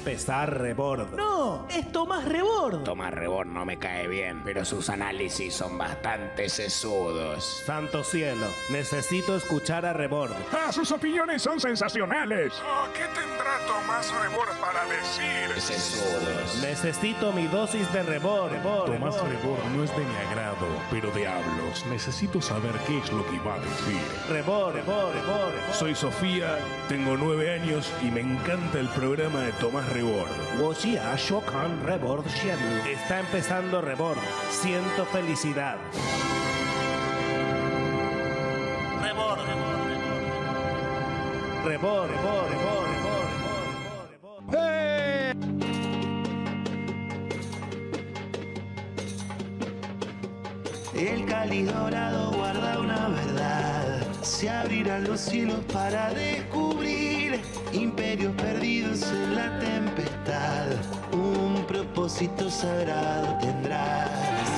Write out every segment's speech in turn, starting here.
empezar Rebord. No, es Tomás Rebord. Tomás Rebord no me cae bien, pero sus análisis son bastante sesudos. Santo cielo, necesito escuchar a Rebord. Sus opiniones son sensacionales. ¿Qué tendrá Tomás Rebord para decir? Sesudos. Necesito mi dosis de Rebord. Tomás Rebord no es de mi agrado, pero diablos, necesito saber qué es lo que va a decir. Rebord. Soy Sofía, tengo 9 años y me encanta el programa de Tomás Rebord. Está empezando Rebord. Siento felicidad. Rebord. El cáliz dorado guarda una verdad. Se abrirán los cielos para descubrir imperios perdidos en la tempestad. Un propósito sagrado tendrás.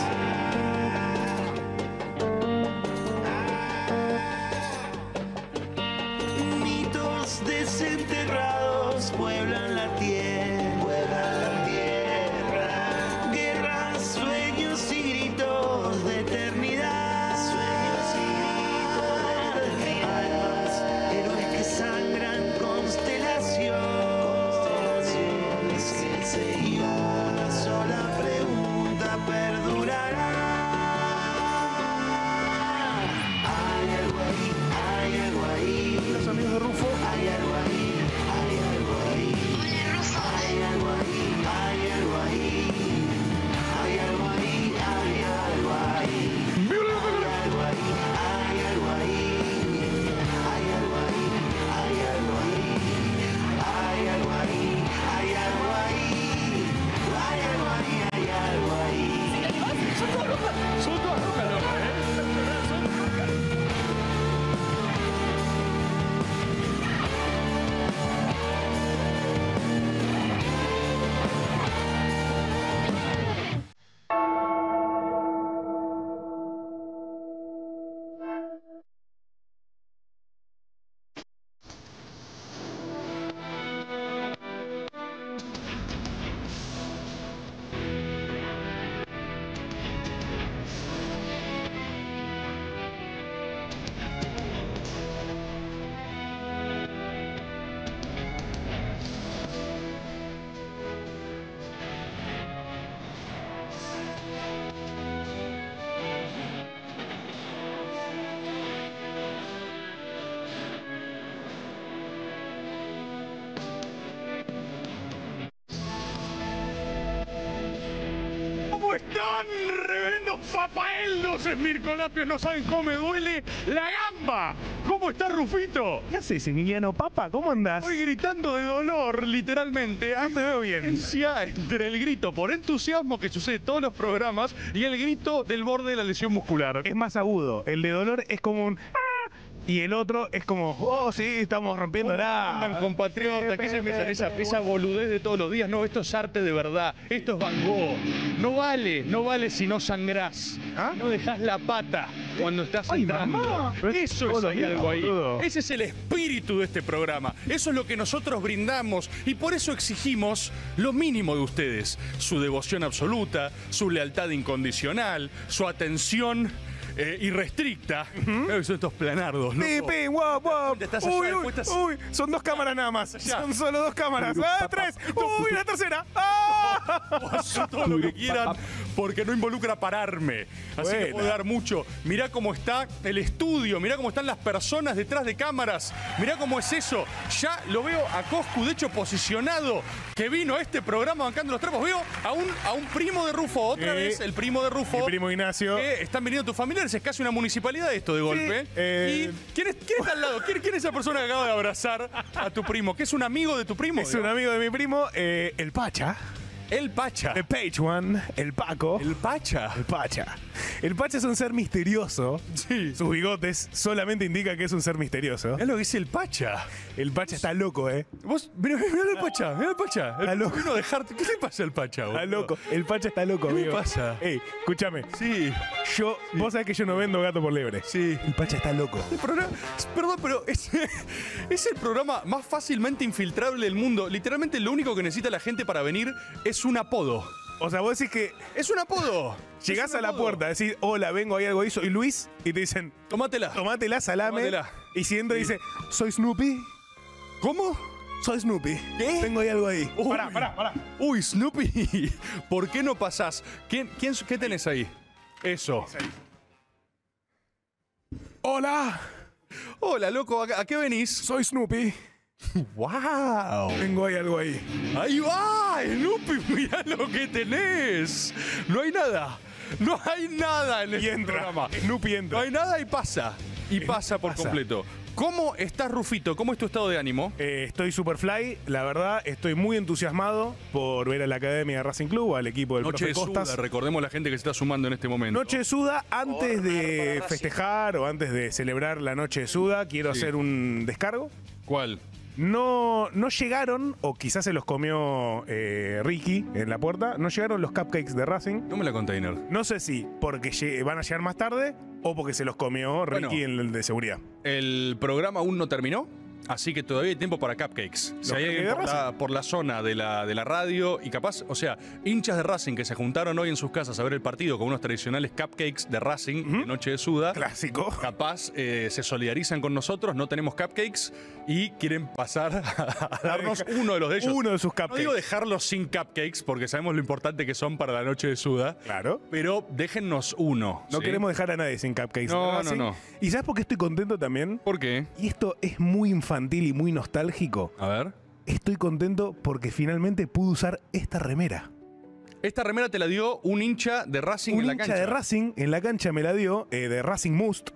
Mitos desenterrados pueblan la tierra. Guerras, sueños y gritos de eternidad. Almas, héroes que sangran constelaciones. Y una sola pregunta perdurará. Hay algo ahí. Los amigos de Rufo. Hay algo ahí. Hay algo ahí. Hay algo ahí. Hay algo ahí. Hay algo ahí. Hay algo ahí. Hay algo ahí. Hay algo ahí. Hay algo ahí. Hay algo ahí. Hay algo ahí. Hay algo ahí. Son todas rocas, loco, Son rocas. ¿Cómo están, reverendos papaeldos esmircolapios? No saben cómo me duele la gamba. ¿Cómo está Rufito? ¿Qué haces, Emiliano Papa? ¿Cómo andás? Estoy gritando de dolor, literalmente. No te veo bien. Entre el grito por entusiasmo que sucede en todos los programas y el grito del borde de la lesión muscular. Es más agudo. El de dolor es como un... Y el otro es como, oh sí, estamos rompiendo Andan, nada. compatriotas, ¿qué se piensan? Esa boludez de todos los días. No, esto es arte de verdad. Esto es Van Gogh. No vale si no sangrás. ¿Ah? No dejás la pata cuando estás Ay, entrando. mamá. Pero Eso todos es los días, algo ahí. boludo. Ese es el espíritu de este programa. Eso es lo que nosotros brindamos y por eso exigimos lo mínimo de ustedes. Su devoción absoluta, su lealtad incondicional, su atención irrestricta. Son estos planardos, ¿no? Pipi, guau, guau. Estás allá, Uy, después estás- uy, son 2 cámaras nada más. Allá. Son solo 2 cámaras. Uy, ¡Ah, papá. 3! ¡Uy, la tercera! ¡Ah! Hacen todo lo que quieran porque no involucra pararme. Así que Buena. puedo dar mucho. Mirá cómo está el estudio, mirá cómo están las personas detrás de cámaras, mirá cómo es eso. Ya lo veo a Coscu, de hecho, posicionado, que vino a este programa bancando los trapos. Veo a un primo de Rufo, otra vez el primo de Rufo. Mi primo Ignacio. Que están viniendo tus familiares, es casi una municipalidad esto de golpe. Sí, ¿Y quién está al lado? ¿Quién es esa persona que acaba de abrazar a tu primo? ¿Que es un amigo de tu primo? Es un amigo de mi primo, el Pacha. El Pacha. The Page One, el Paco. El Pacha. El Pacha. El Pacha es un ser misterioso. Sí. Sus bigotes solamente indican que es un ser misterioso. Es lo que dice el Pacha. El Pacha está loco, Vos, mirá el Pacha, mirá el Pacha. Está loco. Vino a dejarte. ¿Qué le pasa al Pacha, boludo? Está loco. El Pacha está loco, ¿Qué le amigo. pasa? Ey, escúchame. Sí. Vos sabés que yo no vendo gato por liebre. Sí. El Pacha está loco. El programa, perdón, pero es el programa más fácilmente infiltrable del mundo. Literalmente lo único que necesita la gente para venir es un apodo. O sea, vos decís que ¡Es un apodo! llegás Es un a la apodo. puerta, decís, hola, vengo, hay algo ahí, soy Luis, y te dicen, Tómatela. tomátela, salame. Tómatela. Y si entra y Sí. dice, soy Snoopy, ¿Cómo? soy Snoopy. ¿Qué? Tengo ahí algo ahí. Uy. Pará. Uy, Snoopy. ¿Por qué no pasás? ¿Qué tenés ahí? Eso. Hola, Hola, loco, ¿a qué venís? soy Snoopy. ¡Wow! Tengo ahí algo ahí. ¡Ahí va! Snoopy, mirá lo que tenés. No hay nada. No hay nada en Y este entra. programa. Snoopy No entra. hay nada y pasa. Y pasa por pasa. completo. ¿Cómo estás, Rufito? ¿Cómo es tu estado de ánimo? Estoy super fly, la verdad, estoy muy entusiasmado por ver a la Academia de Racing Club, al equipo del Noche de profe Costas. Suda, recordemos la gente que se está sumando en este momento. Noche de Suda, antes de festejar o antes de celebrar la Noche de Suda, quiero Sí. hacer un descargo. ¿Cuál? No llegaron, o quizás se los comió Ricky en la puerta, no llegaron los cupcakes de Racing. No me la container. No sé si porque van a llegar más tarde o porque se los comió Ricky Bueno. en el de seguridad. El programa aún no terminó, así que todavía hay tiempo para cupcakes. Si hay alguien cupcakes de por la zona de la radio y capaz, o sea, hinchas de Racing que se juntaron hoy en sus casas a ver el partido con unos tradicionales cupcakes de Racing de Noche de Suda, Clásico. capaz se solidarizan con nosotros, no tenemos cupcakes y quieren pasar a darnos uno de los de ellos. Uno de sus No cupcakes. digo dejarlos sin cupcakes porque sabemos lo importante que son para la Noche de Suda, Claro. pero déjennos uno. No ¿sí? queremos dejar a nadie sin cupcakes. No, de no, Racing. no. ¿Y sabes por qué estoy contento también? ¿Por qué? Y esto es muy infantil y muy nostálgico. A ver. Estoy contento porque finalmente pude usar esta remera. Esta remera te la dio un hincha de Racing Un en la hincha cancha. de Racing en la cancha me la dio, de Racing Must.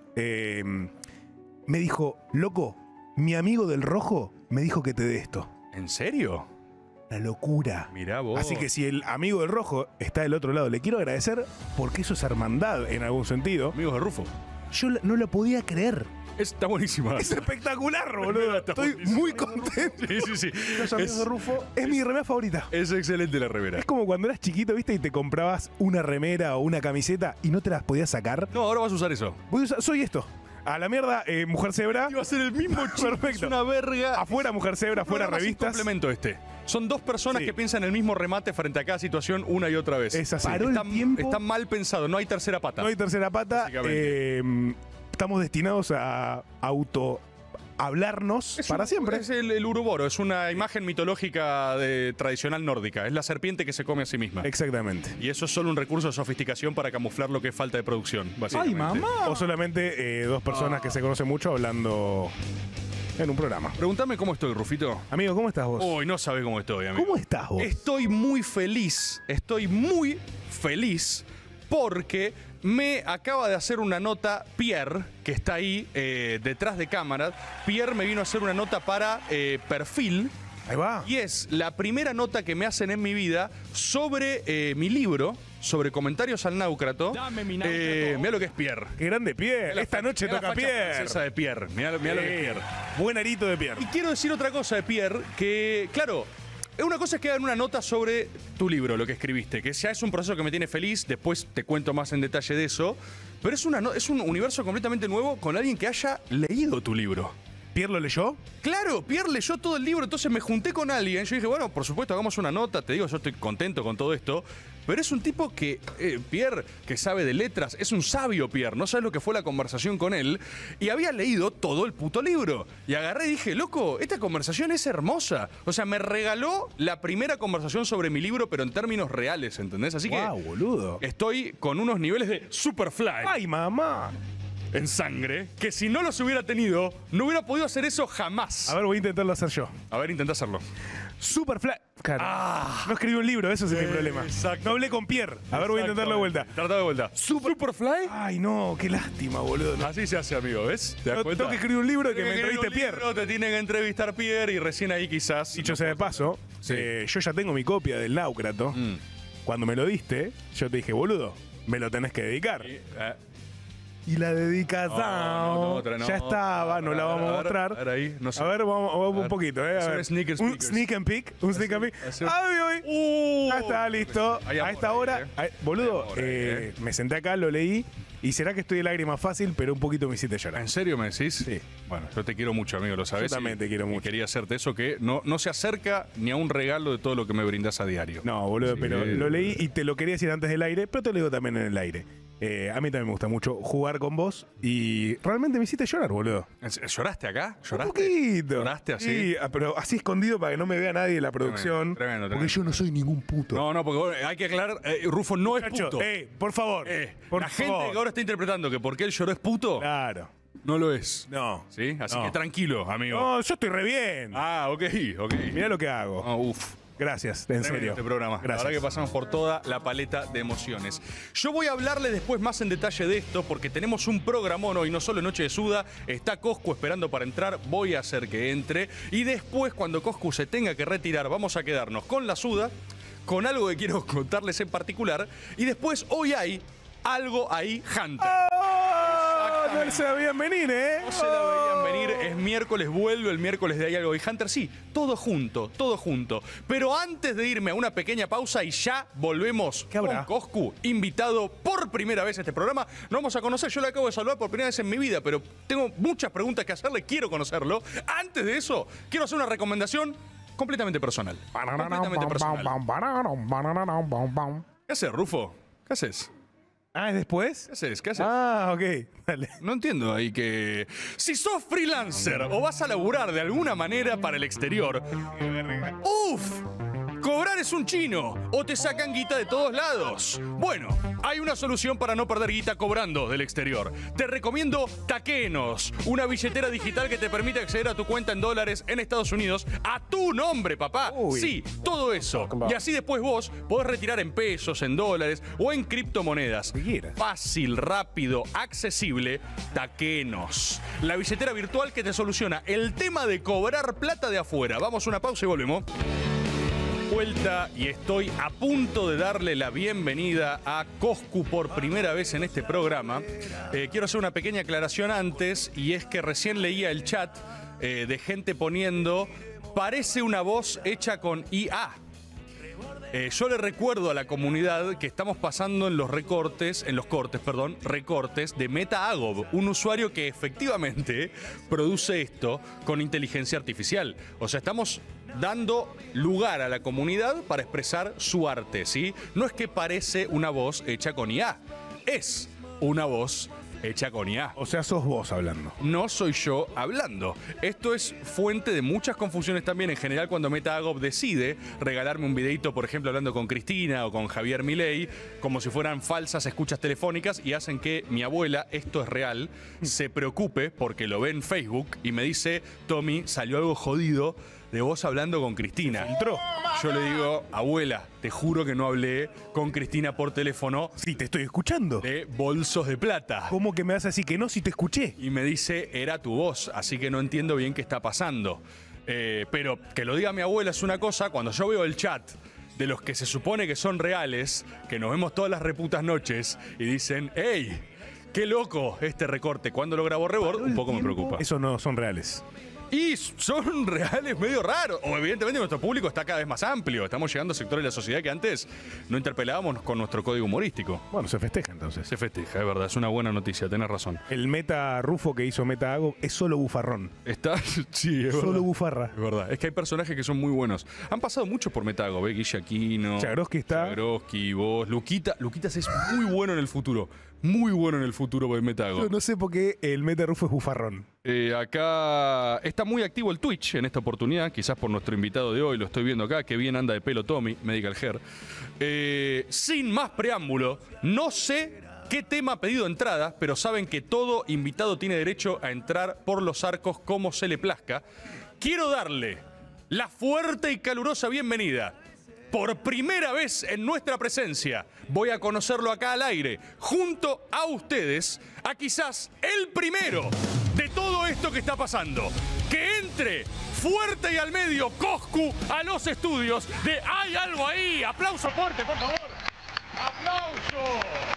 Me dijo, loco, mi amigo del rojo me dijo que te dé esto. ¿En serio? La locura. Mirá vos. Así que si el amigo del rojo está del otro lado, le quiero agradecer porque eso es hermandad en algún sentido. Amigos de Rufo. Yo no lo podía creer. Está buenísima. Es espectacular, boludo. Está Estoy buenísimo. muy contento. Sí. Los amigos de Rufo es mi remera favorita. Es excelente la remera. Es como cuando eras chiquito, ¿viste? Y te comprabas una remera o una camiseta y no te las podías sacar. No, ahora vas a usar eso. Voy a usar- soy esto. A la mierda, mujer cebra. Iba a ser el mismo chiste. Perfecto. Es una verga. Afuera mujer cebra, afuera Programa sin revistas. complemento este. Son dos personas Sí. que piensan el mismo remate frente a cada situación una y otra vez. Es así. Paró el Está, tiempo. está mal pensado, no hay tercera pata. No hay tercera pata. Básicamente. Estamos destinados a auto hablarnos para siempre. Es el Uruboro, es una imagen mitológica tradicional nórdica. Es la serpiente que se come a sí misma. Exactamente. Y eso es solo un recurso de sofisticación para camuflar lo que es falta de producción, básicamente. ¡Ay, mamá! O solamente dos personas que se conocen mucho hablando en un programa. Pregúntame cómo estoy, Rufito. Amigo, ¿cómo estás vos? Uy, no sabe cómo estoy, amigo. ¿Cómo estás vos? Estoy muy feliz porque me acaba de hacer una nota Pierre, que está ahí detrás de cámaras. Pierre me vino a hacer una nota para Perfil. Ahí va. Y es la primera nota que me hacen en mi vida sobre mi libro, sobre comentarios al náucrato. Dame mi náucrato. Mira lo que es Pierre. Qué grande Pierre. Mirá Esta la noche mirá la toca facha Pierre. francesa de Pierre. Mirá lo que es Pierre. Buen arito de Pierre. Y quiero decir otra cosa de Pierre, que, claro, una cosa es que hagan una nota sobre tu libro, lo que escribiste, que ya es un proceso que me tiene feliz, después te cuento más en detalle de eso, pero es un universo completamente nuevo con alguien que haya leído tu libro. ¿Pierre lo leyó? Claro, Pierre leyó todo el libro, entonces me junté con alguien, yo dije, bueno, por supuesto, hagamos una nota, te digo, yo estoy contento con todo esto, pero es un tipo que, Pierre, que sabe de letras, es un sabio Pierre, no sabes lo que fue la conversación con él, y había leído todo el puto libro. Y agarré y dije, loco, esta conversación es hermosa. O sea, me regaló la primera conversación sobre mi libro, pero en términos reales, ¿entendés? Así Wow, que boludo. estoy con unos niveles de Superfly ¡Ay, mamá! en sangre, que si no los hubiera tenido, no hubiera podido hacer eso jamás. A ver, voy a intentarlo hacer yo. A ver, intenta hacerlo. Superfly. Claro. No escribí un libro, eso es mi problema. exacto. No hablé con Pierre. A ver, voy a intentarlo de vuelta. Trata de vuelta. ¿Superfly? Ay, no, qué lástima, boludo. No, Así se hace, amigo, ¿ves? ¿Te das no, cuenta? tengo que escribir un libro y que Tiene me escribir entreviste un Pierre. libro, te tiene que entrevistar Pierre y recién ahí quizás... Dicho sea de paso, Sí. Yo ya tengo mi copia del Náucrato. Cuando me lo diste, yo te dije, boludo, me lo tenés que dedicar. Y la dedicación. Ya estaba, no la vamos a mostrar. A ver, ahí, no sé. A ver, vamos un poquito, Es a un ver. sneakers Un speakers. sneak and peek. Un sneak and peek. ¡Ay, Ya está, listo. Hay amor A esta ahí, hora, boludo, Hay amor ahí, me senté acá, lo leí. Y será que estoy de lágrima fácil, pero un poquito me hiciste llorar. ¿En serio me decís? Sí. Bueno, yo te quiero mucho, amigo, lo sabes. Yo también te quiero mucho. Y quería hacerte eso que no se acerca ni a un regalo de todo lo que me brindas a diario. No, boludo, Sí. pero lo leí y te lo quería decir antes del aire, pero te lo digo también en el aire. A mí también me gusta mucho jugar con vos y realmente me hiciste llorar, boludo. ¿Lloraste acá? Un ¿Lloraste? poquito. ¿Lloraste así? Sí, pero así escondido para que no me vea nadie de la producción. Tremendo. Porque yo no soy ningún puto. No, porque hay que aclarar, Rufo no es Muchacho, puto. por favor. Por la gente favor. que ahora está interpretando que porque él lloró es puto, Claro. no lo es. No. ¿Sí? Así No. que tranquilo, amigo. No, yo estoy re bien. Ah, ok. Mirá lo que hago. Uf. Gracias, en Tremendo serio. este programa. Gracias. La verdad que pasamos por toda la paleta de emociones. Yo voy a hablarle después más en detalle de esto porque tenemos un programón hoy, no solo Noche de Suda, está Coscu esperando para entrar, voy a hacer que entre y después cuando Coscu se tenga que retirar vamos a quedarnos con la Suda, con algo que quiero contarles en particular y después hoy hay algo ahí Hunter. No se la veían venir, ¿eh? No se la veían venir, es miércoles, vuelve el miércoles de Hay Algo y Hunter, sí, todo junto, todo junto. Pero antes de irme a una pequeña pausa y ya volvemos ¿Qué habrá? con Coscu, invitado por primera vez a este programa, nos vamos a conocer, yo le acabo de saludar por primera vez en mi vida, pero tengo muchas preguntas que hacerle, quiero conocerlo. Antes de eso, quiero hacer una recomendación completamente personal. Completamente personal. ¿Qué haces, Rufo? ¿Qué haces? Ah, ¿es después? ¿Qué haces? ¿Qué haces? Ah, ok. Dale. No entiendo ahí que... Si sos freelancer o vas a laburar de alguna manera para el exterior... ¡Uf! Cobrar es un chino o te sacan guita de todos lados. Bueno, hay una solución para no perder guita cobrando del exterior. Te recomiendo Taquenos, una billetera digital que te permite acceder a tu cuenta en dólares en Estados Unidos a tu nombre, papá. Uy. Sí, todo eso. Y así después vos podés retirar en pesos, en dólares o en criptomonedas. quieras. Fácil, rápido, accesible, Taquenos. La billetera virtual que te soluciona el tema de cobrar plata de afuera. Vamos a una pausa y volvemos. Vuelta y estoy a punto de darle la bienvenida a Coscu por primera vez en este programa. Quiero hacer una pequeña aclaración antes y es que recién leía el chat de gente poniendo parece una voz hecha con IA. Yo le recuerdo a la comunidad que estamos pasando en los recortes de MetaAgob, un usuario que efectivamente produce esto con inteligencia artificial. O sea, estamos dando lugar a la comunidad para expresar su arte, ¿sí? No es que parece una voz hecha con IA, es una voz hecha con IA. O sea, sos vos hablando. No soy yo hablando. Esto es fuente de muchas confusiones también en general cuando MetaAgob decide regalarme un videito, por ejemplo, hablando con Cristina o con Javier Milei, como si fueran falsas escuchas telefónicas y hacen que mi abuela, esto es real, se preocupe porque lo ve en Facebook y me dice, Tommy, salió algo jodido de vos hablando con Cristina. ¿Entró? Yo le digo, abuela, te juro que no hablé con Cristina por teléfono Sí, te estoy escuchando. de bolsos de plata. ¿Cómo que me vas a decir que no si te escuché? Y me dice, era tu voz, así que no entiendo bien qué está pasando. Pero que lo diga mi abuela es una cosa, cuando yo veo el chat de los que se supone que son reales, que nos vemos todas las reputas noches, y dicen, ¡hey! ¡Qué loco este recorte! Cuando lo grabó Rebord, un poco me preocupa. Eso no son reales. Y son reales medio raros. O evidentemente nuestro público está cada vez más amplio. Estamos llegando a sectores de la sociedad que antes no interpelábamos con nuestro código humorístico. Bueno, se festeja entonces. Se festeja, es verdad, es una buena noticia, tenés razón. El meta Rufo que hizo MetaAgob es solo bufarrón. Está, sí, es Solo verdad. bufarra. Es verdad, es que hay personajes que son muy buenos. Han pasado muchos por MetaAgob, Guille Aquino, Chagroski está. Chagroski, vos, Luquitas es muy bueno en el futuro. Muy bueno en el futuro por Yo MetaAgob. no sé por qué el meta Rufo es bufarrón. Acá está muy activo el Twitch en esta oportunidad, quizás por nuestro invitado de hoy, lo estoy viendo acá, que bien anda de pelo Tommy, Medical Hair. Sin más preámbulo, no sé qué tema ha pedido entrada, pero saben que todo invitado tiene derecho a entrar por los arcos como se le plazca. Quiero darle la fuerte y calurosa bienvenida. Por primera vez en nuestra presencia, voy a conocerlo acá al aire, junto a ustedes, a quizás el primero de todo esto que está pasando. Que entre fuerte y al medio, Coscu a los estudios de Hay Algo Ahí. Aplauso fuerte, por favor. Aplauso.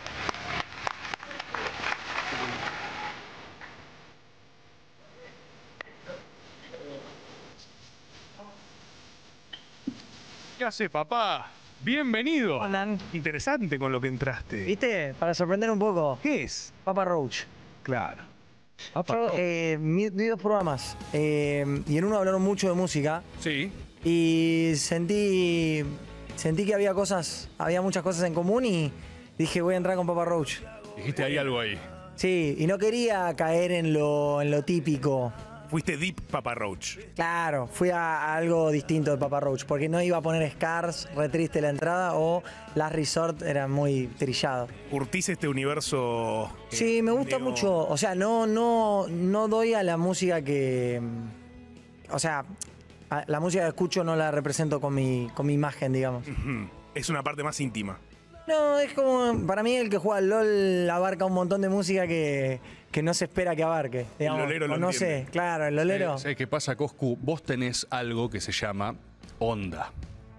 ¿Qué hace, papá? Bienvenido. Hola. Interesante con lo que entraste. ¿Viste? Para sorprender un poco. ¿Qué es? Papa Roach. Claro. Yo vi 2 programas y en uno hablaron mucho de música Sí. y sentí que había muchas cosas en común y dije voy a entrar con Papa Roach. Dijiste Hay Algo Ahí. Sí, y no quería caer en lo típico. Fuiste Deep Papa Roach. Claro, fui a algo distinto de Papa Roach, porque no iba a poner Scars, re triste la entrada, o Last Resort era muy trillado. Curtís este universo. Sí, me gusta mucho. O sea, no doy a la música que. O sea, la música que escucho no la represento con mi imagen, digamos. Es una parte más íntima. No, es como. Para mí, el que juega al LOL abarca un montón de música que no se espera que abarque. Digamos. El lolero lo no entiende. sé, claro, el lolero. ¿Sabes qué pasa, Coscu? Vos tenés algo que se llama onda.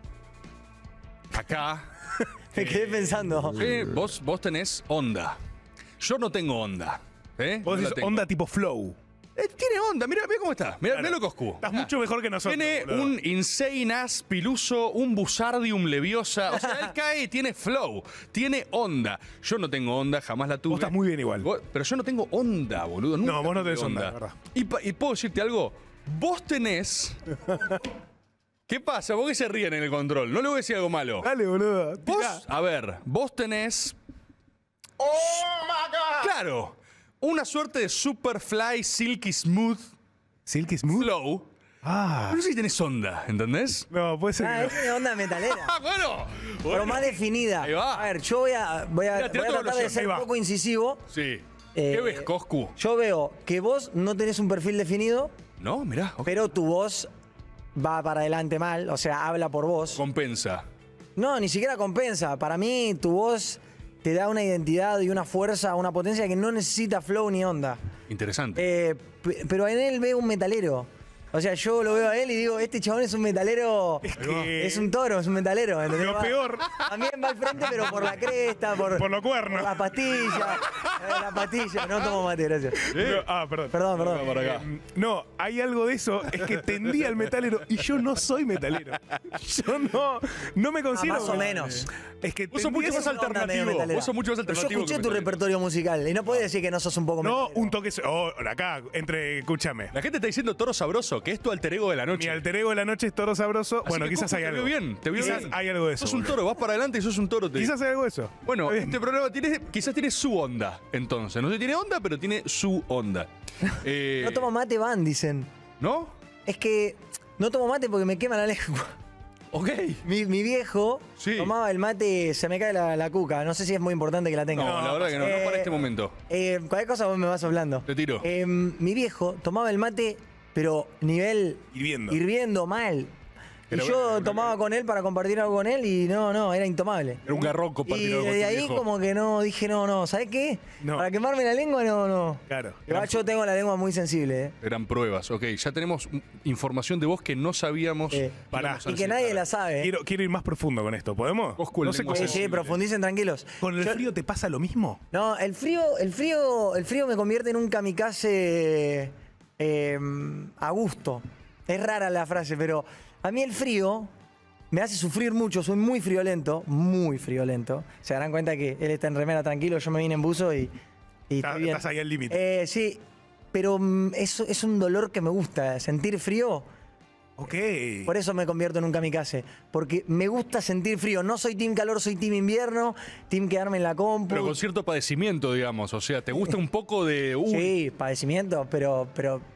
Acá. Me quedé pensando. Vos tenés onda. Yo no tengo onda. Vos No la decís tengo. onda tipo flow. Tiene onda, mira cómo está. Mira Claro. lo Coscu. Estás mucho mejor que nosotros. Tiene boludo. un Insane Ass Piluso, un Busardium Leviosa. O sea, él cae y tiene flow, tiene onda. Yo no tengo onda, jamás la tuve. Vos estás muy bien igual. Pero yo no tengo onda, boludo. Nunca No, vos no tuve tenés onda, la verdad. Y puedo decirte algo. Vos tenés. ¿Qué pasa? ¿Por qué se ríen en el control? No le voy a decir algo malo. Dale, boludo. Vos, Tirá. a ver, vos tenés. ¡Oh, my God! Claro, una suerte de Superfly Silky Smooth Silky Smooth. Flow. Ah. No sé si tenés onda, ¿entendés? No, puede ser. Ah, que es una onda metalera. Ah, bueno. Pero más definida. Ahí va. A ver, yo voy a Mirá, tirá tu tratar de evaluación, ser ahí un va. poco incisivo. Sí. Eh, ¿Qué ves, Coscu? Yo veo que vos no tenés un perfil definido, No, mirá. pero tu voz va para adelante mal, o sea, habla por vos. Compensa. No, ni siquiera compensa. Para mí, tu voz te da una identidad y una fuerza, una potencia que no necesita flow ni onda. Interesante. Pero en él veo un metalero. O sea, yo lo veo a él y digo, este chabón es un metalero. Es un toro, es un metalero. ¿entendés? Lo peor. También va al frente, pero por la cresta, por Por los cuernos. por la pastilla. La pastilla. No tomo mate, gracias. Perdón. Perdón. Por acá. No, hay algo de eso, es que tendí al metalero y yo no soy metalero. Yo no me considero. más o menos. Es que Vos sos tendí mucho a- más alternativo. Vos sos mucho más Pero yo alternativo. escuché que tu metalero. repertorio musical y no podés decir que no sos un poco No, metalero. un toque. Oh, acá, escúchame. La gente está diciendo Toro Sabroso, que es tu alter ego de la Mi noche. alter ego de la noche es toro sabroso. Así Bueno, que, quizás Coscu, hay algo. Te veo bien, te veo Quizás bien. hay algo de eso. Sos un boludo. toro, vas para adelante y sos un toro. Quizás hay algo de eso. Bueno, Está bien. este programa quizás tiene su onda, entonces. No sé si tiene onda, pero tiene su onda. No tomo mate, van, dicen. ¿No? Es que no tomo mate porque me quema la lengua. Ok. Mi viejo Sí. tomaba el mate, se me cae la cuca. No sé si es muy importante que la tenga. No, la verdad que no, no para este momento. Cualquier cosa vos me vas hablando. Te tiro. Mi viejo tomaba el mate, pero nivel Hirviendo. mal. Pero y yo bueno, tomaba con él para compartir algo con él y no, era intomable. Era un garrón compartir Y algo con desde tu ahí viejo. como que no, dije no, ¿sabés qué? No. Para quemarme la lengua, no. Claro. Igual yo tengo la lengua muy sensible, Eran pruebas. Ok, ya tenemos información de vos que no sabíamos. Pará. íbamos a Y que necesitar. nadie la sabe. Quiero ir más profundo con esto, ¿podemos? Coscu, el no sé lengua cómo. Sí, sensible. profundicen tranquilos. ¿Con el Yo- frío te pasa lo mismo? No, el frío me convierte en un kamikaze a gusto. Es rara la frase, pero a mí el frío me hace sufrir mucho. Soy muy friolento. Se darán cuenta que él está en remera tranquilo, yo me vine en buzo y estoy bien. Estás ahí al límite. Sí, pero eso es un dolor que me gusta. Sentir frío, Ok. por eso me convierto en un kamikaze. Porque me gusta sentir frío. No soy team calor, soy team invierno, team quedarme en la compu. Pero con cierto padecimiento, digamos. O sea, ¿te gusta un poco de. Sí, padecimiento, pero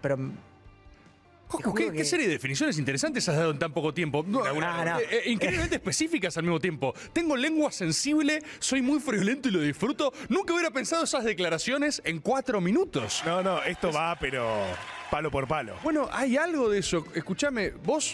Coscu, te juro ¿qué que- serie de definiciones interesantes has dado en tan poco tiempo? No, no. Increíblemente específicas al mismo tiempo. Tengo lengua sensible, soy muy friolento y lo disfruto. Nunca hubiera pensado esas declaraciones en 4 minutos. No, esto va, pero palo por palo. Bueno, hay algo de eso. Escúchame, vos.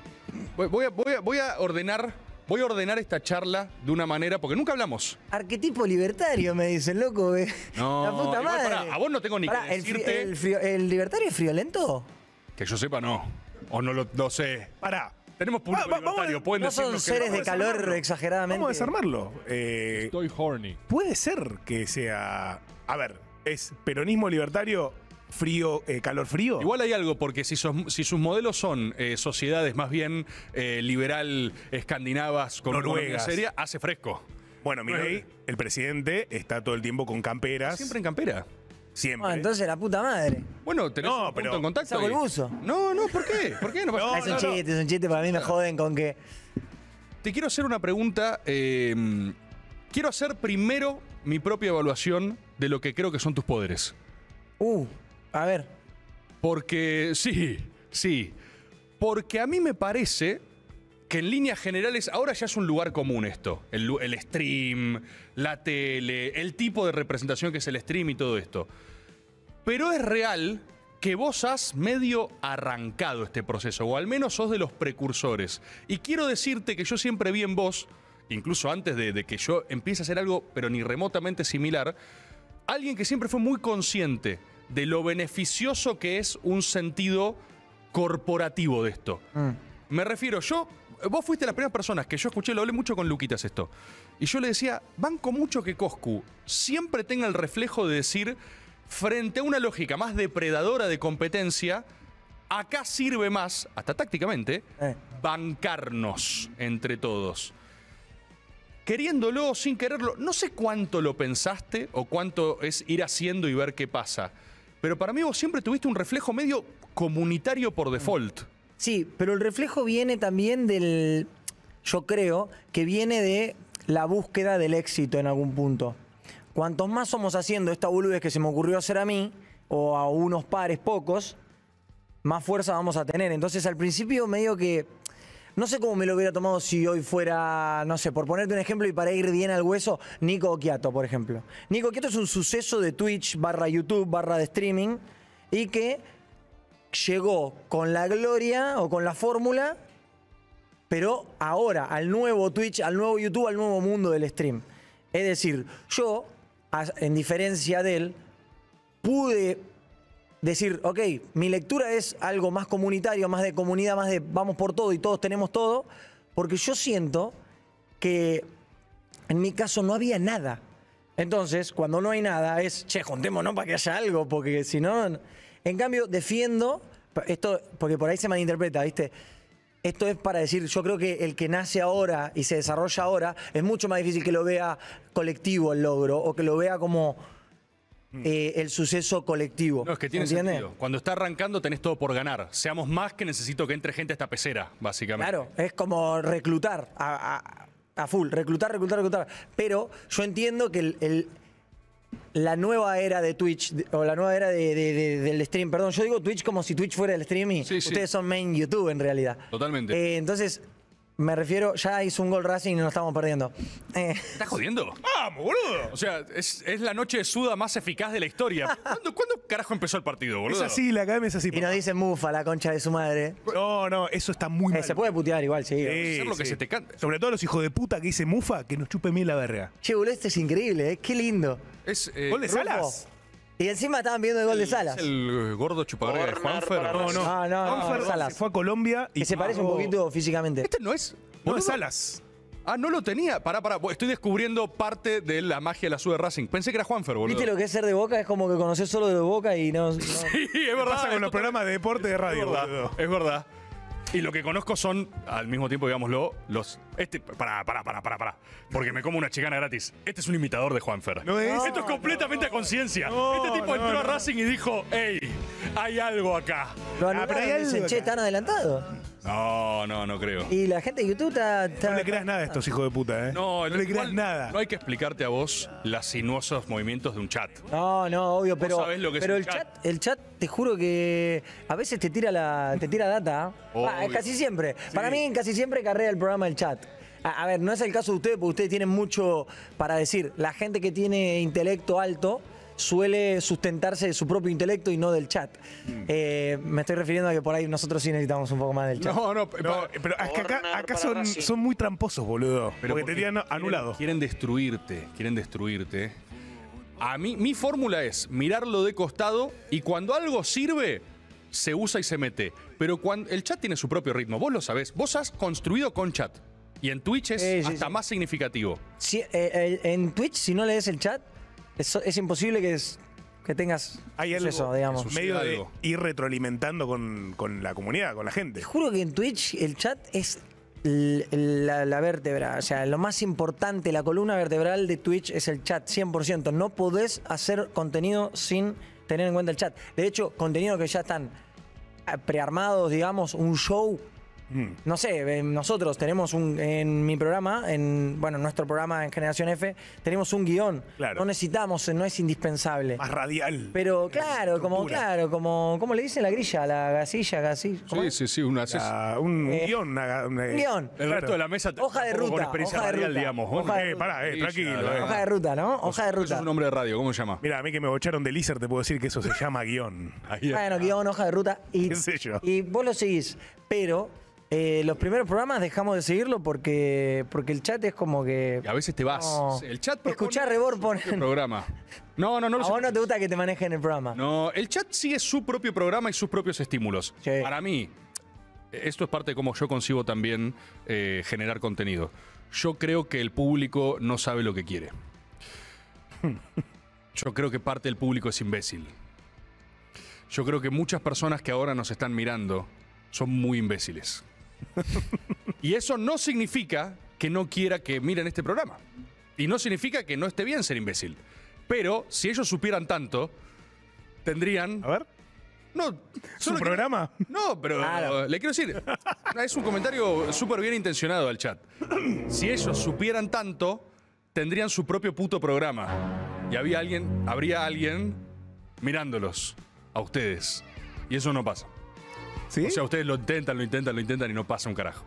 Voy a ordenar. Voy a ordenar esta charla de una manera, porque nunca hablamos. arquetipo libertario, me dicen, loco. No, La puta igual, madre. pará, a vos no tengo ni que Pará, decirte. ¿el libertario es friolento? Que yo sepa, no. O no lo sé. Pará. Tenemos público libertario. Pueden No son decirnos que seres de calor exageradamente. Vamos a desarmarlo. Estoy horny. Puede ser que sea... A ver, ¿es peronismo libertario frío, calor frío? Igual hay algo, porque si sus modelos son sociedades más bien liberal escandinavas con una economía seria, hace fresco. Bueno, Milei, el presidente, está todo el tiempo con camperas. Siempre en campera. Siempre. Ah, entonces la puta madre. Bueno, tenés un punto en contacto. Saco el buzo. No, ¿por qué? ¿Por qué? No pasa Es un chiste, para mí me joden con que... Te quiero hacer una pregunta. Quiero hacer primero mi propia evaluación de lo que creo que son tus poderes. A ver. Porque, sí. Porque a mí me parece que en líneas generales, ahora ya es un lugar común esto. El stream, la tele, el tipo de representación que es el stream y todo esto. Pero es real que vos has medio arrancado este proceso, o al menos sos de los precursores. Y quiero decirte que yo siempre vi en vos, incluso antes de que yo empiece a hacer algo, pero ni remotamente similar, alguien que siempre fue muy consciente de lo beneficioso que es un sentido corporativo de esto. Me refiero, vos fuiste las primeras personas que yo escuché, lo hablé mucho con Luquitas esto, y yo le decía, banco mucho que Coscu siempre tenga el reflejo de decir, frente a una lógica más depredadora de competencia, acá sirve más, hasta tácticamente, bancarnos entre todos. Queriéndolo, sin quererlo, no sé cuánto lo pensaste o cuánto es ir haciendo y ver qué pasa, pero para mí vos siempre tuviste un reflejo medio comunitario por default. Sí, pero el reflejo viene también del... Yo creo que viene de la búsqueda del éxito en algún punto. Cuantos más somos haciendo esta boludez que se me ocurrió hacer a mí, o a unos pares pocos, más fuerza vamos a tener. Entonces al principio medio que... No sé cómo me lo hubiera tomado si hoy fuera, no sé, por ponerte un ejemplo y para ir bien al hueso, Nico Occhiato, por ejemplo. Nico Occhiato es un suceso de Twitch / YouTube / de streaming y que llegó con la gloria o con la fórmula, pero ahora al nuevo Twitch, al nuevo YouTube, al nuevo mundo del stream. Es decir, yo, en diferencia de él, pude decir, ok, mi lectura es algo más comunitario, más de comunidad, más de vamos por todo y todos tenemos todo, porque yo siento que en mi caso no había nada. Entonces, cuando no hay nada es, che, juntémonos para que haya algo, porque si no... En cambio, defiendo, esto, porque por ahí se malinterpreta, ¿viste? Esto es para decir, yo creo que el que nace ahora y se desarrolla ahora, es mucho más difícil que lo vea colectivo el logro, o que lo vea como... el suceso colectivo. No, es que tiene sentido. Cuando está arrancando tenés todo por ganar. Seamos más que necesito que entre gente a esta pecera, básicamente. Claro, es como reclutar a full, reclutar. Pero yo entiendo que la nueva era de Twitch, o la nueva era del stream, perdón, yo digo Twitch como si Twitch fuera el stream y ustedes son main YouTube en realidad. Totalmente. Entonces... Me refiero, ya hizo un gol Racing y nos estamos perdiendo. ¿Estás jodiendo? ¡Vamos, boludo! O sea, es la noche de suda más eficaz de la historia. ¿Cuándo carajo empezó el partido, boludo? Es así, la academia es así. Y nos dice mufa, la concha de su madre. No, eso está muy mal. Se puede putear igual, sí. Hacer lo que se te cante. Sobre todo los hijos de puta que dice mufa, que nos chupe mil la verga. Che, boludo, este es increíble, qué lindo. ¿Gol de Salas? Y encima estaban viendo el gol de Salas. ¿Es el gordo chupaverga de Juanfer? No, Juanfer Salas. se fue a Colombia y Que se parece un poquito físicamente. Este no es... No, es Salas. Ah, no lo tenía. Pará. Estoy descubriendo parte de la magia de la SUD de Racing. Pensé que era Juanfer, boludo. ¿Viste lo que es ser de Boca? Es como que conoces solo de Boca y no... Sí, es verdad. Pasa con los programas de deporte de radio, boludo. Es verdad. Y lo que conozco son, al mismo tiempo, digámoslo, los... Pará. Porque me como una chicana gratis. Este es un imitador de Juanfer. ¿No es? Esto es completamente a conciencia. No, este tipo entró a Racing y dijo, hey, hay algo acá. Lo anularon pero hay y algo dicen, che, acá. están adelantados. No creo. Y la gente de YouTube está... No le creas nada a estos hijos de puta, ¿eh? No le creas igual nada. No hay que explicarte a vos los sinuosos movimientos de un chat. No, obvio, pero, sabés lo que es pero un el chat, te juro que a veces te tira data. Obvio. Casi siempre. Para mí, casi siempre carrea el programa el chat. A ver, no es el caso de ustedes, porque ustedes tienen mucho para decir. La gente que tiene intelecto alto suele sustentarse de su propio intelecto y no del chat. Me estoy refiriendo a que por ahí nosotros sí necesitamos un poco más del chat. Pero es que acá son muy tramposos, boludo. Porque te tiran anulado. Quieren destruirte. A mí, mi fórmula es mirarlo de costado y cuando algo sirve, se usa y se mete. Pero cuando el chat tiene su propio ritmo, vos lo sabés. Vos has construido con chat. Y en Twitch es hasta más significativo. Sí, en Twitch, si no lees el chat, es imposible que tengas Hay algo, eso, digamos. medio de algo. ir retroalimentando con la comunidad, con la gente. Te juro que en Twitch el chat es la vértebra, o sea, lo más importante, la columna vertebral de Twitch es el chat, 100%. No podés hacer contenido sin tener en cuenta el chat. De hecho, contenido que ya están prearmados, digamos, un show. No sé, nosotros tenemos en mi programa, nuestro programa en Generación F, tenemos un guión. Claro. No necesitamos, no es indispensable. Más radial. Pero claro, Estructura. ¿cómo le dicen la grilla? La gasilla, ¿cómo es? Sí, Un guión. Un guión. El resto de la mesa Hoja de tampoco con ruta, experiencia hoja de radial, ruta. digamos. Hoja de Pará, tranquilo. Hoja de ruta, ¿no? Hoja de Eso ruta. es un nombre de radio, ¿cómo se llama? Mira, a mí que me bocharon de Lizard te puedo decir que eso se llama guión. Ahí. Bueno, guión, hoja de ruta. ¿Qué sé yo? Y vos lo seguís. Pero los primeros programas dejamos de seguirlo porque el chat es como que. Y a veces te vas. No. El chat Escuchá Rebord el ponen. programa. No A vos no te gusta que te manejen el programa. No, el chat sigue su propio programa y sus propios estímulos. Sí. Para mí, esto es parte de cómo yo concibo también generar contenido. Yo creo que el público no sabe lo que quiere. Yo creo que parte del público es imbécil. Yo creo que muchas personas que ahora nos están mirando son muy imbéciles. Y eso no significa que no quiera que miren este programa. Y no significa que no esté bien ser imbécil. Pero si ellos supieran tanto, tendrían... A ver, No, ¿su solo que- programa? No, pero Claro. le quiero decir, es un comentario súper bien intencionado al chat. Si ellos supieran tanto, tendrían su propio puto programa. Y habría alguien mirándolos a ustedes. Y eso no pasa. ¿Sí? O sea, ustedes lo intentan y no pasa un carajo.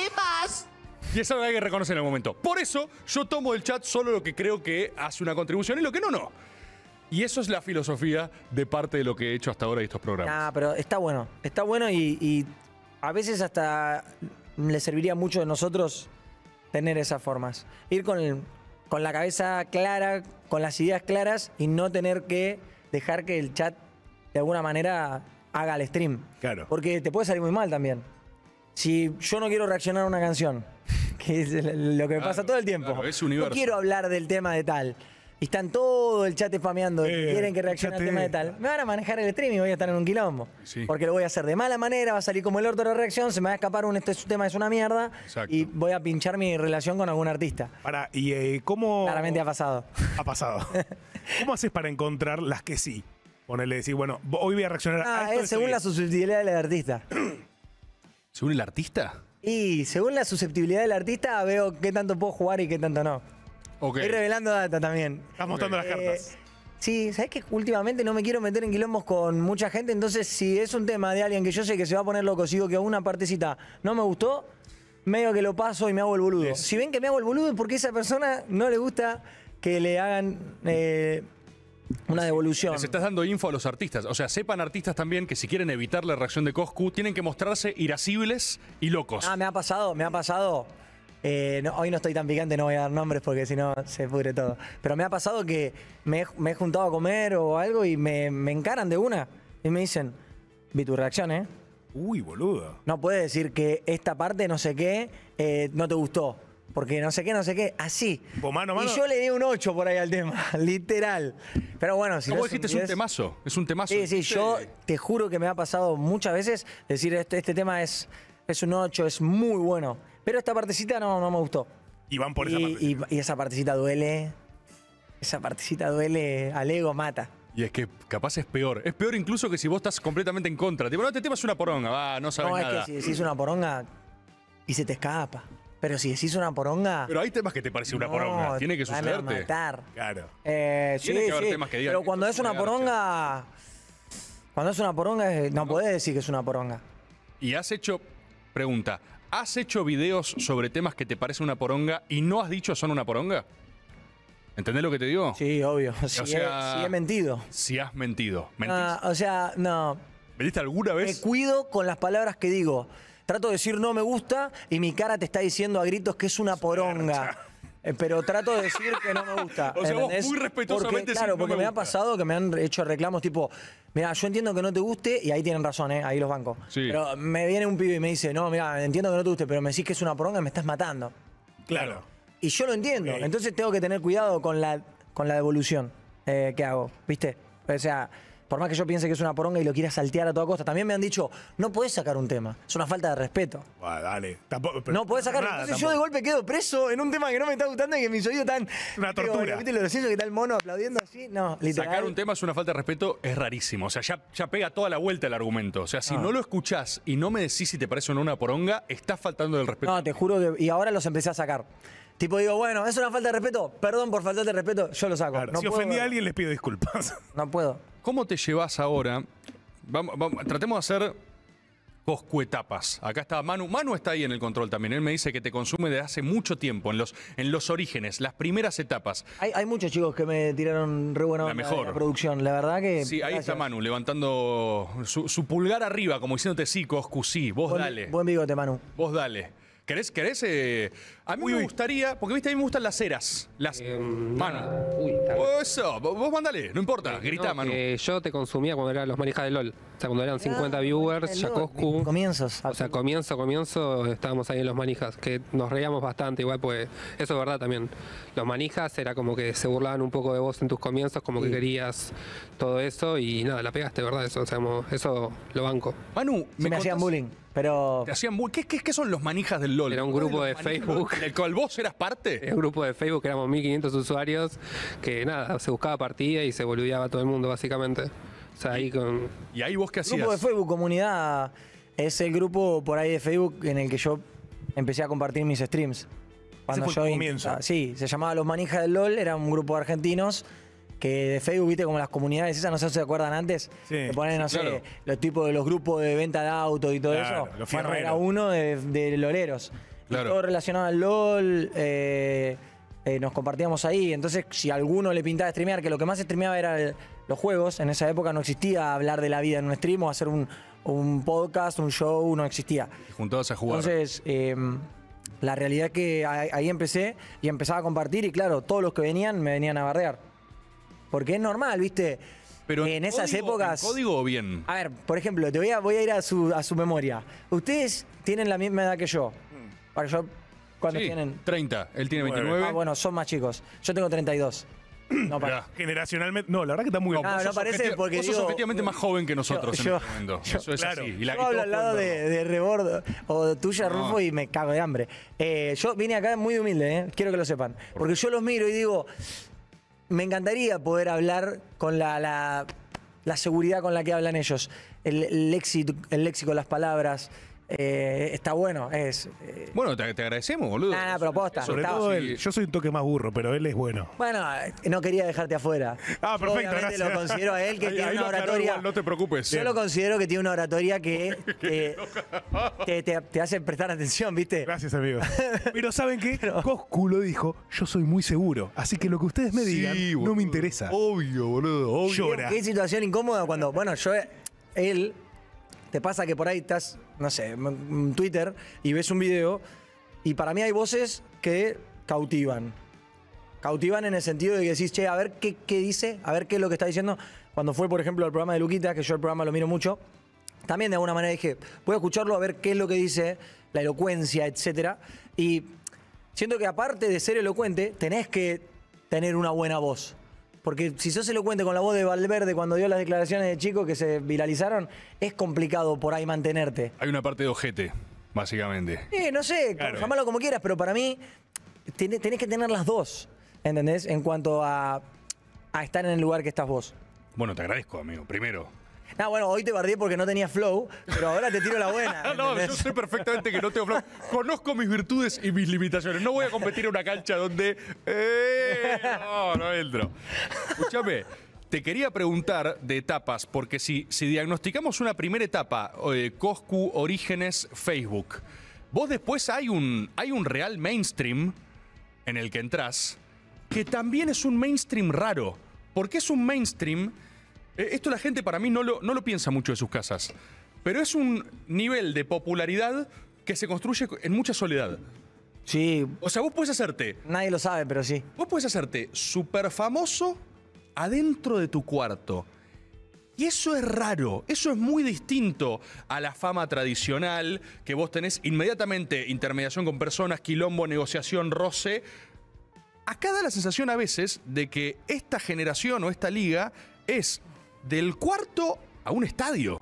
Y es algo que hay que reconocer en el momento. Por eso, yo tomo del chat solo lo que creo que hace una contribución y lo que no. Y eso es la filosofía de parte de lo que he hecho hasta ahora y estos programas. Ah, pero está bueno. Está bueno y a veces hasta le serviría mucho a nosotros tener esas formas. Ir con la cabeza clara, con las ideas claras y no tener que dejar que el chat de alguna manera haga el stream. Claro. Porque te puede salir muy mal también. Si yo no quiero reaccionar a una canción, que es lo que me pasa todo el tiempo. claro, es universo. No quiero hablar del tema de tal. Y están todo el chat spameando que quieren que reaccione al escuchate. tema de tal. Me van a manejar el stream y voy a estar en un quilombo. Sí. Porque lo voy a hacer de mala manera, va a salir como el orto de la reacción, se me va a escapar este tema es una mierda. Exacto. Y voy a pinchar mi relación con algún artista. Pará, ¿y cómo...? Claramente ha pasado. Ha pasado. ¿Cómo haces para encontrar las que sí? Ponerle decir, bueno, hoy voy a reaccionar a esto. Según la susceptibilidad del artista. ¿Según el artista? Y según la susceptibilidad del artista veo qué tanto puedo jugar y qué tanto no. Ok. Estoy revelando data también. Estás mostrando las cartas. Sí, ¿sabes que últimamente no me quiero meter en quilombos con mucha gente? Entonces, si es un tema de alguien que yo sé que se va a poner loco, sigo que a una partecita no me gustó, medio que lo paso y me hago el boludo. Si ven que me hago el boludo es porque a esa persona no le gusta que le hagan una devolución. Les estás dando info a los artistas. O sea, sepan artistas también que si quieren evitar la reacción de Coscu, tienen que mostrarse irascibles y locos. Ah, me ha pasado. Hoy no estoy tan picante, no voy a dar nombres porque si no se pudre todo. Pero me ha pasado que me he juntado a comer o algo y me encaran de una y me dicen, vi tu reacción, ¿eh? Uy, boludo. No puedes decir que esta parte no sé qué no te gustó. Porque no sé qué, así. Vos, mano a mano. Y yo le di un 8 por ahí al tema, literal. Pero bueno, si Como no dijiste, es un un 10, temazo. Es un temazo. Sí, yo te juro que me ha pasado muchas veces decir este tema es un 8, es muy bueno. Pero esta partecita no me gustó. Y van por esa parte. Y esa partecita duele. Esa partecita duele, al ego mata. Y es que capaz es peor. Es peor incluso que si vos estás completamente en contra. Tipo, no, este tema es una poronga, va, no sabes No, es nada. que si decís una poronga y se te escapa. Pero si decís una poronga. Pero hay temas que te parecen una no, poronga. Tiene que te van a sucederte. matar. Claro. Sí, Tiene que haber sí. temas que digan Pero que cuando esto es una es una poronga. Cuando es una poronga, no podés decir que es una poronga. Y pregunta, ¿has hecho videos sobre temas que te parecen una poronga y no has dicho son una poronga? ¿Entendés lo que te digo? Sí, obvio. Sí, sea, he mentido. Si has mentido. ¿Mentís? O sea, no. ¿Mentiste alguna Me vez? cuido con las palabras que digo. Trato de decir no me gusta y mi cara te está diciendo a gritos que es una poronga. Pero trato de decir que no me gusta. O sea, vos ¿entendés? muy respetuosamente Porque, decís, claro, no porque me me ha gusta. pasado que me han hecho reclamos tipo, mira, yo entiendo que no te guste, y ahí tienen razón, ahí los bancos. Sí. Pero me viene un pibe y me dice, no, mira, entiendo que no te guste, pero me decís que es una poronga y me estás matando. Claro. Y yo lo entiendo. Ok. Entonces tengo que tener cuidado con la devolución que hago, ¿viste? O sea, por más que yo piense que es una poronga y lo quiera saltear a toda costa, también me han dicho, no podés sacar un tema. Es una falta de respeto. Dale. Tampoco, pero No podés sacar. nada, Entonces yo de golpe quedo preso en un tema que no me está gustando y que mis oídos están. Una tortura. Digo, ¿viste lo gracioso que está el mono aplaudiendo así? No, literal. Sacar un tema es una falta de respeto, es rarísimo. O sea, ya pega toda la vuelta el argumento. O sea, si no lo escuchás y no me decís si te parece o no una poronga, estás faltando del respeto. No, te juro que. Y ahora los empecé a sacar. Tipo, digo, bueno, ¿es una falta de respeto? Perdón por faltarte de respeto, yo lo saco. Claro, No si puedo, ofendí a alguien, les pido disculpas. No puedo. ¿Cómo te llevas ahora? Tratemos de hacer coscuetapas. Acá está Manu. Manu está ahí en el control también. Él me dice que te consume desde hace mucho tiempo, en los orígenes, las primeras etapas. Hay muchos chicos que me tiraron re buena La onda mejor. de la producción. La verdad que. Sí, ahí gracias. está Manu, levantando su pulgar arriba, como diciéndote sí, Coscu, sí, vos dale. Buen bigote, Manu. Vos dale. ¿Querés? A mí me gustaría, porque viste, a mí me gustan las eras. Manu. Uy, está bien. Eso, vos mandale, no importa, grita, No, Manu. que yo te consumía cuando eran los manijas de LOL. O sea, cuando eran 50 viewers, ya Coscu. Comienzos. O sea, comienzo, estábamos ahí en los manijas, que nos reíamos bastante igual, pues eso es verdad también. Los manijas era como que se burlaban un poco de vos en tus comienzos, como que querías todo eso y nada, la pegaste, ¿verdad? Eso, o sea, eso lo banco. Manu, me hacían contás- bullying, pero. Te hacían bullying. ¿Qué son los manijas del LOL? Era un grupo de Facebook. ¿Del cual vos eras parte? Era un grupo de Facebook, éramos 1500 usuarios, que nada, se buscaba partida y se boludeaba a todo el mundo, básicamente. O sea, ahí con. ¿Y ahí vos qué hacías? Grupo de Facebook, comunidad, es el grupo por ahí de Facebook en el que yo empecé a compartir mis streams. Ese fue el comienzo. Sí, se llamaba Los Manijas del LOL, era un grupo de argentinos que de Facebook, viste, como las comunidades esas, no sé si se acuerdan antes, Sí, que ponen, no sí, sé, claro. los tipos de los grupos de venta de autos y todo Claro, eso. los Bueno, fierreros. era uno de loleros. Y Claro. todo relacionado al LOL, nos compartíamos ahí. Entonces, si a alguno le pintaba streamear, que lo que más streameaba era los juegos, en esa época no existía hablar de la vida en un stream o hacer un podcast, un show, no existía. Te juntabas a jugar. Entonces, la realidad es que ahí empecé y empezaba a compartir y claro, todos los que venían me venían a bardear. Porque es normal, ¿viste? Pero en esas código- épocas... ¿en código o bien? A ver, por ejemplo, voy a ir a su memoria. Ustedes tienen la misma edad que yo. Para yo, cuando Sí, tienen... 30. Él tiene 29. Ah, bueno, son más chicos. Yo tengo 32. No, para. Mirá. Generacionalmente. No, la verdad que está muy bien. No, Vos no sos parece porque vos sos digo- objetivamente más joven que nosotros yo- en este momento. Eso es claro. así. Y la Yo hablo al lado de Rebord o tuya, No. Rufo, y me cago de hambre. Yo vine acá muy humilde, quiero que lo sepan. Porque yo los miro y digo, me encantaría poder hablar con la seguridad con la que hablan ellos. El léxico, las palabras. Está bueno. Bueno, te agradecemos, boludo. Nah, pero posta. Sobre estaba- todo él. Yo soy un toque más burro, pero él es bueno. Bueno, no quería dejarte afuera. Ah, Yo perfecto, obviamente gracias. lo considero a él que Ahí- tiene ahí una lo aclaró oratoria. igual, no te preocupes. Yo lo considero que tiene una oratoria que te hace prestar atención, ¿viste? Gracias, amigo. Pero ¿saben qué? Coscu lo dijo, yo soy muy seguro. Así que lo que ustedes me digan Sí, no boludo. me interesa. Obvio, boludo. Obvio. Llora. Qué situación incómoda cuando, bueno, él, te pasa que por ahí estás, no sé, en Twitter y ves un video y para mí hay voces que cautivan. Cautivan en el sentido de que decís, che, a ver qué dice, a ver qué es lo que está diciendo. Cuando fue, por ejemplo, el programa de Luquita, que yo el programa lo miro mucho, también de alguna manera dije, voy a escucharlo a ver qué es lo que dice, la elocuencia, etcétera. Y siento que aparte de ser elocuente, tenés que tener una buena voz. Porque si sos elocuente con la voz de Valverde cuando dio las declaraciones de Chico que se viralizaron, es complicado por ahí mantenerte. Hay una parte de ojete, básicamente. No sé, Claro. llamarlo como quieras, pero para mí tenés que tener las dos, ¿entendés? En cuanto a estar en el lugar que estás vos. Bueno, te agradezco, amigo. Primero. Bueno, hoy te bardeé porque no tenía flow, pero ahora te tiro la buena. No, yo ¿entendés? sé perfectamente que no tengo flow. Conozco mis virtudes y mis limitaciones. No voy a competir en una cancha donde... no entro. Escúchame, te quería preguntar de etapas, porque si diagnosticamos una primera etapa, Coscu, Orígenes, Facebook, vos después hay un real mainstream en el que entrás, que también es un mainstream raro. Porque es un mainstream... Esto la gente para mí no lo piensa mucho de sus casas. Pero es un nivel de popularidad que se construye en mucha soledad. Sí. O sea, vos podés hacerte... Nadie lo sabe, pero sí. Vos podés hacerte súper famoso adentro de tu cuarto. Y eso es raro, eso es muy distinto a la fama tradicional que vos tenés inmediatamente intermediación con personas, quilombo, negociación, roce. Acá da la sensación a veces de que esta generación o esta liga es del cuarto a un estadio.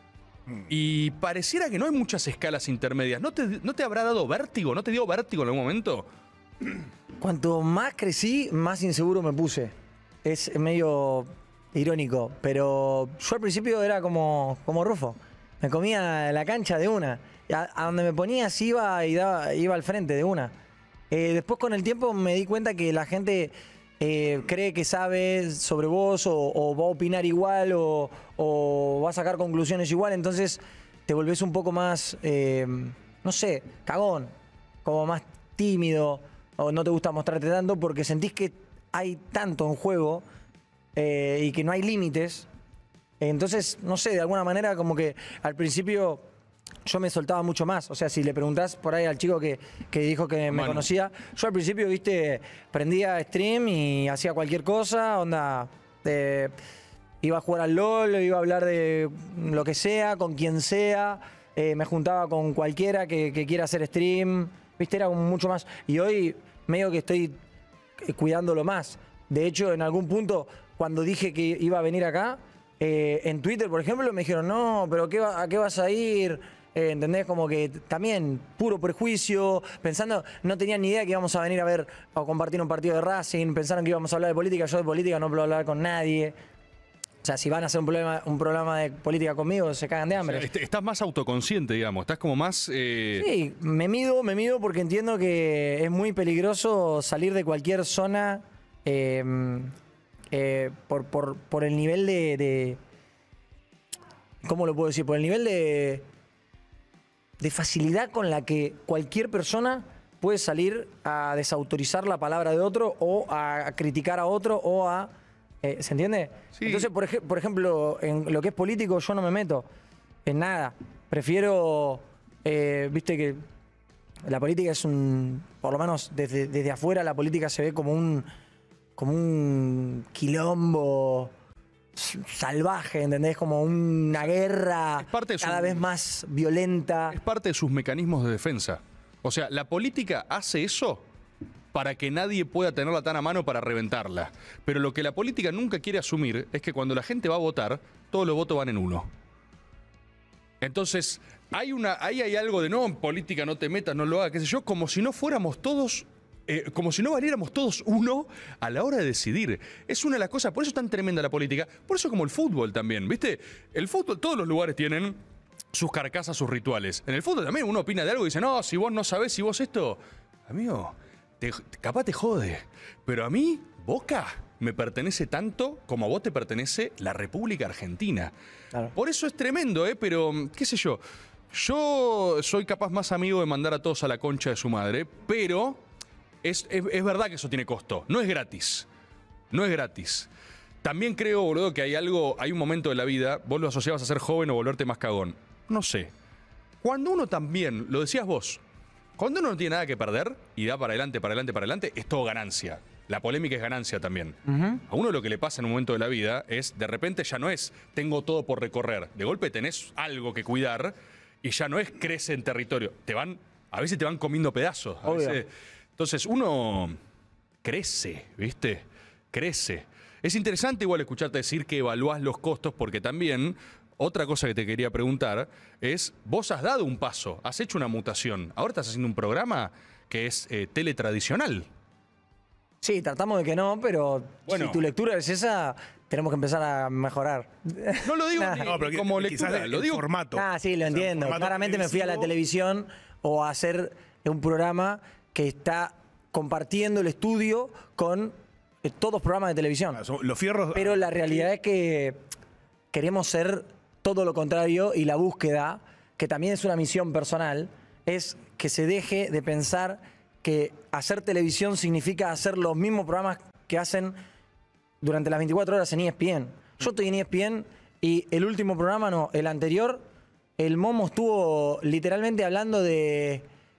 Y pareciera que no hay muchas escalas intermedias. ¿No te habrá dado vértigo? ¿No te dio vértigo en algún momento? Cuanto más crecí, más inseguro me puse. Es medio irónico, pero yo al principio era como Rufo. Me comía la cancha de una. A donde me ponías iba al frente de una. Después con el tiempo me di cuenta que la gente cree que sabe sobre vos o va a opinar igual o va a sacar conclusiones igual, entonces te volvés un poco más, no sé, cagón, como más tímido o no te gusta mostrarte tanto porque sentís que hay tanto en juego y que no hay límites. Entonces, no sé, de alguna manera como que al principio yo me soltaba mucho más. O sea, si le preguntás por ahí al chico que dijo que me conocía, yo al principio, viste, prendía stream y hacía cualquier cosa, onda, iba a jugar al LOL, iba a hablar de lo que sea, con quien sea, me juntaba con cualquiera que quiera hacer stream, viste, era como mucho más. Y hoy medio que estoy cuidándolo más. De hecho, en algún punto, cuando dije que iba a venir acá, en Twitter, por ejemplo, me dijeron, no, pero ¿a qué vas a ir? ¿Entendés? Como que también puro prejuicio, pensando, no tenían ni idea que íbamos a venir a ver o compartir un partido de Racing, pensaron que íbamos a hablar de política, yo de política no puedo hablar con nadie. O sea, si van a hacer un programa de política conmigo, se cagan de hambre. O sea, estás más autoconsciente, digamos, estás como más... Sí, me mido porque entiendo que es muy peligroso salir de cualquier zona por el nivel de... ¿Cómo lo puedo decir? Por el nivel de facilidad con la que cualquier persona puede salir a desautorizar la palabra de otro o a criticar a otro o a... ¿se entiende? Sí. Entonces, por ejemplo, en lo que es político yo no me meto en nada. Prefiero, viste que la política es por lo menos desde afuera la política se ve como un quilombo salvaje, ¿entendés? Como una guerra cada vez más violenta. Es parte de sus mecanismos de defensa. O sea, la política hace eso para que nadie pueda tenerla tan a mano para reventarla. Pero lo que la política nunca quiere asumir es que cuando la gente va a votar, todos los votos van en uno. Entonces, ahí hay algo de no, en política no te metas, no lo hagas, qué sé yo, como si no fuéramos todos... como si no valiéramos todos uno a la hora de decidir. Es una de las cosas, por eso es tan tremenda la política, por eso como el fútbol también, ¿viste? El fútbol, todos los lugares tienen sus carcasas, sus rituales. En el fútbol también uno opina de algo y dice, no, si vos no sabés, si vos esto... Amigo, capaz te jode, pero a mí, Boca, me pertenece tanto como a vos te pertenece la República Argentina. Claro. Por eso es tremendo, pero qué sé yo. Yo soy capaz más amigo de mandar a todos a la concha de su madre, pero... Es verdad que eso tiene costo. No es gratis. No es gratis. También creo, boludo, que hay un momento de la vida, vos lo asociabas a ser joven o volverte más cagón. No sé. Cuando uno también, lo decías vos, cuando uno no tiene nada que perder y da para adelante, es todo ganancia. La polémica es ganancia también. A uno lo que le pasa en un momento de la vida es, de repente ya no es, tengo todo por recorrer. De golpe tenés algo que cuidar y ya no es crece en territorio. A veces te van comiendo pedazos. A veces, entonces uno crece, ¿viste? Crece. Es interesante igual escucharte decir que evaluás los costos porque también, otra cosa que te quería preguntar es, vos has dado un paso, has hecho una mutación. Ahora estás haciendo un programa que es teletradicional. Sí, tratamos de que no, pero si tu lectura es esa, tenemos que empezar a mejorar. No lo digo pero como lectura, lo digo... formato. Sí, lo entiendo. Claramente me fui a la televisión o a hacer un programa que está compartiendo el estudio con todos programas de televisión. Los fierros... Pero la realidad es que queremos ser todo lo contrario y la búsqueda, que también es una misión personal, es que se deje de pensar que hacer televisión significa hacer los mismos programas que hacen durante las 24 horas en ESPN. Yo estoy en ESPN y el último programa, no, el anterior, el Momo estuvo literalmente hablando de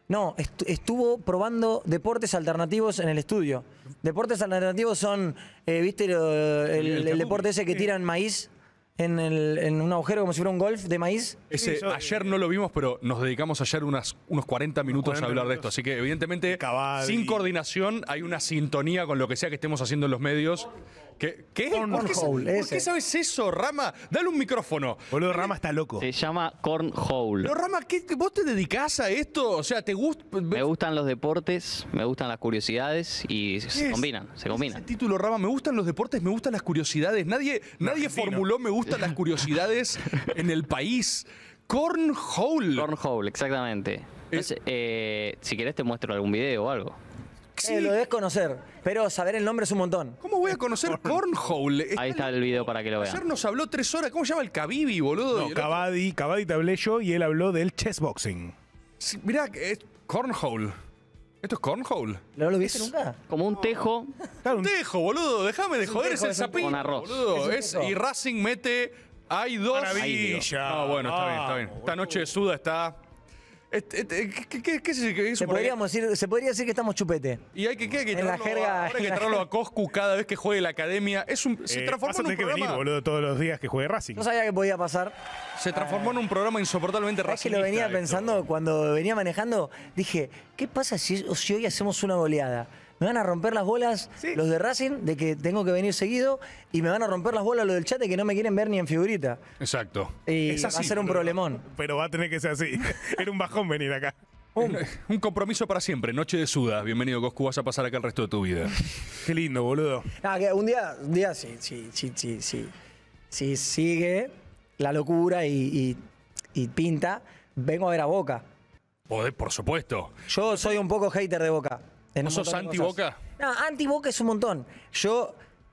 No, estuvo probando deportes alternativos en el estudio. Deportes alternativos son, ¿viste el deporte ese que tiran maíz en un agujero como si fuera un golf de maíz? Ese, ayer no lo vimos, pero nos dedicamos ayer unos 40 minutos a hablar de esto. Así que, evidentemente, sin coordinación, hay una sintonía con lo que sea que estemos haciendo en los medios. ¿Qué? ¿Por qué sabes eso, Rama? Dale un micrófono. Boludo, Rama está loco. Se llama cornhole. Pero, Rama, ¿vos te dedicás a esto? O sea, ¿te gusta? Me gustan los deportes, me gustan las curiosidades y se combinan. El título, Rama, me gustan los deportes, me gustan las curiosidades. Nadie formuló me gustan las curiosidades en el país. Cornhole. Cornhole, exactamente. Entonces, si querés te muestro algún video o algo. Sí. Lo debes conocer, pero saber el nombre es un montón. ¿Cómo voy a conocer Cornhole? Ahí está el video para que lo vean. Ayer nos habló 3 horas. ¿Cómo se llama el Khabib, boludo? No, Cavadi te hablé yo y él habló del chessboxing. Sí, mirá, es Cornhole. ¿Esto es Cornhole? ¿No lo viste nunca? Como un tejo. Claro, un tejo, boludo. Déjame de joder, tejo, es el es un sapín. con arroz. Boludo. Es un tejo. Y Racing mete... Hay 2. Maravilla. No, bueno, está bien. Esta noche de suda está... ¿Qué es eso? Se podría decir que estamos chupete. Y hay que En la jerga- ahora hay que traerlo a Coscu cada vez que juegue la academia. Se transformó Vas a en un tener que venir, programa. boludo, todos los días que juegue Racing. No sabía que podía pasar. Se transformó en un programa insoportablemente ¿Sabes que racista. lo venía esto. pensando cuando venía manejando? Dije, ¿qué pasa si hoy hacemos una goleada? Me van a romper las bolas los de Racing de que tengo que venir seguido y me van a romper las bolas los del chat de que no me quieren ver ni en figurita. Exacto. Y Es va así, a ser un boludo. problemón. Pero va a tener que ser así. Era un bajón venir acá. Un compromiso para siempre. Noche de suda. Bienvenido, Coscu. Vas a pasar acá el resto de tu vida. Qué lindo, boludo. Que un día si sigue la locura y pinta, vengo a ver a Boca. Por supuesto. Yo soy un poco hater de Boca. ¿No sos anti-Boca? No, anti-Boca es un montón. Yo,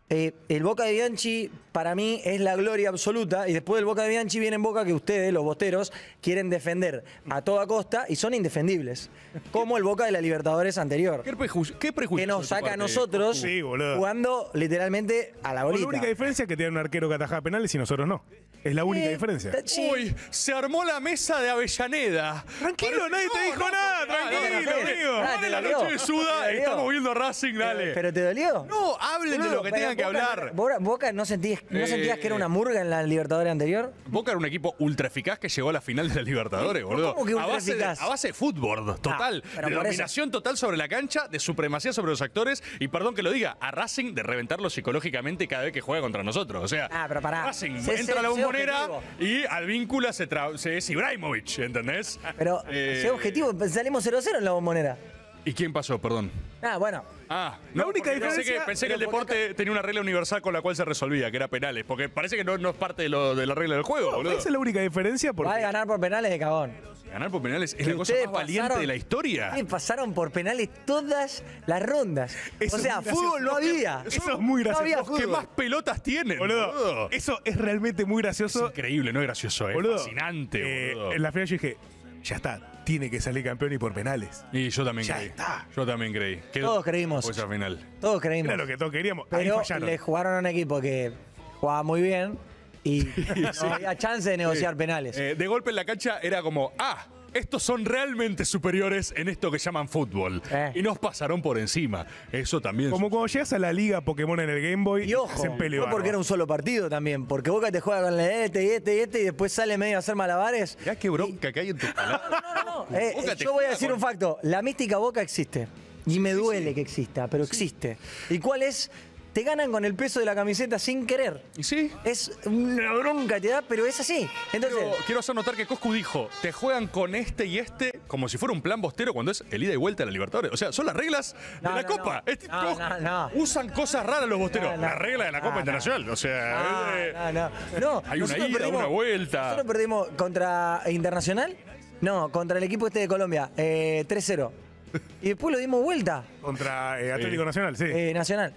el Boca de Bianchi, para mí, es la gloria absoluta. Y después del Boca de Bianchi viene en Boca que ustedes, los bosteros, quieren defender a toda costa y son indefendibles. Como el Boca de la Libertadores anterior. ¿Qué prejuicio? Que nos saca a nosotros Sí, boludo. jugando literalmente a la Con bolita. la única diferencia es que tiene un arquero que atajaba penales y nosotros no. Es la única diferencia. Sí. Uy, se armó la mesa de Avellaneda. Tranquilo, nadie te dijo nada, tranquilo, amigo. Ah, Dale, la ¿te dolió? noche de suda, ¿Te dolió? estamos viendo a Racing, dale. ¿Pero te dolió? No, hablen de lo que Pero tengan que Boca- hablar. Boca, ¿no sentías que era una murga en la Libertadores anterior? Boca era un equipo ultra eficaz que llegó a la final de la Libertadores, boludo. ¿Cómo que ultra a base eficaz? de fútbol, total. pero De por eso. dominación total sobre la cancha, de supremacía sobre los actores. Y perdón que lo diga, a Racing de reventarlo psicológicamente cada vez que juega contra nosotros. O sea, pero pará. Racing Sé entra a la bombonera objetivo. y al víncula es Ibrahimovic, ¿entendés? Pero, sé objetivo, salimos 0-0 en la bombonera. ¿Y quién pasó? Perdón. Bueno. La única porque diferencia- Pensé que el deporte tenía una regla universal con la cual se resolvía, que era penales. Porque parece que no es parte de la regla del juego, boludo. Esa es la única diferencia Va a porque ganar por penales de cagón. Ganar por penales es Que la cosa ustedes más valiente pasaron- de la historia. ustedes pasaron por penales todas las rondas. Eso o sea, es muy fútbol no gracioso. había. Eso es muy No había gracioso. ¿Qué fútbol. más pelotas tienen, Boludo, boludo? eso es realmente muy Es gracioso. increíble, no es gracioso, es Boludo, fascinante, boludo. en la final yo dije, ya está, tiene que salir campeón y por penales. Y yo también Ya creí. está. Yo también creí. Todos creímos. Esa final. Todos creímos. Era lo que todos queríamos. Ahí Pero fallaron. le jugaron a un equipo que jugaba muy bien y no había chance de negociar penales. De golpe en la cancha era como, estos son realmente superiores en esto que llaman fútbol. Y nos pasaron por encima. Eso también. Como cuando llegas a la liga Pokémon en el Game Boy, Y ojo, hacen peleo no porque bárbaro. era un solo partido también, porque Boca te juega con este y después sale medio a hacer malabares. Mirá qué bronca que hay en tu palabra. No, Boca te yo voy a juega decir con- un facto, la mística Boca existe. Y me duele que exista, pero existe. ¿Y cuál es? Te ganan con el peso de la camiseta sin querer. ¿Y sí? Es una bronca, te da, pero es así. Entonces, Quiero hacer notar que Coscu dijo, te juegan con este y este como si fuera un plan bostero cuando es el ida y vuelta de la Libertadores. O sea, son las reglas No, de la no, Copa. no. Es tipo, No. Usan cosas raras los bosteros. No, no. La regla de la Copa No, Internacional. O sea, no. hay una Nosotros ida, una vuelta. Nosotros perdimos contra Internacional, no, contra el equipo este de Colombia, 3-0. Y después lo dimos vuelta, Contra Atlético Nacional, sí. Nacional.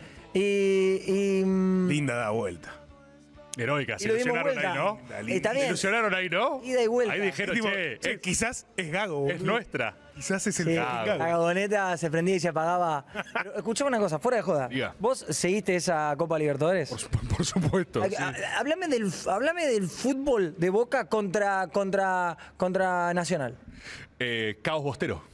Y Linda da vuelta. Heroica, Y se lo dimos ilusionaron vuelta. ahí, ¿no? Linda, Está Se bien. ilusionaron ahí, ¿no? Ida y vuelta. Ahí dijeron, Tipo, che, quizás es Gago. es boludo. nuestra. Quizás es el Sí, Gago. la gagoneta se prendía y se apagaba. Pero escuchame una cosa, fuera de joda. Diga. ¿Vos seguiste esa Copa Libertadores? Por supuesto. sí. Háblame del fútbol de Boca contra Nacional. Caos bostero.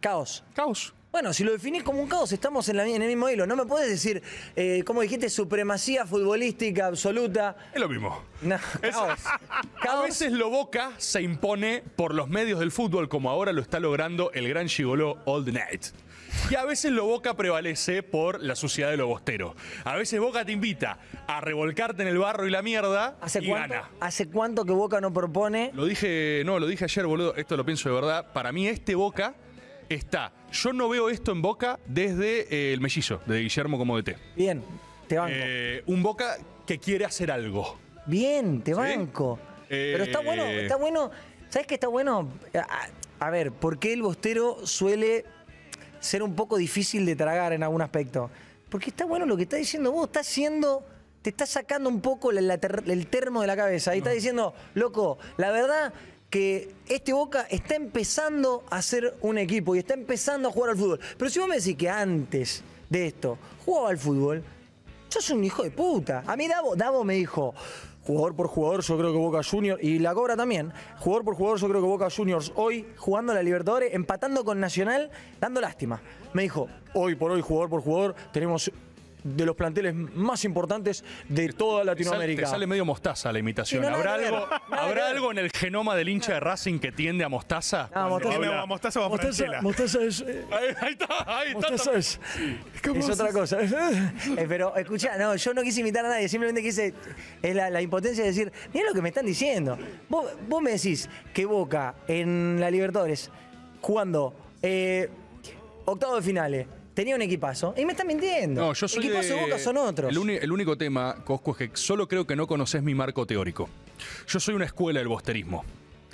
Caos. Caos. Bueno, si lo definís como un caos, estamos en el mismo hilo. No me podés decir, como dijiste, supremacía futbolística absoluta. Es lo mismo. No, caos. A veces lo Boca se impone por los medios del fútbol, como ahora lo está logrando el gran gigoló All the Night. Y a veces lo Boca prevalece por la suciedad de lo bostero. A veces Boca te invita a revolcarte en el barro y la mierda y gana. ¿Hace cuánto que Boca no propone? Lo dije ayer, boludo. Esto lo pienso de verdad. Para mí este Boca está. Yo no veo esto en Boca desde el mellizo, de Guillermo como DT. Bien, te banco. Un Boca que quiere hacer algo. Bien, te banco. Pero está bueno. ¿Sabes qué está bueno? A ver, ¿por qué el bostero suele ser un poco difícil de tragar en algún aspecto? Porque está bueno lo que está diciendo vos, te está sacando un poco el termo de la cabeza y está diciendo, loco, la verdad que este Boca está empezando a ser un equipo y está empezando a jugar al fútbol. Pero si vos me decís que antes de esto jugaba al fútbol, sos un hijo de puta. A mí Davo me dijo, jugador por jugador yo creo que Boca Juniors, y la Cobra también, jugador por jugador yo creo que Boca Juniors hoy jugando a la Libertadores, empatando con Nacional, dando lástima. Me dijo, hoy por hoy, jugador por jugador, tenemos de los planteles más importantes de toda Latinoamérica. Te sale medio mostaza la imitación. Sí, no, ¿Habrá algo en el genoma del hincha de Racing que tiende a mostaza? No, mostaza o a Franchella. Mostaza es... Ahí está. Mostaza es otra cosa. Pero escuchá, no, yo no quise imitar a nadie, simplemente quise... Es la impotencia de decir, mirá lo que me están diciendo. Vos me decís que Boca en la Libertadores, jugando octavo de finales, tenía un equipazo. Y me están mintiendo. No, yo soy equipazo de Boca son otros. El único tema, Cosco, es que solo creo que no conoces mi marco teórico. Yo soy una escuela del bosterismo.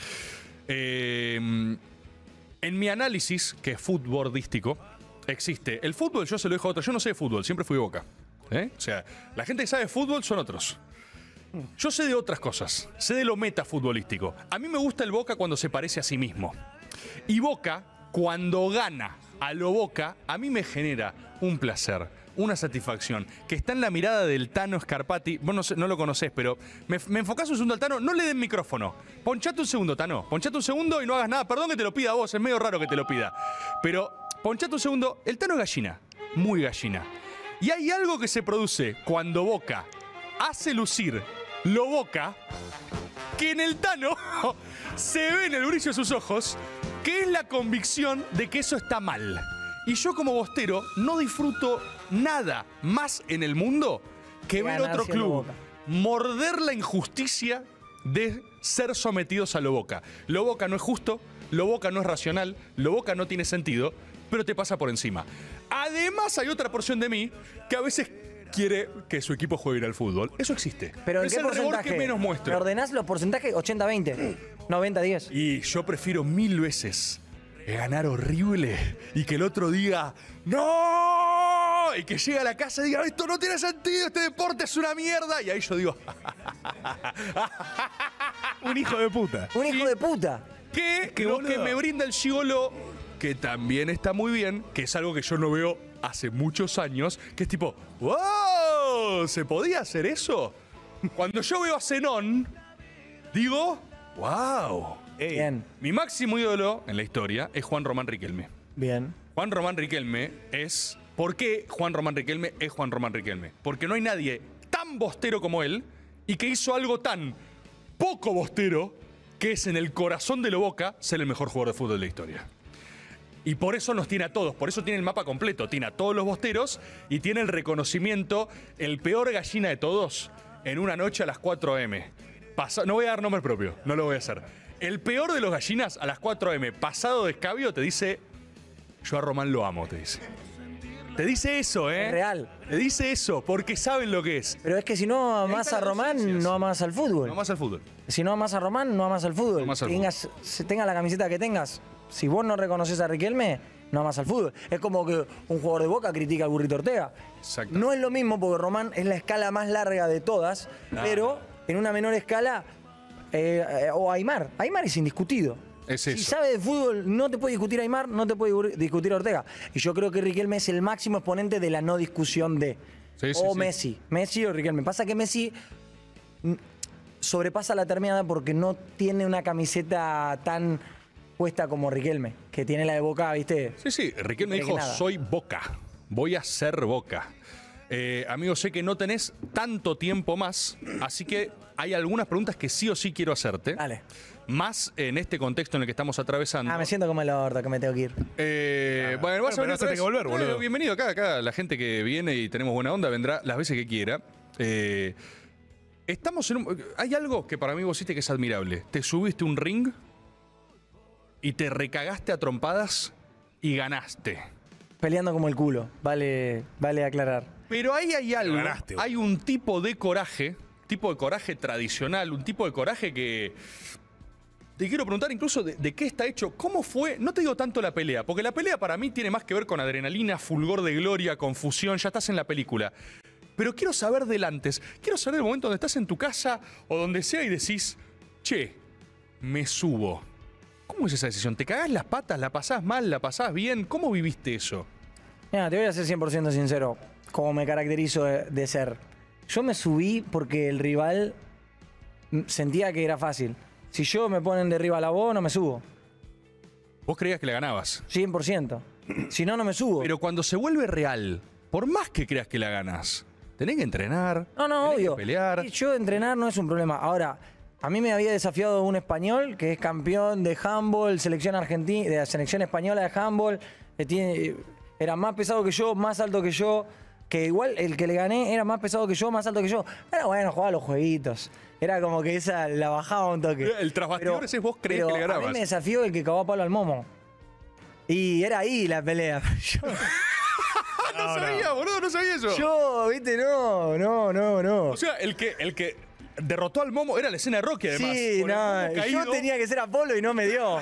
En mi análisis, que es futbolístico, existe. El fútbol yo se lo dejo a otros. Yo no sé de fútbol, siempre fui Boca. O sea, la gente que sabe de fútbol son otros. Yo sé de otras cosas. Sé de lo metafutbolístico. A mí me gusta el Boca cuando se parece a sí mismo. Y Boca, cuando gana a lo Boca, a mí me genera un placer, una satisfacción, que está en la mirada del Tano Scarpati. Vos no lo conocés, pero me enfocás un segundo al Tano, no le den micrófono. Ponchate un segundo, Tano. Ponchate un segundo y no hagas nada. Perdón que te lo pida a vos, es medio raro que te lo pida. Pero ponchate un segundo. El Tano es gallina, muy gallina. Y hay algo que se produce cuando Boca hace lucir lo Boca, que en el Tano se ve en el brillo de sus ojos, que es la convicción de que eso está mal. Y yo como bostero no disfruto nada más en el mundo que ver otro club morder la injusticia de ser sometidos a lo Boca. Lo Boca no es justo, lo Boca no es racional, lo Boca no tiene sentido, pero te pasa por encima. Además hay otra porción de mí que a veces quiere que su equipo juegue al fútbol. Eso existe. Pero ¿en es qué el rigor porcentaje? que menos muestro. ¿Me ordenás los porcentajes? 80-20, 90-10. Y yo prefiero 1000 veces ganar horrible y que el otro diga ¡no! Y que llegue a la casa y diga esto no tiene sentido, este deporte es una mierda. Y ahí yo digo un hijo de puta. Un hijo de puta. Que lo que me brinda el gigolo, que también está muy bien, que es algo que yo no veo hace muchos años, que es tipo ¡wow! ¿Se podía hacer eso? Cuando yo veo a Zenón, digo ¡wow! Bien. Mi máximo ídolo en la historia es Juan Román Riquelme. Bien. Juan Román Riquelme es... ¿Por qué Juan Román Riquelme es Juan Román Riquelme? Porque no hay nadie tan bostero como él y que hizo algo tan poco bostero que es en el corazón de lo Boca ser el mejor jugador de fútbol de la historia. Y por eso nos tiene a todos, por eso tiene el mapa completo, tiene a todos los bosteros y tiene el reconocimiento, el peor gallina de todos, en una noche a las 4 a.m. No voy a dar nombre propio, no lo voy a hacer. El peor de los gallinas a las 4 a.m. pasado de escabio te dice, yo a Román lo amo, te dice. Te dice eso, ¿eh? Es real. Te dice eso, porque saben lo que es. Pero es que si no amás a Román, no amás al fútbol. No amás al fútbol. Si no amás a Román, no amás al fútbol. No amás al tengas la camiseta que tengas, si vos no reconoces a Riquelme, no amás al fútbol. Es como que un jugador de Boca critica al Burrito Ortega. Exacto. No es lo mismo porque Román es la escala más larga de todas, pero en una menor escala, o Aimar. Aimar es indiscutido. Es eso. Si sabe de fútbol, no te puede discutir Aimar, no te puede discutir Ortega. Y yo creo que Riquelme es el máximo exponente de la no discusión de. Messi. Messi o Riquelme. Pasa que Messi sobrepasa la terminada porque no tiene una camiseta tan puesta como Riquelme, que tiene la de Boca, ¿viste? Sí, Riquelme dijo, Impregnada. soy Boca, voy a ser Boca. Amigo, sé que no tenés tanto tiempo más, así que hay algunas preguntas que sí o sí quiero hacerte. Dale. Más en este contexto en el que estamos atravesando. Me siento como el orto que me tengo que ir. Bueno, vas a venir otra vez. que volver, boludo. Bienvenido acá. La gente que viene y tenemos buena onda vendrá las veces que quiera. Estamos en hay algo que para mí vos hiciste que es admirable. Te subiste un ring y te recagaste a trompadas y ganaste. Peleando como el culo, vale aclarar. Pero ahí hay algo, Ganaste, hay un tipo de coraje tradicional, un tipo de coraje que... Te quiero preguntar incluso de qué está hecho, cómo fue, no te digo tanto la pelea, porque la pelea para mí tiene más que ver con adrenalina, fulgor de gloria, confusión, ya estás en la película. Pero quiero saber del antes, quiero saber el momento donde estás en tu casa o donde sea y decís, che, me subo. ¿Cómo es esa decisión? ¿Te cagás las patas? ¿La pasás mal? ¿La pasás bien? ¿Cómo viviste eso? Mira, te voy a ser 100% sincero, como me caracterizo de ser. Yo me subí porque el rival sentía que era fácil. Si yo me ponen de rival a vos, no me subo. Vos creías que la ganabas. 100%. Si no, no me subo. Pero cuando se vuelve real, por más que creas que la ganas, tenés que entrenar, No, tenés obvio. que pelear. Y yo entrenar no es un problema. Ahora, a mí me había desafiado un español que es campeón de handball, selección argentina, de la selección española de handball. Era más pesado que yo, más alto que yo. Que igual el que le gané era más pesado que yo, más alto que yo. Pero bueno, jugaba los jueguitos. Era como que esa la bajaba un toque. El tras bastidores es vos creés que le ganabas. A mí me desafió el que cagó a palo al Momo. Y era ahí la pelea. No sabía, boludo, no sabía eso. Yo, viste, no. O sea, el que derrotó al Momo era la escena de Rocky, además. Sí, Con el no, Momo caído. yo tenía que ser Apolo y no me dio.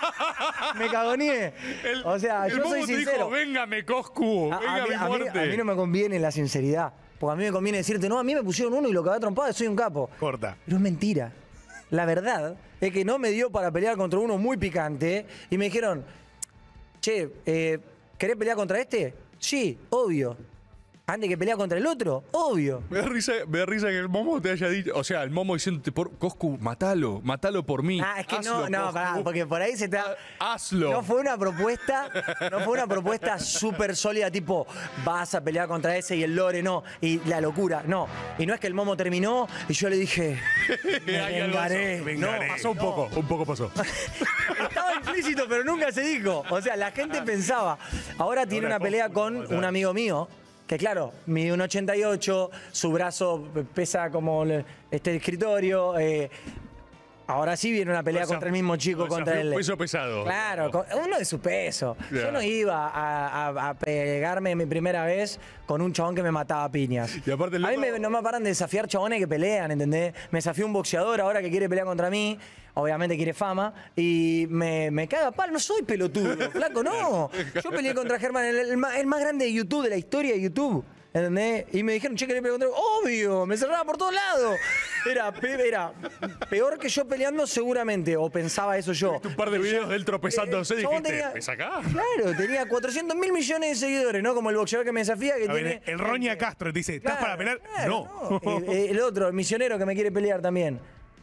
Me cagoneé. O sea, el yo Momo soy te sincero. dijo, véngame Coscu, véngame muerte. A mí no me conviene la sinceridad. Porque a mí me conviene decirte, no, a mí me pusieron uno y lo cagué a trompada, soy un capo. Corta. Pero es mentira. La verdad es que no me dio para pelear contra uno muy picante y me dijeron, che, ¿querés pelear contra este? Sí, obvio. ¿Antes que pelear contra el otro? Obvio. Me da risa que el Momo te haya dicho, o sea, el Momo diciéndote, Coscu, matalo por mí. Ah, es que Hazlo, no, pará, Coscu. porque por ahí se está. Hazlo. No fue una propuesta súper sólida, tipo, vas a pelear contra ese y el lore, no. Y la locura, no. Y no es que el Momo terminó y yo le dije, me Hay algo de eso. vengaré. No, pasó un poco pasó. Estaba implícito, pero nunca se dijo. O sea, la gente pensaba. Ahora tiene una pelea con un amigo mío. Que claro, mide 1,88, su brazo pesa como este escritorio. Ahora sí viene una pelea contra el mismo chico, contra él. Peso pesado. Claro, uno de su peso. Yeah. Yo no iba a pegarme mi primera vez con un chabón que me mataba a piñas. Y aparte el a mí loco- no me paran de desafiar chabones que pelean, ¿entendés? Me desafió un boxeador ahora que quiere pelear contra mí. Obviamente quiere fama. Y me caga a palo. No soy pelotudo, flaco, no. Yo peleé contra Germán, el más grande de YouTube, de la historia de YouTube. ¿Entendés? Y me dijeron, che, ¿querés pelear contra él? Obvio, me cerraba por todos lados. Era peor que yo peleando seguramente, o pensaba eso yo. Un par de videos de él tropezándose y chabón dijiste, ¿me sacás? Claro, tenía 400 mil millones de seguidores, ¿no? Como el boxeador que me desafía, que A ver, tiene... el Roña Castro te dice, ¿estás para pelear? Claro, No. El otro, el misionero que me quiere pelear también.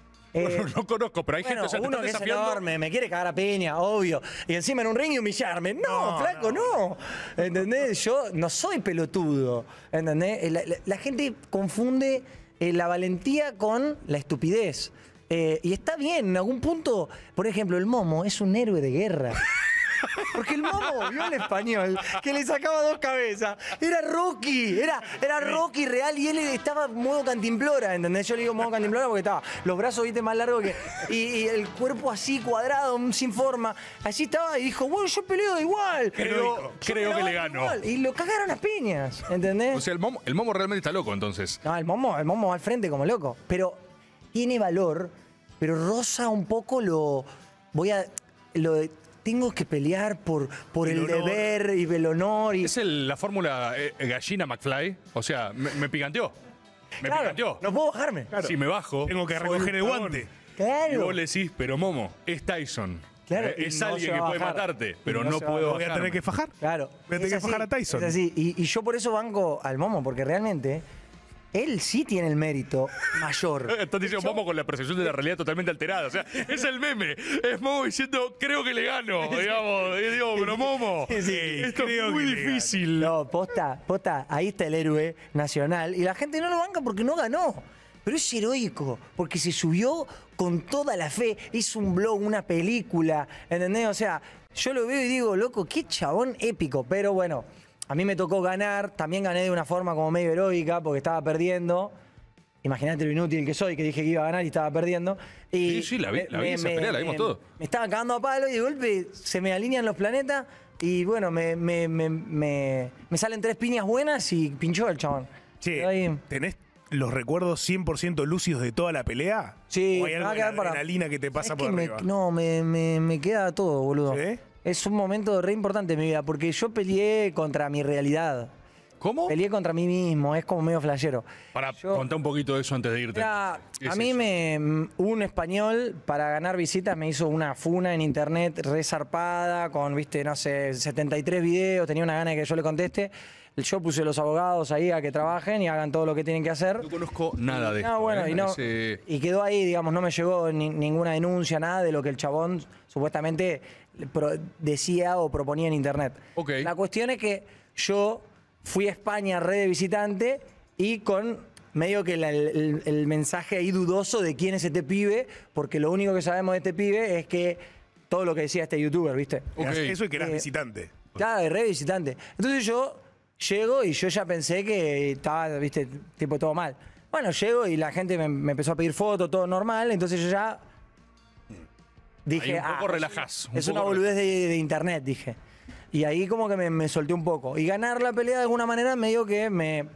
No conozco, pero hay Bueno, gente, o sea, te uno están que es desafiando. enorme, me quiere cagar a piña, obvio. Y encima en un ring y humillarme. No, flaco, no. ¿Entendés? Yo no soy pelotudo. ¿Entendés? La gente confunde la valentía con la estupidez. Y está bien, en algún punto, por ejemplo, el Momo es un héroe de guerra. Porque el Momo vio al español que le sacaba dos cabezas. Era Rocky, era Rocky real y él estaba en modo cantimplora, ¿entendés? Yo le digo modo cantimplora porque estaba los brazos, viste, más largos que... Y el cuerpo así, cuadrado, sin forma. Así estaba y dijo, bueno, yo peleo igual. Creo que le gano. Igual. Y lo cagaron las piñas, ¿entendés? O sea, el Momo realmente está loco, entonces. No, el Momo va al frente como loco. Pero tiene valor, pero roza un poco tengo que pelear por el deber y el honor. Y... Es la fórmula gallina McFly. O sea, me picanteó. Me Claro, picanteó. no puedo bajarme. Si me bajo. Tengo que soy recoger el un cagón. guante. Claro. Y vos le decís, pero Momo, es Tyson. Claro, Es y no alguien se que va a puede bajar. matarte, Y pero no no se va a puedo Voy a bajarme. tener que fajar. Claro. Voy a tener Es que fajar a así, Tyson. Es así. Y yo por eso banco al Momo, porque realmente él sí tiene el mérito mayor. Estás diciendo Momo con la percepción de la realidad totalmente alterada. O sea, es el meme. Es Momo diciendo, creo que le gano. Digamos, y digo, pero Momo, esto es muy difícil. No, posta, ahí está el héroe nacional y la gente no lo banca porque no ganó. Pero es heroico, porque se subió con toda la fe, hizo un blog, una película, ¿entendés? O sea, yo lo veo y digo, loco, qué chabón épico. Pero bueno, a mí me tocó ganar, también gané de una forma como medio heroica, porque estaba perdiendo. Imagínate lo inútil que soy, que dije que iba a ganar y estaba perdiendo. Y sí, la vi esa pelea, la vimos todo. Me estaba cagando a palo y de golpe se me alinean los planetas y bueno, me salen 3 piñas buenas y pinchó el chabón. Che, Ahí. ¿tenés los recuerdos 100% lúcidos de toda la pelea? Sí, ¿O hay me va algo a de quedar para... adrenalina que te pasa por arriba? No, me queda todo, boludo. ¿Sí? Es un momento re importante en mi vida, porque yo peleé contra mi realidad. ¿Cómo? Peleé contra mí mismo, es como medio flashero. Para contar un poquito de eso antes de irte. Mira, ¿Qué es a mí eso? un español para ganar visitas me hizo una funa en internet re zarpada con, viste, no sé, 73 videos, tenía una gana de que yo le conteste. Yo puse los abogados ahí a que trabajen y hagan todo lo que tienen que hacer. No conozco nada de esto. No, bueno, y quedó ahí, digamos, no me llegó ninguna denuncia, nada de lo que el chabón supuestamente decía o proponía en internet. Ok. La cuestión es que yo fui a España re de visitante y con medio que el mensaje ahí dudoso de quién es este pibe, porque lo único que sabemos de este pibe es que todo lo que decía este youtuber, ¿viste? Okay. Eso y que eras visitante. Claro, re visitante. Entonces yo llego y yo ya pensé que estaba, viste, tipo todo mal. Bueno, llego y la gente me empezó a pedir fotos, todo normal, entonces yo ya dije, ahí un poco relajás. es una boludez de internet, dije. Y ahí como que me solté un poco. Y ganar la pelea de alguna manera medio que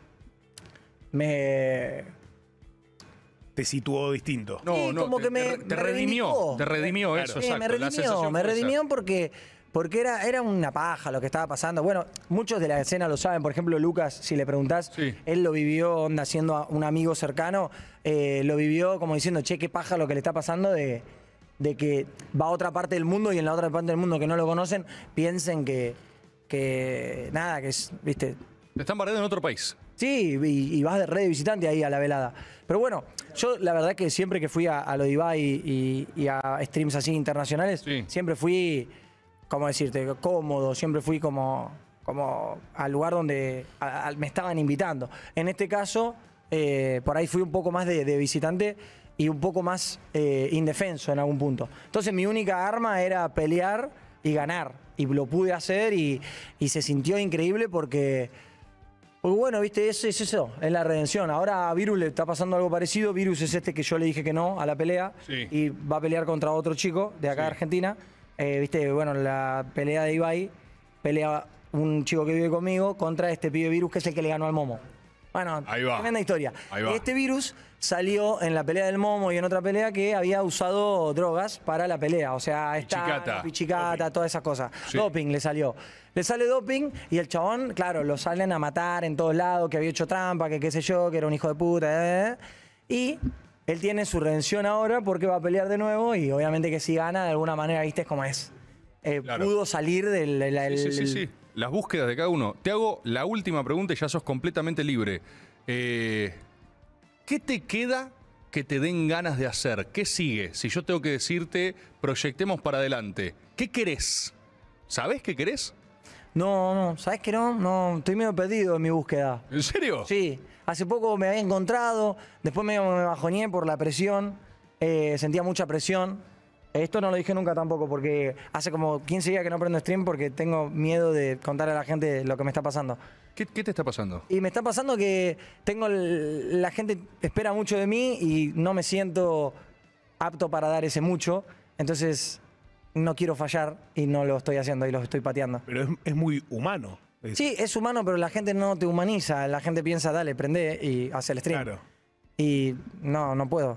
te situó distinto. No, sí, no, como que te redimió. Te redimió eso, sí, exacto. me redimió porque era una paja lo que estaba pasando. Bueno, muchos de la escena lo saben. Por ejemplo, Lucas, si le preguntás, sí, él lo vivió, onda, siendo un amigo cercano, lo vivió como diciendo, che, qué paja lo que le está pasando de que va a otra parte del mundo y en la otra parte del mundo que no lo conocen, piensen que nada, que es, viste... Te están bardeando en otro país. Sí, y vas de re de visitante ahí a la velada. Pero bueno, yo la verdad que siempre que fui a lo de Ibai y a streams así internacionales, sí, siempre fui, ¿cómo decirte?, cómodo, siempre fui como al lugar donde me estaban invitando. En este caso, por ahí fui un poco más de visitante y un poco más indefenso en algún punto. Entonces mi única arma era pelear y ganar. Y lo pude hacer y se sintió increíble porque bueno, viste, es eso, es la redención. Ahora a Virus le está pasando algo parecido. Virus es este que yo le dije que no a la pelea. Sí. Y va a pelear contra otro chico de acá de Argentina. Viste, bueno, la pelea de Ibai, pelea un chico que vive conmigo contra este pibe Virus que es el que le ganó al Momo. Bueno, ahí va. Tremenda historia. Ahí va. Este Virus salió en la pelea del Momo y en otra pelea que había usado drogas para la pelea. O sea, pichicata, todas esas cosas. Sí. Doping le salió. Le sale doping y el chabón, claro, lo salen a matar en todos lados, que había hecho trampa, que qué sé yo, que era un hijo de puta. Y él tiene su redención ahora porque va a pelear de nuevo y obviamente que si gana, de alguna manera, viste, es como es. Claro. Pudo salir del... Sí. Las búsquedas de cada uno. Te hago la última pregunta y ya sos completamente libre. ¿Qué te queda que te den ganas de hacer? ¿Qué sigue? Si yo tengo que decirte, proyectemos para adelante. ¿Qué querés? ¿Sabés qué querés? No, ¿sabés que no? No, estoy medio perdido en mi búsqueda. ¿En serio? Sí, hace poco me había encontrado, después me bajoneé por la presión, sentía mucha presión. Esto no lo dije nunca tampoco porque hace como 15 días que no prendo stream porque tengo miedo de contarle a la gente lo que me está pasando. ¿Qué te está pasando? Y me está pasando que la gente espera mucho de mí y no me siento apto para dar ese mucho. Entonces no quiero fallar y no lo estoy haciendo y lo estoy pateando. Pero es muy humano. Sí, es humano, pero la gente no te humaniza. La gente piensa, dale, prende y hace el stream. Claro. Y no puedo.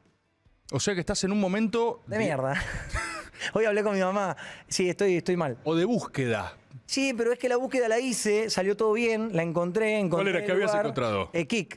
O sea que estás en un momento... De mierda. Hoy hablé con mi mamá. Sí, estoy mal. O de búsqueda. Sí, pero es que la búsqueda la hice, salió todo bien, la encontré ¿Cuál era? ¿Qué habías encontrado? Kik.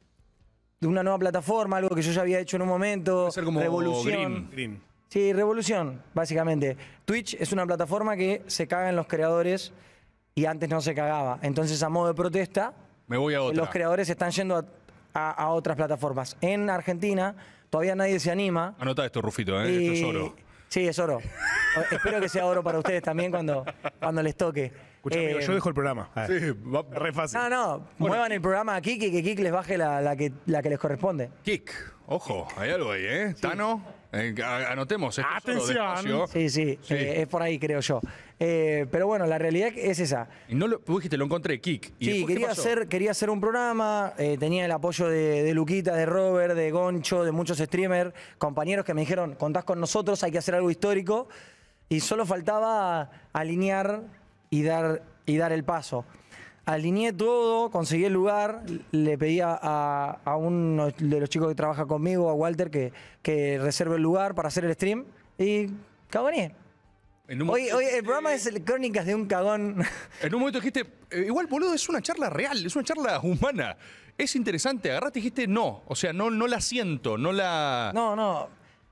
De una nueva plataforma, algo que yo ya había hecho en un momento. Puede ser como Revolución. Green. Sí, Revolución, básicamente. Twitch es una plataforma que se cagan los creadores y antes no se cagaba. Entonces, a modo de protesta, me voy a otra. Los creadores están yendo a otras plataformas. En Argentina todavía nadie se anima. Anotá esto, Rufito, y- esto es oro. Sí, es oro. Espero que sea oro para ustedes también cuando les toque. Escuchame, yo dejo el programa. A ver. Sí, va, Re fácil. No, muevan el programa a Kik y que Kik les baje la que les corresponde. Kik, ojo, hay algo ahí, ¿eh? Tano, anotemos. Esto es oro, Atención. despacio. Sí. Sí. Es por ahí, creo yo. Pero bueno, la realidad es esa. Y no lo, vos dijiste, lo encontré, Kik. ¿Y Sí, después qué pasó? quería hacer un programa, tenía el apoyo de Luquita, de Robert, de Goncho, de muchos streamers, compañeros que me dijeron, contás con nosotros, hay que hacer algo histórico. Y solo faltaba alinear y dar el paso. Alineé todo, conseguí el lugar, le pedí a uno de los chicos que trabaja conmigo, a Walter, que reserve el lugar para hacer el stream y cagoné. Hoy el programa es Crónicas de un cagón. En un momento dijiste, igual, boludo, es una charla real, es una charla humana. Es interesante, agarraste y dijiste no. O sea, no la siento, no la... No.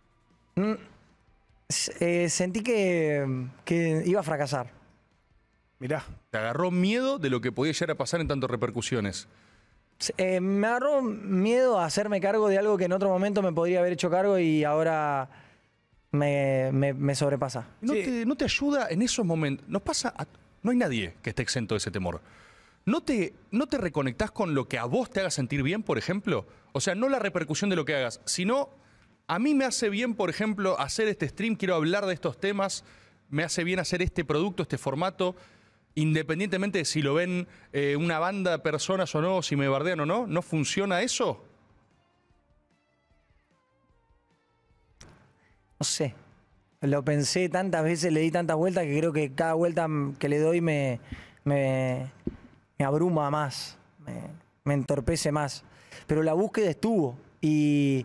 Sentí que iba a fracasar. Mirá. Te agarró miedo de lo que podía llegar a pasar en tantas repercusiones. Me agarró miedo a hacerme cargo de algo que en otro momento me podría haber hecho cargo y ahora me sobrepasa. ¿No te ayuda en esos momentos? No hay nadie que esté exento de ese temor. ¿No te reconectás con lo que a vos te haga sentir bien, por ejemplo? O sea, no la repercusión de lo que hagas, sino a mí me hace bien, por ejemplo, hacer este stream, quiero hablar de estos temas, me hace bien hacer este producto, este formato, independientemente de si lo ven una banda de personas o no, si me bardean o no. ¿No funciona eso? No sé. Lo pensé tantas veces, le di tantas vueltas que creo que cada vuelta que le doy me abruma más, me entorpece más. Pero la búsqueda estuvo y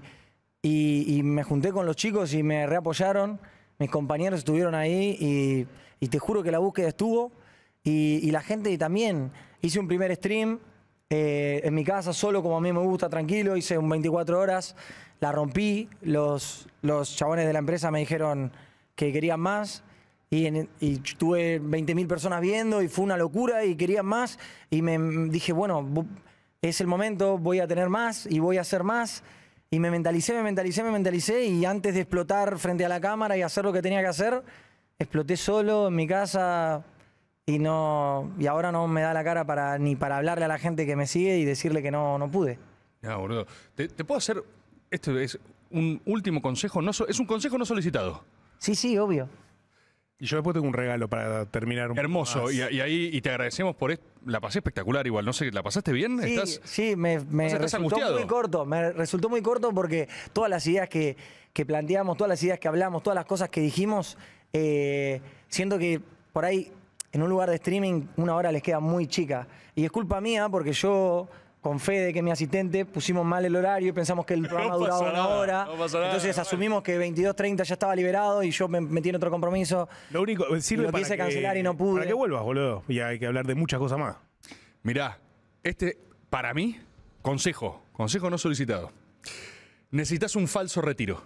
me junté con los chicos y me reapoyaron. Mis compañeros estuvieron ahí y te juro que la búsqueda estuvo. Y la gente también. Hice un primer stream en mi casa, solo como a mí me gusta, tranquilo. Hice un 24 horas, la rompí. Los chabones de la empresa me dijeron que querían más. Y tuve 20.000 personas viendo y fue una locura y querían más. Y me dije, bueno, es el momento, voy a tener más y voy a hacer más. Y me mentalicé y antes de explotar frente a la cámara y hacer lo que tenía que hacer, exploté solo en mi casa y ahora no me da la cara ni para hablarle a la gente que me sigue y decirle que no pude. Ya, boludo. ¿Te puedo hacer, esto es un último consejo, es un consejo no solicitado? Sí, obvio. Y yo después tengo un regalo para terminar un Hermoso, poco más. y te agradecemos por esto. La pasé espectacular igual, no sé, ¿la pasaste bien? Sí, me ¿Estás resultó angustiado? muy corto. Me resultó muy corto porque todas las ideas que planteamos, todas las ideas que hablamos, todas las cosas que dijimos, siento que por ahí en un lugar de streaming 1 hora les queda muy chica. Y es culpa mía porque yo, con Fede, que es mi asistente, pusimos mal el horario y pensamos que el programa duraba 1 hora. No pasa nada, Entonces asumimos que 22:30 ya estaba liberado y yo me metí en otro compromiso. Lo único, sirve Lo para quise cancelar y no pude. Para que vuelvas, boludo. Y hay que hablar de muchas cosas más. Mirá, para mí, consejo no solicitado. Necesitas un falso retiro.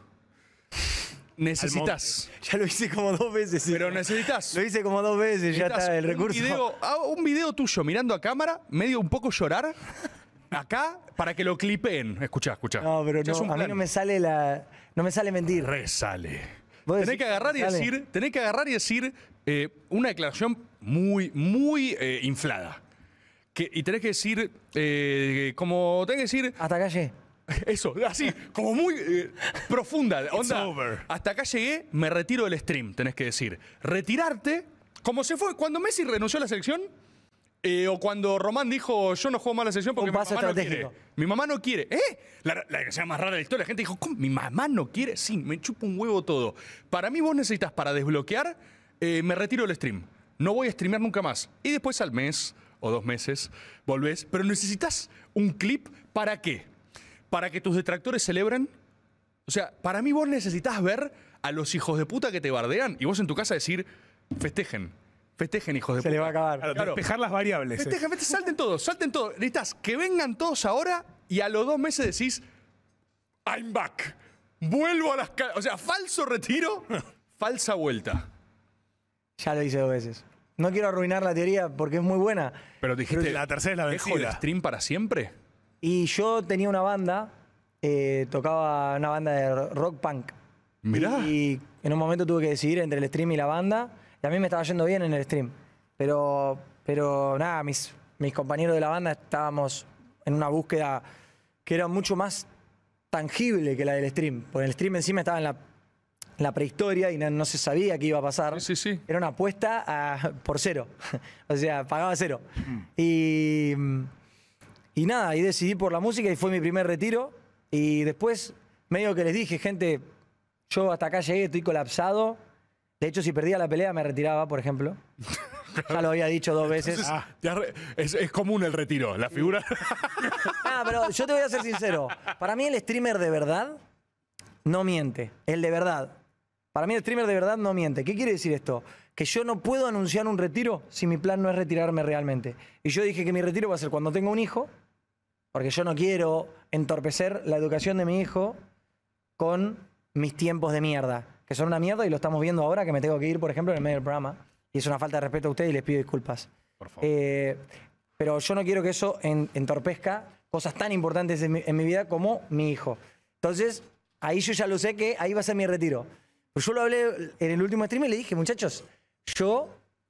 Necesitas. Ya lo hice como 2 veces. Pero necesitas. Lo hice como 2 veces, ya necesitas está el recurso. Un video tuyo mirando a cámara, medio un poco llorar, acá, para que lo clipeen. Escuchá. No, pero Es un a mí plan. no me sale mentir. Resale. ¿Vos Tenés decís que agarrar y sale? decir una declaración muy inflada. Y tenés que decir, Hasta acá llegué. eso, así, como muy profunda. Onda, over. hasta acá llegué, me retiro del stream, tenés que decir. Retirarte, como se fue cuando Messi renunció a la selección, o cuando Román dijo, yo no juego más a la selección porque Un mi paso mamá no estratégico. quiere. Mi mamá no quiere. La que sea más rara de la historia, la gente dijo, ¿cómo? ¿Mi mamá no quiere? Sí, me chupa un huevo todo. Para mí vos necesitas, para desbloquear, me retiro del stream. No voy a streamear nunca más. Y después al mes o 2 meses volvés. Pero necesitas un clip, ¿para qué? Para que tus detractores celebren. O sea, para mí vos necesitas ver a los hijos de puta que te bardean y vos en tu casa decir, festejen, hijos de puta. Se le va a acabar. Claro, Claro. despejar las variables. Festejen, salten todos. Necesitas que vengan todos ahora y a los 2 meses decís, I'm back. Vuelvo a las calles. O sea, falso retiro, falsa vuelta. Ya lo hice 2 veces. No quiero arruinar la teoría porque es muy buena. Pero dijiste, La tercera es la ¿dejo el vencida. stream para siempre? Y yo tenía una banda, tocaba una banda de rock punk. Mirá. Y en un momento tuve que decidir entre el stream y la banda. Y a mí me estaba yendo bien en el stream. Pero nada, mis compañeros de la banda estábamos en una búsqueda que era mucho más tangible que la del stream. Porque el stream encima estaba en la prehistoria y no se sabía qué iba a pasar. Sí, sí. Era una apuesta por cero. O sea, pagaba cero. Y nada, ahí decidí por la música y fue mi primer retiro. Y después, medio que les dije, gente, yo hasta acá llegué, estoy colapsado. De hecho, si perdía la pelea, me retiraba, por ejemplo. Ya lo había dicho 2 veces. Es común el retiro, la figura. Pero yo te voy a ser sincero. Para mí el streamer de verdad no miente. El de verdad. Para mí el streamer de verdad no miente. ¿Qué quiere decir esto? Que yo no puedo anunciar un retiro si mi plan no es retirarme realmente. Y yo dije que mi retiro va a ser cuando tenga un hijo, porque yo no quiero entorpecer la educación de mi hijo con mis tiempos de mierda, que son una mierda y lo estamos viendo ahora, que me tengo que ir, por ejemplo, en el medio del programa. Y es una falta de respeto a ustedes y les pido disculpas. Por favor. Pero yo no quiero que eso entorpezca cosas tan importantes en mi vida como mi hijo. Entonces, ahí yo ya lo sé que ahí va a ser mi retiro. Pues yo lo hablé en el último stream y le dije, muchachos, yo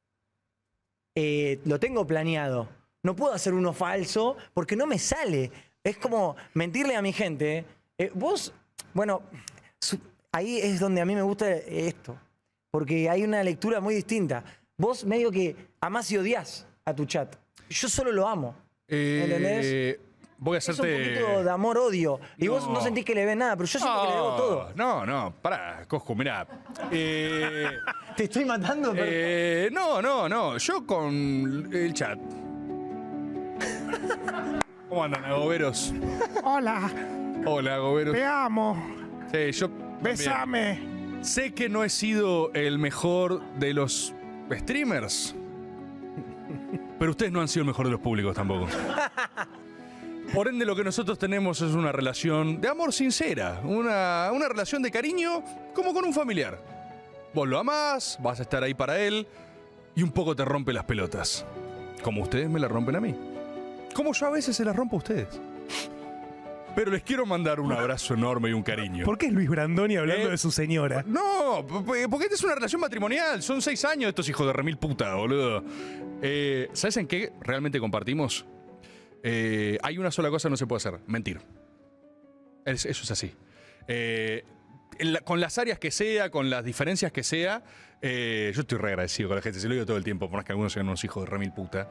lo tengo planeado. No puedo hacer uno falso porque no me sale. Es como mentirle a mi gente. Vos, bueno, ahí es donde a mí me gusta esto. Porque hay una lectura muy distinta. Vos medio que amás y odias a tu chat. Yo solo lo amo. ¿Entendés? Voy a hacerte... Es un poquito de amor-odio. Y vos no sentís que le ves nada, pero yo siento que le debo todo. No, pará, Coscu, mirá. ¿Te estoy matando? No. Yo con el chat. ¿Cómo andan, agoberos? Hola, Hola, agoberos. te amo. Sí, yo... Bésame. Sé que no he sido el mejor de los streamers, pero ustedes no han sido el mejor de los públicos tampoco. Por ende, lo que nosotros tenemos es una relación de amor sincera, una relación de cariño como con un familiar. Vos lo amás, vas a estar ahí para él y un poco te rompe las pelotas. Como ustedes me las rompen a mí. Como yo a veces se las rompo a ustedes. Pero les quiero mandar un abrazo enorme y un cariño. ¿Por qué es Luis Brandoni hablando de su señora? No, porque esta es una relación matrimonial. Son 6 años estos hijos de remil puta, boludo. ¿Sabes en qué realmente compartimos? Hay una sola cosa que no se puede hacer. Mentir. Eso es así. Con las áreas que sea, con las diferencias que sea, yo estoy re agradecido con la gente. Se lo digo todo el tiempo, por más que algunos sean unos hijos de remil puta.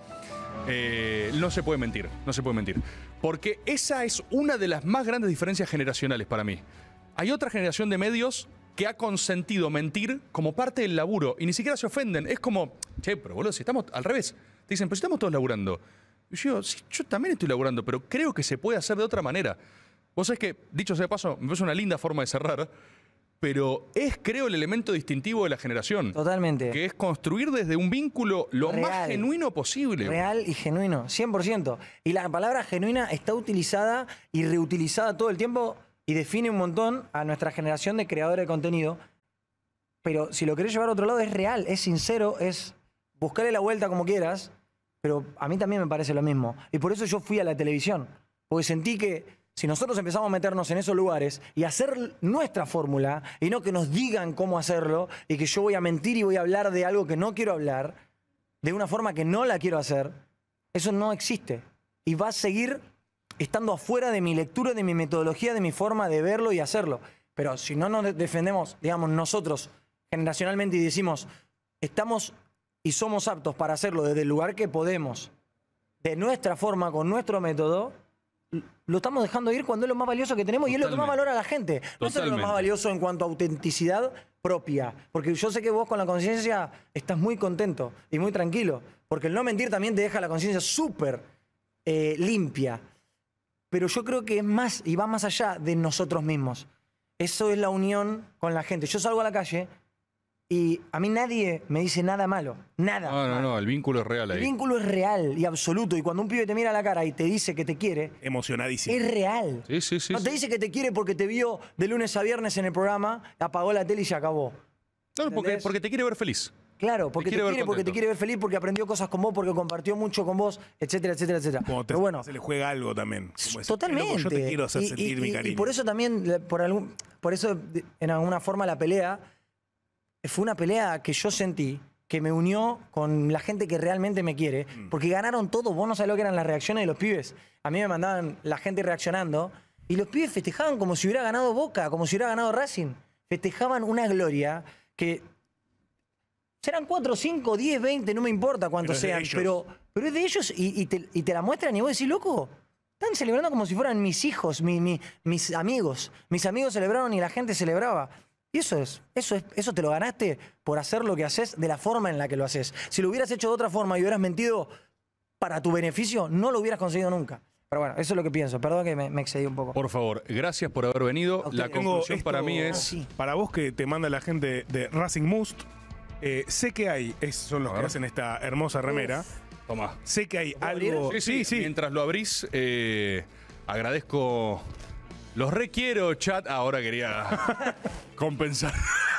No se puede mentir, no se puede mentir. Porque esa es una de las más grandes diferencias generacionales para mí. Hay otra generación de medios que ha consentido mentir como parte del laburo y ni siquiera se ofenden. Es como, che, pero boludo, si estamos al revés. Te dicen, pero si estamos todos laburando. Y yo digo, sí, yo también estoy laburando, pero creo que se puede hacer de otra manera. Vos sabés que, dicho sea de paso, me parece una linda forma de cerrar, pero es, creo, el elemento distintivo de la generación. Totalmente. Que es construir desde un vínculo lo Real. más genuino posible. Real y genuino, 100%. Y la palabra genuina está utilizada y reutilizada todo el tiempo y define un montón a nuestra generación de creadores de contenido. Pero si lo querés llevar a otro lado, es real, es sincero, es buscarle la vuelta como quieras, pero a mí también me parece lo mismo. Y por eso yo fui a la televisión, porque sentí que si nosotros empezamos a meternos en esos lugares y hacer nuestra fórmula y no que nos digan cómo hacerlo y que yo voy a mentir y voy a hablar de algo que no quiero hablar, de una forma que no la quiero hacer, eso no existe. Y va a seguir estando afuera de mi lectura, de mi metodología, de mi forma de verlo y hacerlo. Pero si no nos defendemos, digamos, nosotros generacionalmente y decimos, estamos y somos aptos para hacerlo desde el lugar que podemos, de nuestra forma, con nuestro método, lo estamos dejando ir cuando es lo más valioso que tenemos. Totalmente. Y es lo que más valora a la gente. No es lo más valioso en cuanto a autenticidad propia. Porque yo sé que vos con la conciencia estás muy contento y muy tranquilo. Porque el no mentir también te deja la conciencia súper limpia. Pero yo creo que es más y va más allá de nosotros mismos. Eso es la unión con la gente. Yo salgo a la calle y a mí nadie me dice nada malo. Nada. No, el vínculo es real ahí. El vínculo es real y absoluto. Y cuando un pibe te mira a la cara y te dice que te quiere, emocionadísimo. Es real. Sí. No te dice que te quiere porque te vio de lunes a viernes en el programa, apagó la tele y se acabó. No, porque te quiere ver feliz. Claro, porque te quiere, porque te quiere ver feliz, porque aprendió cosas con vos, porque compartió mucho con vos, etcétera, etcétera, etcétera. Pero bueno, se le juega algo también. Totalmente. Yo te quiero hacer sentir mi cariño. Y por eso también, por eso en alguna forma la pelea fue una pelea que yo sentí que me unió con la gente que realmente me quiere, porque ganaron todo. Vos no sabés lo que eran las reacciones de los pibes. A mí me mandaban la gente reaccionando y los pibes festejaban como si hubiera ganado Boca, como si hubiera ganado Racing. Festejaban una gloria que serán 4, 5, 10, 20, no me importa cuántos sean, pero es de ellos y te la muestran y vos decís, loco, están celebrando como si fueran mis hijos, mis amigos. Mis amigos celebraron y la gente celebraba. Y eso te lo ganaste por hacer lo que haces de la forma en la que lo haces. Si lo hubieras hecho de otra forma y hubieras mentido para tu beneficio, no lo hubieras conseguido nunca. Pero bueno, eso es lo que pienso. Perdón que me excedí un poco. Por favor, gracias por haber venido. La conclusión para mí es... Para vos que te manda la gente de Racing Must, sé que hay, son los que hacen esta hermosa remera. Toma. Sé que hay algo... Sí. Mientras lo abrís, agradezco... Los requiero, chat. Ahora quería compensar.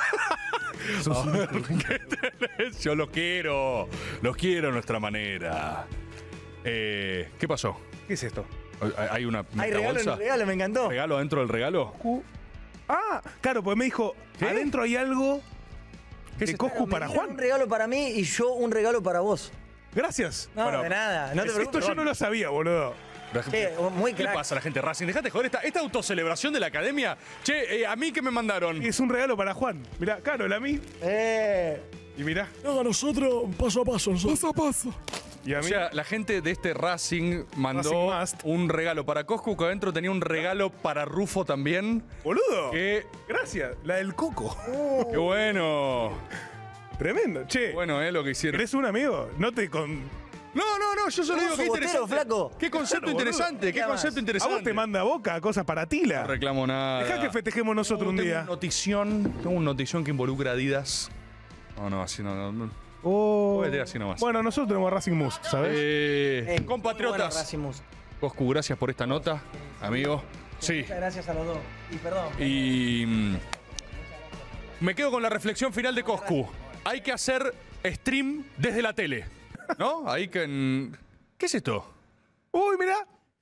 Yo los quiero a nuestra manera. ¿Qué pasó? ¿Qué es esto? ¿Hay una Hay regalo bolsa? en el regalo, me encantó. ¿Regalo dentro del regalo? Ah, claro, pues me dijo, adentro hay algo de Coscu para Juan. Un regalo para mí y yo un regalo para vos. Gracias. No, de nada. No te preocupes. Esto yo no lo sabía, boludo. Muy ¿Qué pasa la gente Racing? Dejate joder, esta autocelebración de la academia. Che, ¿a mí qué me mandaron? Es un regalo para Juan. Mirá, Carol, a mí. Y mirá. No, a nosotros paso a paso. Paso a paso. ¿Y a mí? O sea, la gente de este Racing mandó un regalo para Coscu, que adentro tenía un regalo para Rufo también. Boludo. Gracias. La del Coco. ¡Qué bueno! Tremendo. Che. Bueno, lo que hicieron. ¿Eres un amigo? No te con... No, yo solo digo que interesante. Flaco. Qué concepto interesante, qué concepto interesante. A vos te manda Boca cosas para Tila. No reclamo nada. Dejá que festejemos nosotros un día. Tengo una notición que involucra a Adidas. No, así no. Así nomás. Bueno, nosotros tenemos Racing Must, ¿sabes? Compatriotas. Coscu, gracias por esta nota, amigo. Sí. Muchas gracias a los dos. Y perdón. Y me quedo con la reflexión final de Coscu. Hay que hacer stream desde la tele. ¿No? Ahí que... ¿Qué es esto? Uy, mirá.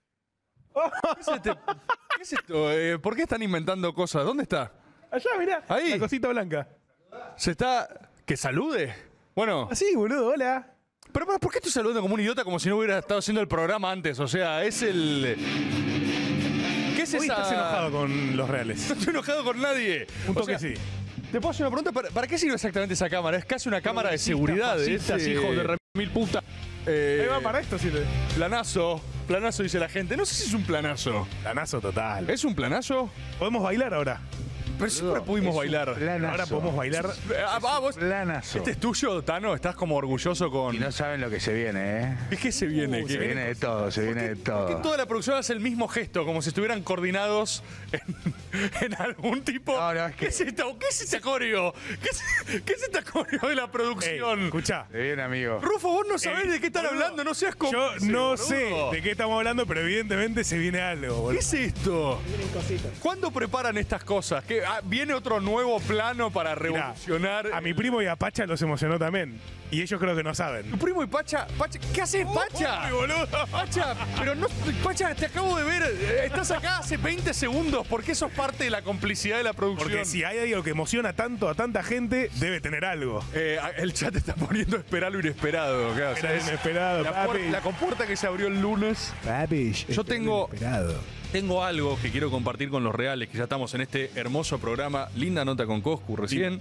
¿Qué es esto? ¿Por qué están inventando cosas? ¿Dónde está? Allá, mirá. Ahí. La cosita blanca. Se está... ¿Que salude? Bueno. Así, boludo, hola. Pero ¿por qué estoy saludando como un idiota como si no hubiera estado haciendo el programa antes? O sea, es el... ¿Qué es esa...? Estás enojado con los reales. No estoy enojado con nadie. Un toque sí. Te puedo hacer una pregunta. ¿Para qué sirve exactamente esa cámara? Es casi una cámara de seguridad. Fascistas, hijos de remil puta. Ahí va, para esto sirve. Planazo dice la gente. No sé si es un planazo. Planazo total. ¿Es un planazo? Podemos bailar ahora. Pero siempre pudimos bailar. Ahora podemos bailar. Vos, planazo. ¿Este es tuyo, Tano? ¿Estás como orgulloso con...? Y no saben lo que se viene, ¿eh? ¿Es que se viene? Se viene de todo, se viene de todo. ¿Por qué toda la producción hace el mismo gesto? Como si estuvieran coordinados en algún tipo... No, es que... ¿Qué es este coreo? ¿Qué es este coreo de la producción? Escuchá. Se viene, amigo. Rufo, vos no sabés de qué están hablando, no seas como... Yo no sé de qué estamos hablando, pero evidentemente se viene algo, boludo. ¿Qué es esto? ¿Cuándo preparan estas cosas? ¿Viene otro nuevo plano para revolucionar? Mirá, a mi primo y a Pacha los emocionó también. Y ellos creo que no saben. Tu primo y Pacha, ¿qué haces, Pacha? Boludo. Pacha, pero no, Pacha, te acabo de ver, estás acá hace 20 segundos, ¿por qué sos parte de la complicidad de la producción? Porque si hay algo que emociona tanto a tanta gente, debe tener algo. El chat está poniendo esperar lo inesperado. Claro, Era inesperado, papi. La compuerta que se abrió el lunes. Papi, yo tengo algo que quiero compartir con los reales, que ya estamos en este hermoso programa. Linda nota con Coscu recién.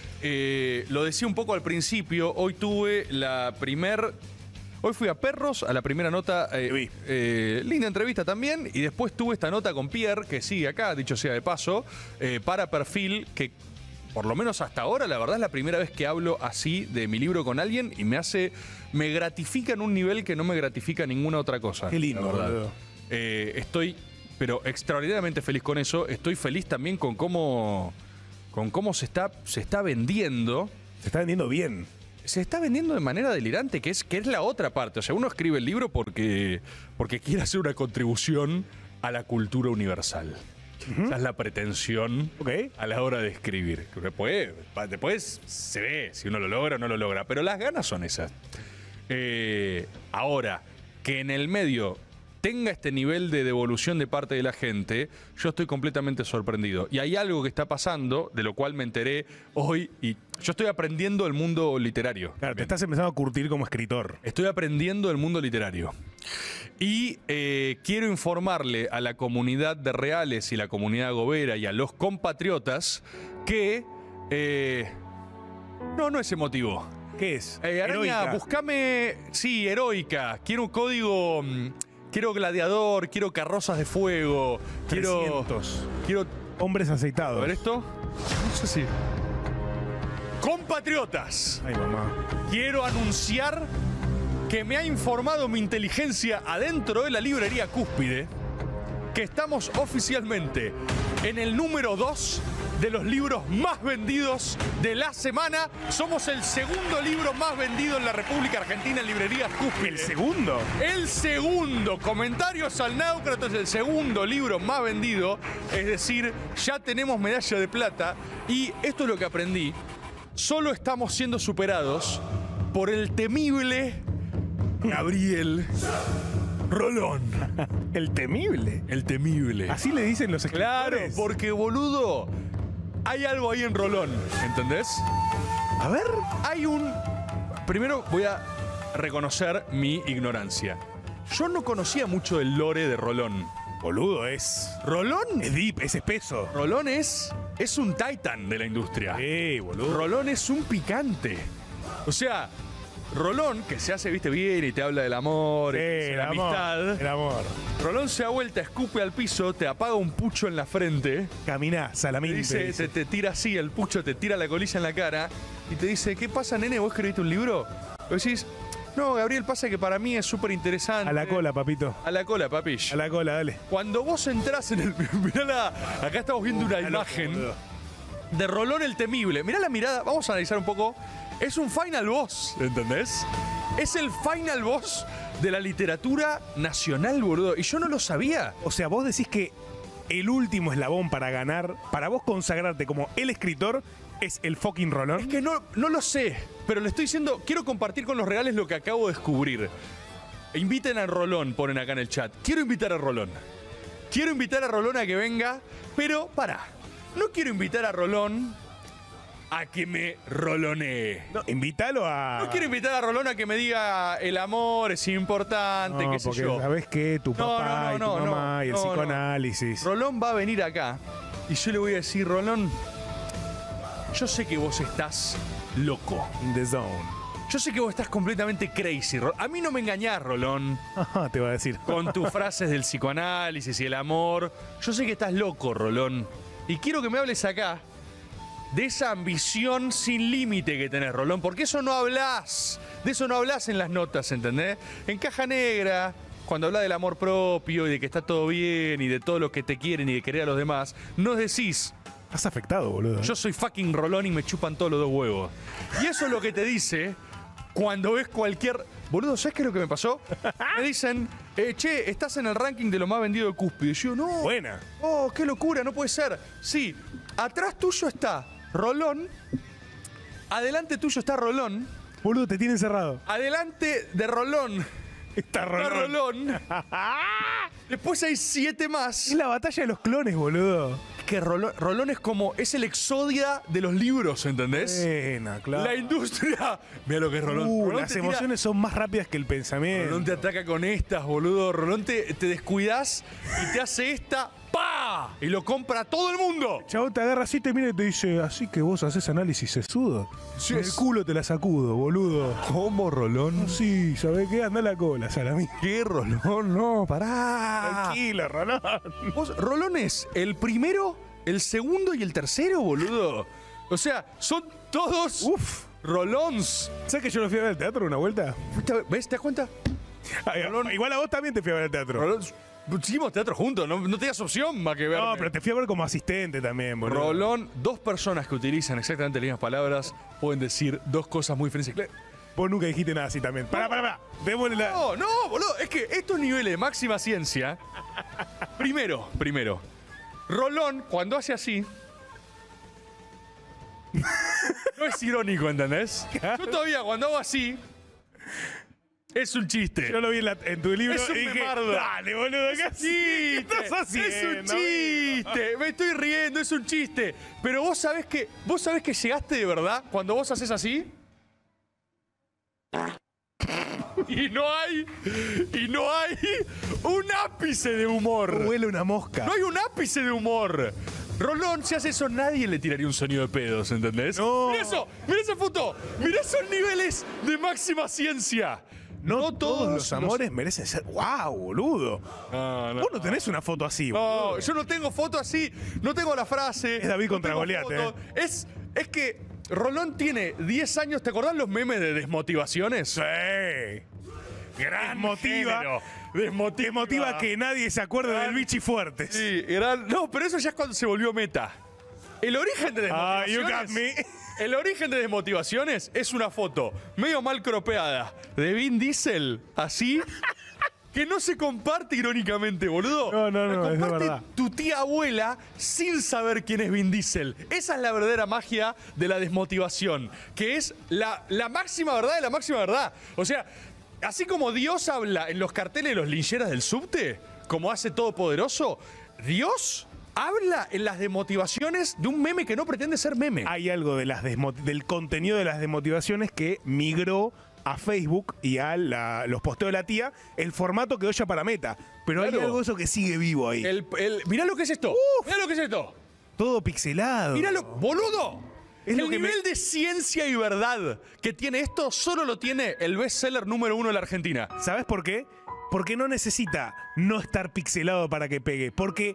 Lo decía un poco al principio. Hoy tuve Hoy fui a Perros, a la primera nota. Linda entrevista también. Y después tuve esta nota con Pierre, que sigue acá, dicho sea de paso, para Perfil, que por lo menos hasta ahora, la verdad es la primera vez que hablo así de mi libro con alguien y me gratifica en un nivel que no me gratifica ninguna otra cosa. Qué lindo, la verdad. boludo. Estoy, pero extraordinariamente feliz con eso. Estoy feliz también con cómo se está vendiendo. Se está vendiendo bien. Se está vendiendo de manera delirante, que es la otra parte. O sea, uno escribe el libro porque quiere hacer una contribución a la cultura universal. Esa es la pretensión a la hora de escribir. Después se ve si uno lo logra o no lo logra, pero las ganas son esas. Ahora, que en el medio tenga este nivel de devolución de parte de la gente, yo estoy completamente sorprendido. Y hay algo que está pasando, de lo cual me enteré hoy, y yo estoy aprendiendo el mundo literario. Claro, te estás empezando a curtir como escritor. Estoy aprendiendo el mundo literario. Y quiero informarle a la comunidad de Reales y la comunidad gobera y a los compatriotas que... no es emotivo. ¿Qué es? Araña, Heroica. buscame... Sí, heroica. Quiero un código... Quiero gladiador, quiero carrozas de fuego, 300. quiero hombres aceitados. A ver esto. No sé si. Compatriotas. Ay, mamá. Quiero anunciar que me ha informado mi inteligencia adentro de la librería Cúspide que estamos oficialmente en el número 2 de los libros más vendidos de la semana. Somos el segundo libro más vendido en la República Argentina en librerías Cúspide. ¿El segundo? El segundo. Comentarios al Náucrato es el segundo libro más vendido. Es decir, ya tenemos medalla de plata. Y esto es lo que aprendí. Solo estamos siendo superados por el temible Gabriel Rolón. ¿El temible? El temible. Así le dicen los escritores. Claro, porque boludo, hay algo ahí en Rolón, ¿entendés? A ver. Hay un... Primero voy a reconocer mi ignorancia. Yo no conocía mucho el lore de Rolón. Boludo, es... ¿Rolón? Es deep, es espeso. Rolón es un titan de la industria. Boludo. Rolón es un picante. O sea... Rolón, que se hace, viste, bien y te habla del amor, de la amistad. El amor. Rolón se da vuelta, escupe al piso, te apaga un pucho en la frente. Camina, salamín. Te tira así, el pucho te tira la colilla en la cara y te dice, ¿qué pasa, nene? ¿Vos escribiste un libro? Vos decís, no, Gabriel, pasa que para mí es súper interesante. A la cola, papito. A la cola, papish. A la cola, dale. Cuando vos entrás en el... Mirá acá estamos viendo una imagen de Rolón el Temible. Mirá la mirada, vamos a analizar un poco. Es un final boss, ¿entendés? Es el final boss de la literatura nacional, boludo. Y yo no lo sabía. O sea, vos decís que el último eslabón para ganar, para vos consagrarte como el escritor, es el fucking Rolón. Es que no lo sé, pero le estoy diciendo, quiero compartir con los reales lo que acabo de descubrir. Inviten a Rolón, ponen acá en el chat. Quiero invitar a Rolón. Quiero invitar a Rolón a que venga, pero pará. No quiero invitar a Rolón a que me rolonee. No, invítalo a... No quiero invitar a Rolón a que me diga el amor es importante, qué sé yo. ¿Sabés qué? Tu papá y tu mamá y el psicoanálisis. Rolón va a venir acá y yo le voy a decir, Rolón, yo sé que vos estás loco. In the zone. Yo sé que vos estás completamente crazy. A mí no me engañás, Rolón. Ajá, te va a decir. Con tus frases del psicoanálisis y el amor. Yo sé que estás loco, Rolón. Y quiero que me hables acá de esa ambición sin límite que tenés, Rolón, porque eso no hablás. De eso no hablás en las notas, ¿entendés? En Caja Negra, cuando hablas del amor propio y de que está todo bien y de todo lo que te quieren y de querer a los demás, no decís... Estás afectado, boludo. Yo soy fucking Rolón y me chupan todos los dos huevos. Y eso es lo que te dice cuando ves cualquier... Boludo, ¿sabes qué es lo que me pasó? Me dicen, che, estás en el ranking de lo más vendido de Cúspide. Y yo, no. Buena. Oh, qué locura, no puede ser. Sí, atrás tuyo está Rolón. Adelante tuyo está Rolón. Boludo, te tiene encerrado. Adelante de Rolón está Rolón. Después hay 7 más. Es la batalla de los clones, boludo. Que Rolón es como, es el Exodia de los libros, ¿entendés? Buena, claro. La industria. Mira lo que es Rolón. Rolón las emociones son más rápidas que el pensamiento. Rolón te ataca con estas, boludo. Rolón te descuidas y te hace esta, ¡pa! Y lo compra todo el mundo. Chabón te agarra así, te mira y te dice, así que vos haces análisis sesudo. Sí, en el culo te la sacudo, boludo. ¿Cómo, Rolón? Sí, ¿sabés qué? Anda a la cola, Salamí. ¿Qué, Rolón? No, pará. Tranquilo, Rolón. Rolón es el primero, el segundo y el tercero, boludo. O sea, son todos Rolons. ¿Sabes que yo lo fui a ver al teatro una vuelta? ¿Ves? ¿Te das cuenta? Ay, igual a vos también te fui a ver al teatro. Rolón, hicimos teatro juntos, no tenías opción más que verme. No, pero te fui a ver como asistente también, boludo. Rolón, 2 personas que utilizan exactamente las mismas palabras pueden decir 2 cosas muy diferentes. Vos nunca dijiste nada así también. Pará. Démosle la... No, boludo. Es que estos niveles de máxima ciencia... Primero. Rolón, cuando hace así... No es irónico, ¿entendés? Yo todavía cuando hago así... Es un chiste. Yo lo vi en tu libro es un y dije, memardo. dale, boludo, ¿qué estás haciendo? Es un chiste. Me estoy riendo, es un chiste. Pero vos sabés que llegaste de verdad cuando vos haces así. Y no hay un ápice de humor. Huele una mosca. No hay un ápice de humor. Rolón, si hace eso, nadie le tiraría un sonido de pedos, ¿entendés? No. Mirá eso, mirá esa foto. Mirá esos niveles de máxima ciencia. No todos los amores merecen ser. ¡Wow, boludo! No. Vos no tenés una foto así, boludo. No, yo no tengo foto así. No tengo la frase. Es David contra Goliat, Es que Rolón tiene 10 años. ¿Te acordás los memes de desmotivaciones? Sí. Gran Desmotiva. Desmotiva que nadie se acuerde del bichi fuerte. Sí, no, pero eso ya es cuando se volvió meta. El origen de desmotivaciones. You got me. El origen de desmotivaciones es una foto medio mal cropeada de Vin Diesel, así, que no se comparte irónicamente, boludo. No, La es de comparte verdad. tu tía abuela sin saber quién es Vin Diesel. Esa es la verdadera magia de la desmotivación, que es la máxima verdad de la máxima verdad. O sea, así como Dios habla en los carteles de los lincheras del subte, como hace Todopoderoso, Dios habla en las desmotivaciones de un meme que no pretende ser meme. Hay algo de del contenido de las desmotivaciones que migró a Facebook y a los posteos de la tía, el formato quedó ya para Meta. Pero Claro. hay algo de eso que sigue vivo ahí. Mirá lo que es esto. Mirá lo que es esto. Todo pixelado. Míralo, boludo. Es lo el que nivel de ciencia y verdad que tiene esto solo lo tiene el bestseller número 1 de la Argentina. ¿Sabes por qué? Porque no necesita no estar pixelado para que pegue. Porque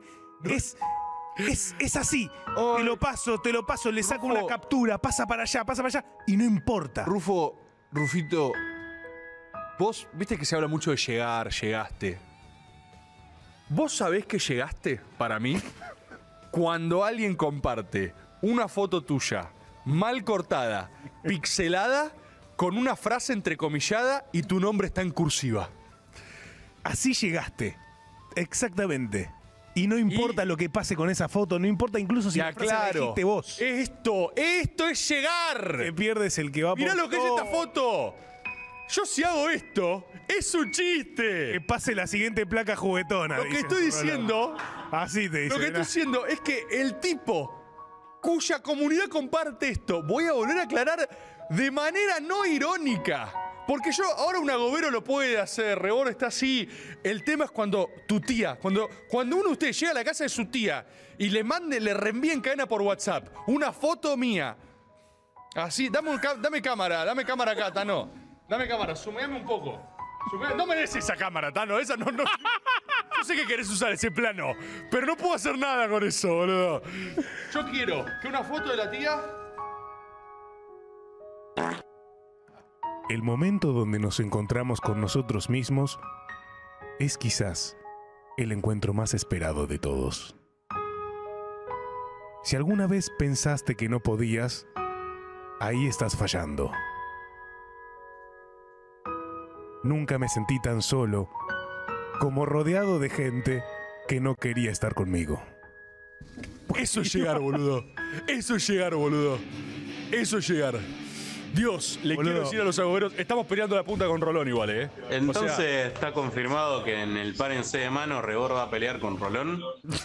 es así. Ay. Te lo paso, le saco Rufo. una captura, pasa para allá, y no importa. Rufito, vos viste que se habla mucho de llegar, llegaste. ¿Vos sabés que llegaste para mí? Cuando alguien comparte una foto tuya mal cortada, pixelada, con una frase entrecomillada y tu nombre está en cursiva. Así llegaste. Exactamente. Y no importa lo que pase con esa foto, no importa incluso si Ya, la frase la claro. dijiste vos. Esto es llegar. Te pierdes el que va por Mirá lo que es todo. esta foto. Yo si hago esto, es un chiste. Que pase la siguiente placa juguetona. Lo que dice estoy Rolando. diciendo, Así te dice. lo que estoy diciendo es que el tipo cuya comunidad comparte esto, voy a volver a aclarar de manera no irónica. Porque ahora un agobero lo puede hacer, Rebor está así. El tema es cuando tu tía, cuando uno de ustedes llega a la casa de su tía y le reenvía en cadena por WhatsApp una foto mía. Así, dame cámara acá, Tano. Dame cámara, sumeame un poco. No me des esa cámara, Tano, esa no. Yo sé que querés usar ese plano, pero no puedo hacer nada con eso, boludo. Yo quiero que una foto de la tía... El momento donde nos encontramos con nosotros mismos es quizás el encuentro más esperado de todos. Si alguna vez pensaste que no podías, ahí estás fallando. Nunca me sentí tan solo como rodeado de gente que no quería estar conmigo. Eso es llegar, boludo. Eso es llegar, boludo. Eso es llegar. Dios, le Boludo. quiero decir a los agoberos, estamos peleando la punta con Rolón igual, ¿eh? Entonces O sea, está confirmado que en el párense de mano Rebor va a pelear con Rolón.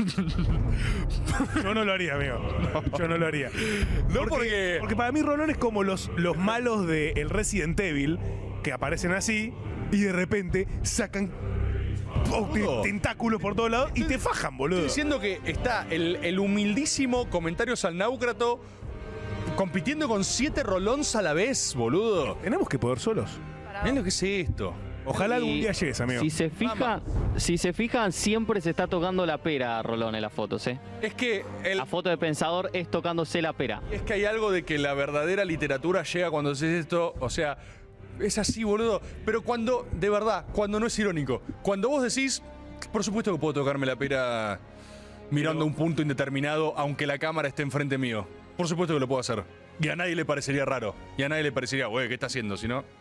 Yo no lo haría, amigo. Yo no lo haría. No, porque para mí Rolón es como los malos de el Resident Evil, que aparecen así y de repente sacan Boludo. tentáculos por todos lados y te fajan, boludo. estoy diciendo que está el humildísimo Comentarios al Náucrato compitiendo con 7 Rolons a la vez, boludo. Tenemos que poder solos. Mirá lo que es esto. Ojalá algún día llegues, amigo. Si se fijan, siempre se está tocando la pera a Rolón en las fotos, ¿eh? Es que La foto de Pensador es tocándose la pera. Es que hay algo de que la verdadera literatura llega cuando haces esto, o sea, es así, boludo. Pero cuando, de verdad, cuando no es irónico, cuando vos decís, por supuesto que puedo tocarme la pera mirando un punto indeterminado, aunque la cámara esté enfrente mío. Por supuesto que lo puedo hacer. Y a nadie le parecería raro. Y a nadie le parecería, güey, ¿qué está haciendo? Si no...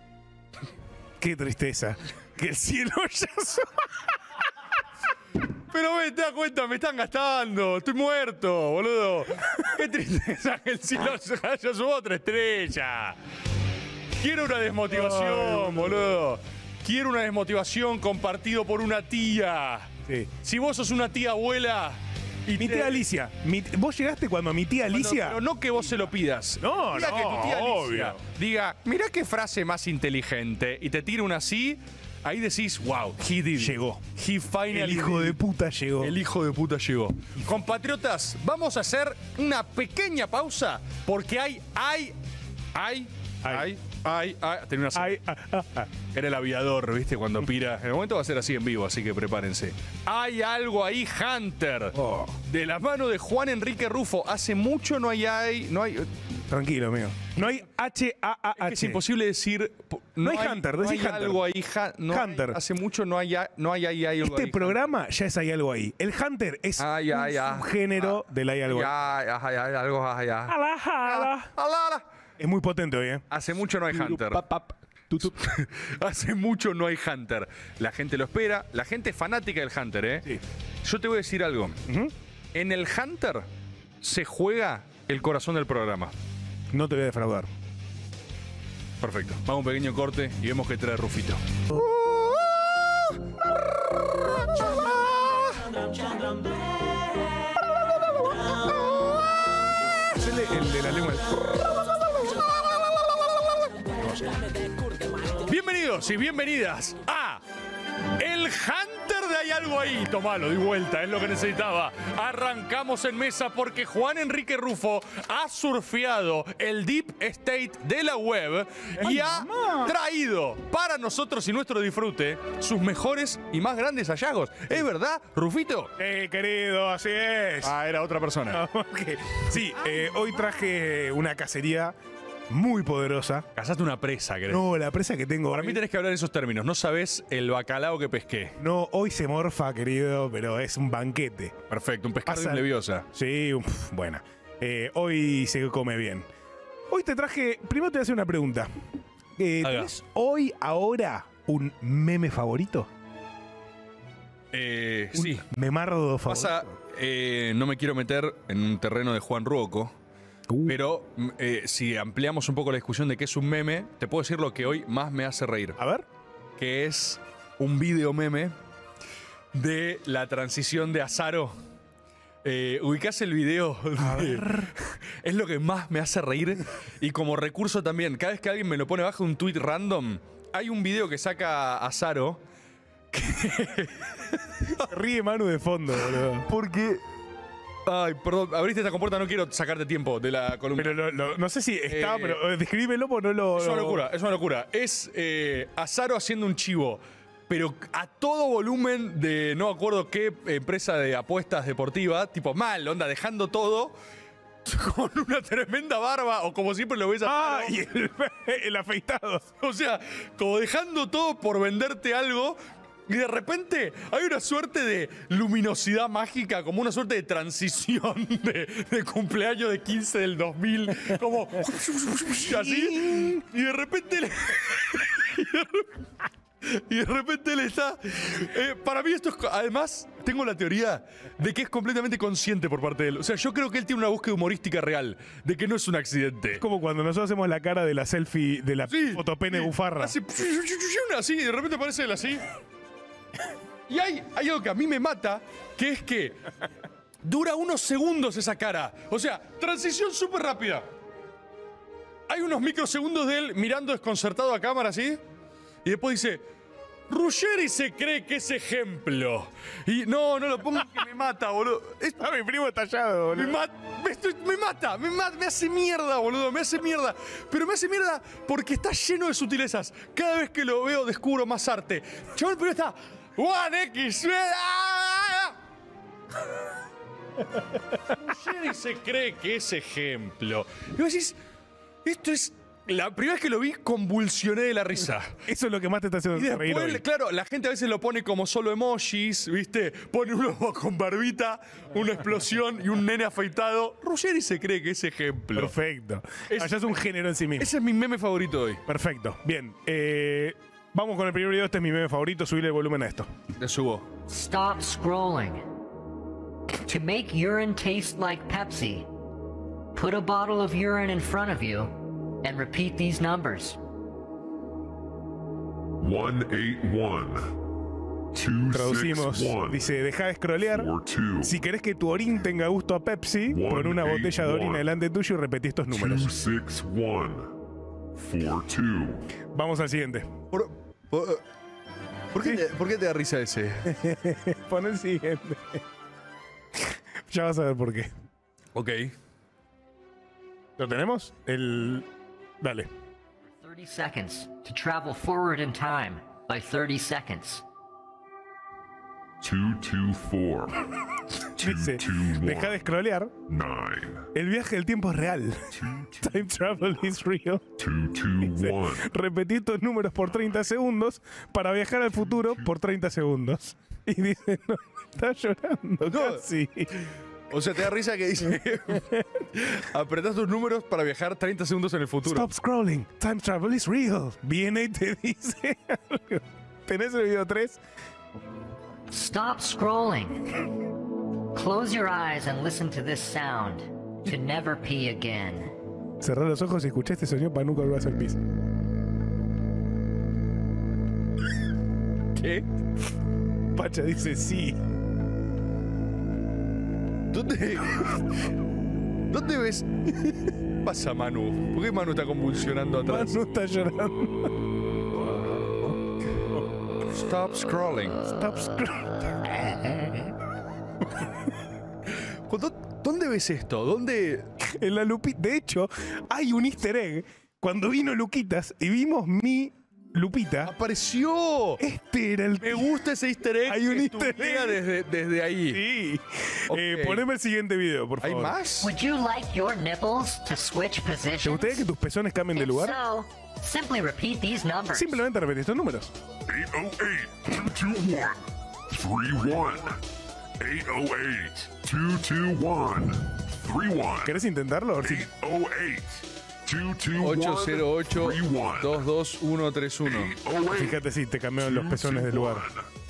Qué tristeza. Que el cielo ya Pero te das cuenta, me están gastando. Estoy muerto, boludo. Qué tristeza que el cielo haya subido otra estrella. Quiero una desmotivación, boludo. Quiero una desmotivación compartido por una tía. Sí. Si vos sos una tía abuela... Mi tía Alicia. ¿Vos llegaste cuando mi tía Alicia? Pero no que vos se lo pidas. No, diga no, que tu tía Alicia obvio. diga, mirá qué frase más inteligente. Y te tira una así, ahí decís, wow, he did. Llegó. He finally El hijo did. de puta llegó. El hijo de puta llegó. Compatriotas, vamos a hacer una pequeña pausa porque tenía una... Era el aviador, ¿viste? Cuando pira. En el momento va a ser así en vivo, así que prepárense. Hay algo ahí, Hunter. Oh. De la mano de Juan Enrique Rufo. Hace mucho no hay... Tranquilo, amigo. No hay H-A-A-H. Es imposible decir... No hay Hunter, no decí hay Hunter. algo ahí. Hunter. Hace mucho no hay algo Este ahí. programa ya es Hay algo ahí. El Hunter es un género del Hay algo ahí. Es muy potente hoy, ¿eh? Hace mucho no hay Hunter. Hace mucho no hay Hunter. La gente lo espera. La gente es fanática del Hunter, ¿eh? Sí. Yo te voy a decir algo. En el Hunter se juega el corazón del programa. No te voy a defraudar. Perfecto. Vamos a un pequeño corte y vemos qué trae Rufito. El de la lengua. Bienvenidos y bienvenidas a El Hunter de Hay algo ahí. Tomalo, di vuelta, es lo que necesitaba. Arrancamos en mesa porque Juan Enrique Rufo ha surfeado el deep state de la web y ha traído para nosotros y nuestro disfrute sus mejores y más grandes hallazgos. ¿Es verdad, Rufito? Querido, así es. Ah, era otra persona. Okay. Sí, hoy traje una cacería muy poderosa. Cazaste una presa, ¿crees? No, la presa que tengo. Para mí tenés que hablar en esos términos. No sabés el bacalao que pesqué. No, hoy se morfa, querido, pero es un banquete. Perfecto, un pescado Pasa- leviosa. Sí, buena. Hoy se come bien. Hoy te traje. Primero te voy a hacer una pregunta. ¿Tenés hoy, ahora, un meme favorito? Sí. Memardo favorito. Pasa, no me quiero meter en un terreno de Juan Ruoco, pero si ampliamos un poco la discusión de qué es un meme, te puedo decir lo que hoy más me hace reír. A ver. Que es un video meme de la transición de Azaro. ¿Ubicás el video? Es lo que más me hace reír. Y como recurso también, cada vez que alguien me lo pone bajo un tweet random, hay un video que saca Azaro. Ríe Manu de fondo, boludo. Porque... Ay, perdón, abriste esta compuerta, no quiero sacarte tiempo de la columna. Pero no sé si está, pero describímelo porque no lo... Es una locura, es una locura. Es Azaro haciendo un chivo, pero a todo volumen de no me acuerdo qué empresa de apuestas deportiva, tipo mal, onda, dejando todo con una tremenda barba, o como siempre lo ves a y el afeitado. O sea, como dejando todo por venderte algo. Y de repente hay una suerte de luminosidad mágica, como una suerte de transición de cumpleaños de 15 del 2000, como así, y de repente le está... para mí esto es... Además, tengo la teoría de que es completamente consciente por parte de él. O sea, yo creo que él tiene una búsqueda humorística real, de que no es un accidente. Es como cuando nosotros hacemos la cara de la selfie, de la fotopene bufarra. Hace así, y de repente aparece él así. Y hay algo que a mí me mata, que es que dura unos segundos esa cara. O sea, transición súper rápida. Hay unos microsegundos de él mirando desconcertado a cámara así. Y después dice, Ruggeri se cree que es ejemplo. Y no lo pongo que me mata, boludo. Mi primo estallado, boludo. Me hace mierda, boludo, me hace mierda. Pero me hace mierda porque está lleno de sutilezas. Cada vez que lo veo descubro más arte. Chaval, pero está... One X. Ruggeri se cree que es ejemplo. Y vos decís, esto es... La primera vez que lo vi, convulsioné de la risa. Eso es lo que más te está haciendo Y reír después, hoy. claro, la gente a veces lo pone como solo emojis, ¿viste? Pone uno con barbita, una explosión y un nene afeitado. Ruggeri se cree que es ejemplo. Perfecto. Allá es un género en sí mismo. Ese es mi meme favorito hoy. Perfecto. Bien. Vamos con el primer video. Este es mi meme favorito. Subirle el volumen a esto. Le subo. Stop scrolling. To make urine taste like Pepsi, put a bottle of urine in front of you and repeat these numbers. 181. Traducimos, dice, deja de scrollear. Si querés que tu orín tenga gusto a Pepsi, pon una botella de orina delante tuyo y repetí estos números. 26142. Vamos al siguiente. ¿Por qué te da risa ese? Pon el siguiente. Ya vas a ver por qué. Ok. ¿Lo tenemos? Dale. 30 seconds to travel forward in time by 30 seconds. 224. Dice, deja de scrollear. 9. El viaje del tiempo es real. Time travel is real. 221. Repetí estos números por 30 segundos para viajar al futuro por 30 segundos. Y dice, no, está llorando casi. O sea, te da risa que dice, apretás tus números para viajar 30 segundos en el futuro. Stop scrolling. Time travel is real. Viene y te dice algo. ¿Tenés el video 3? Stop scrolling. Close your eyes and listen to this sound. To never pee again. Cerrá los ojos y escuchá este sonido para nunca volver a hacer pis. ¿Qué? Pacha dice sí. ¿Dónde ves? Pasa Manu. ¿Por qué Manu está convulsionando atrás? Manu está llorando. Stop scrolling. Stop scrolling. ¿Dónde ves esto? ¿Dónde? En la Lupita. De hecho, hay un easter egg. Cuando vino Luquitas y vimos mi Lupita. ¡Apareció! Este era el. Me gusta ese easter egg. Hay un easter egg desde ahí. Sí. Okay. Poneme el siguiente video, por favor. ¿Hay más? Would you like your nipples to switch positions? ¿Te gustaría que tus pezones cambien de lugar? So, simply repeat these numbers. Simplemente repetí estos números. 808 221. 808 221. 31. ¿Querés intentarlo? 808 808 22131. Fíjate si te cambiaron los pezones de lugar.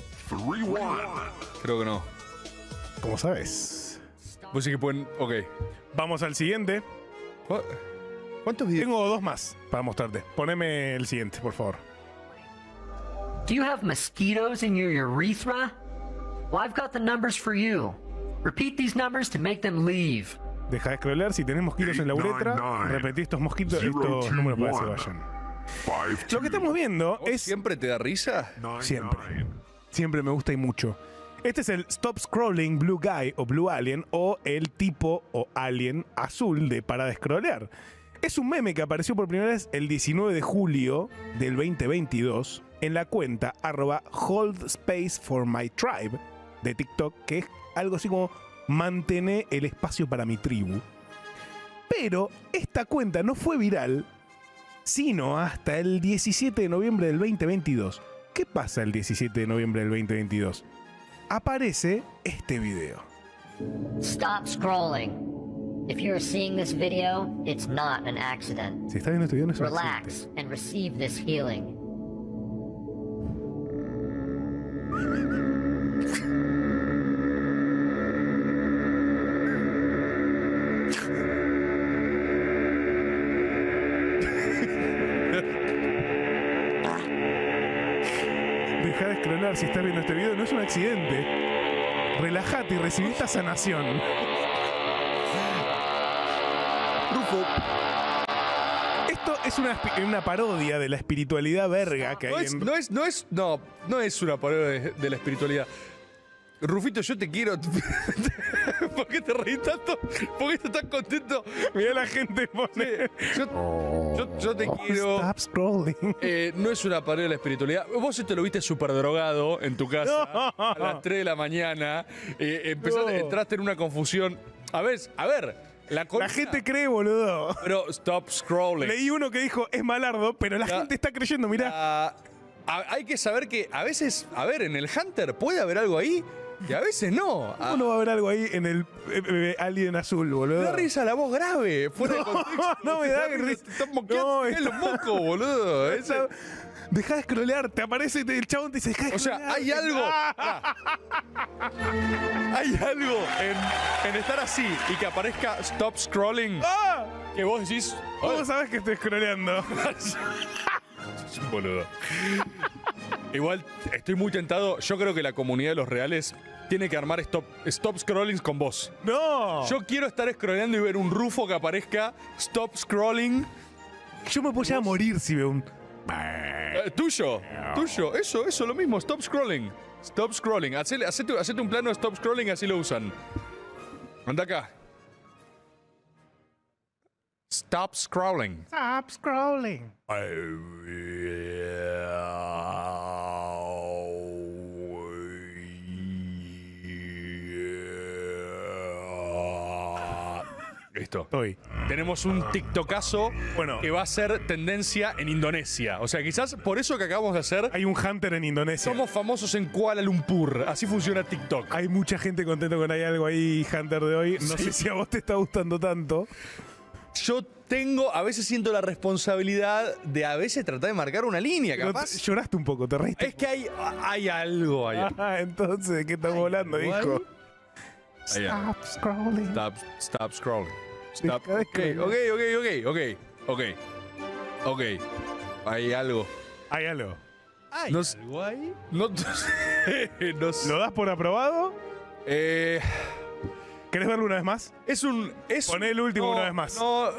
Creo que no. ¿Cómo sabes? Pues sí que pueden. Ok. Vamos al siguiente. ¿Cuántos videos? Tengo 2 más para mostrarte. Poneme el siguiente, por favor. Do you have mosquitoes in your urethra? Well, I've got the numbers for you. Repeat these numbers to make them leave. Deja de scrollear. Si tenés mosquitos en la uretra, repetí estos mosquitos, estos números para que se vayan. Lo que estamos viendo es. ¿Siempre te da risa? Siempre. Siempre me gusta y mucho. Este es el Stop Scrolling Blue Guy o Blue Alien o el tipo o alien azul de para de scrollear. Es un meme que apareció por primera vez el 19 de julio del 2022 en la cuenta @holdspaceformytribe de TikTok, que es algo así como mantener el espacio para mi tribu. Pero esta cuenta no fue viral sino hasta el 17 de noviembre del 2022. ¿Qué pasa el 17 de noviembre del 2022? Aparece este video. Stop scrolling. If you're seeing this video, it's not an accident. Si estás viendo este video no es un Relax accidente. and receive this healing. Deja de scrollar si estás viendo este video, no es un accidente. Relájate y recibí esta sanación. Rufo. Esto es una parodia de la espiritualidad verga que hay en... No es una parodia de la espiritualidad. Rufito, yo te quiero. ¿Por qué te reís tanto? ¿Por qué estás tan contento? Mirá la gente pone. Yo te quiero. Stop scrolling. No es una parodia de la espiritualidad. Vos esto lo viste súper drogado en tu casa a las 3 de la mañana. Entraste en una confusión. A ver. La gente cree, boludo. Pero stop scrolling. Leí uno que dijo, es malardo, pero la gente está creyendo, mirá. Hay que saber que a veces, en el Hunter puede haber algo ahí. Y a veces no. ¿Cómo no va a haber algo ahí en el Alien azul, boludo? Me da risa la voz grave, fuera de contexto. No me da risa. Estamos quedando en los mocos, boludo. Deja de scrollear, te aparece el chabón te dice, deja de O sea, scrollear. hay algo. Hay algo en estar así y que aparezca stop scrolling. Que vos decís. ¿Cómo sabes que estoy scrolleando? Boludo. Igual estoy muy tentado. Yo creo que la comunidad de los reales tiene que armar stop scrolling con vos. ¡No! Yo quiero estar scrolleando y ver un Rufo que aparezca stop scrolling. Yo me puedo llegar a morir si veo un. Tuyo. Eso, lo mismo. Stop scrolling. Stop scrolling. Hacete un plano de stop scrolling y así lo usan. Anda acá. Stop scrolling. Stop scrolling. Listo. Estoy. Tenemos un TikTokazo que va a ser tendencia en Indonesia. O sea, quizás por eso que acabamos de hacer. Hay un Hunter en Indonesia. Somos famosos en Kuala Lumpur. Así funciona TikTok. Hay mucha gente contenta con hay algo ahí, Hunter de hoy. No sé si a vos te está gustando tanto. Yo a veces siento la responsabilidad de a veces tratar de marcar una línea, capaz. Lloraste un poco, te reíste. Es que hay algo ahí. Entonces, ¿de qué estamos hablando, hijo? Stop scrolling. Stop scrolling. Stop. Deja de scrollear. Ok. Hay algo. Hay algo. ¿Hay algo ahí? No sé. ¿Lo das por aprobado? ¿Querés verlo una vez más? Poné el último una vez más. No,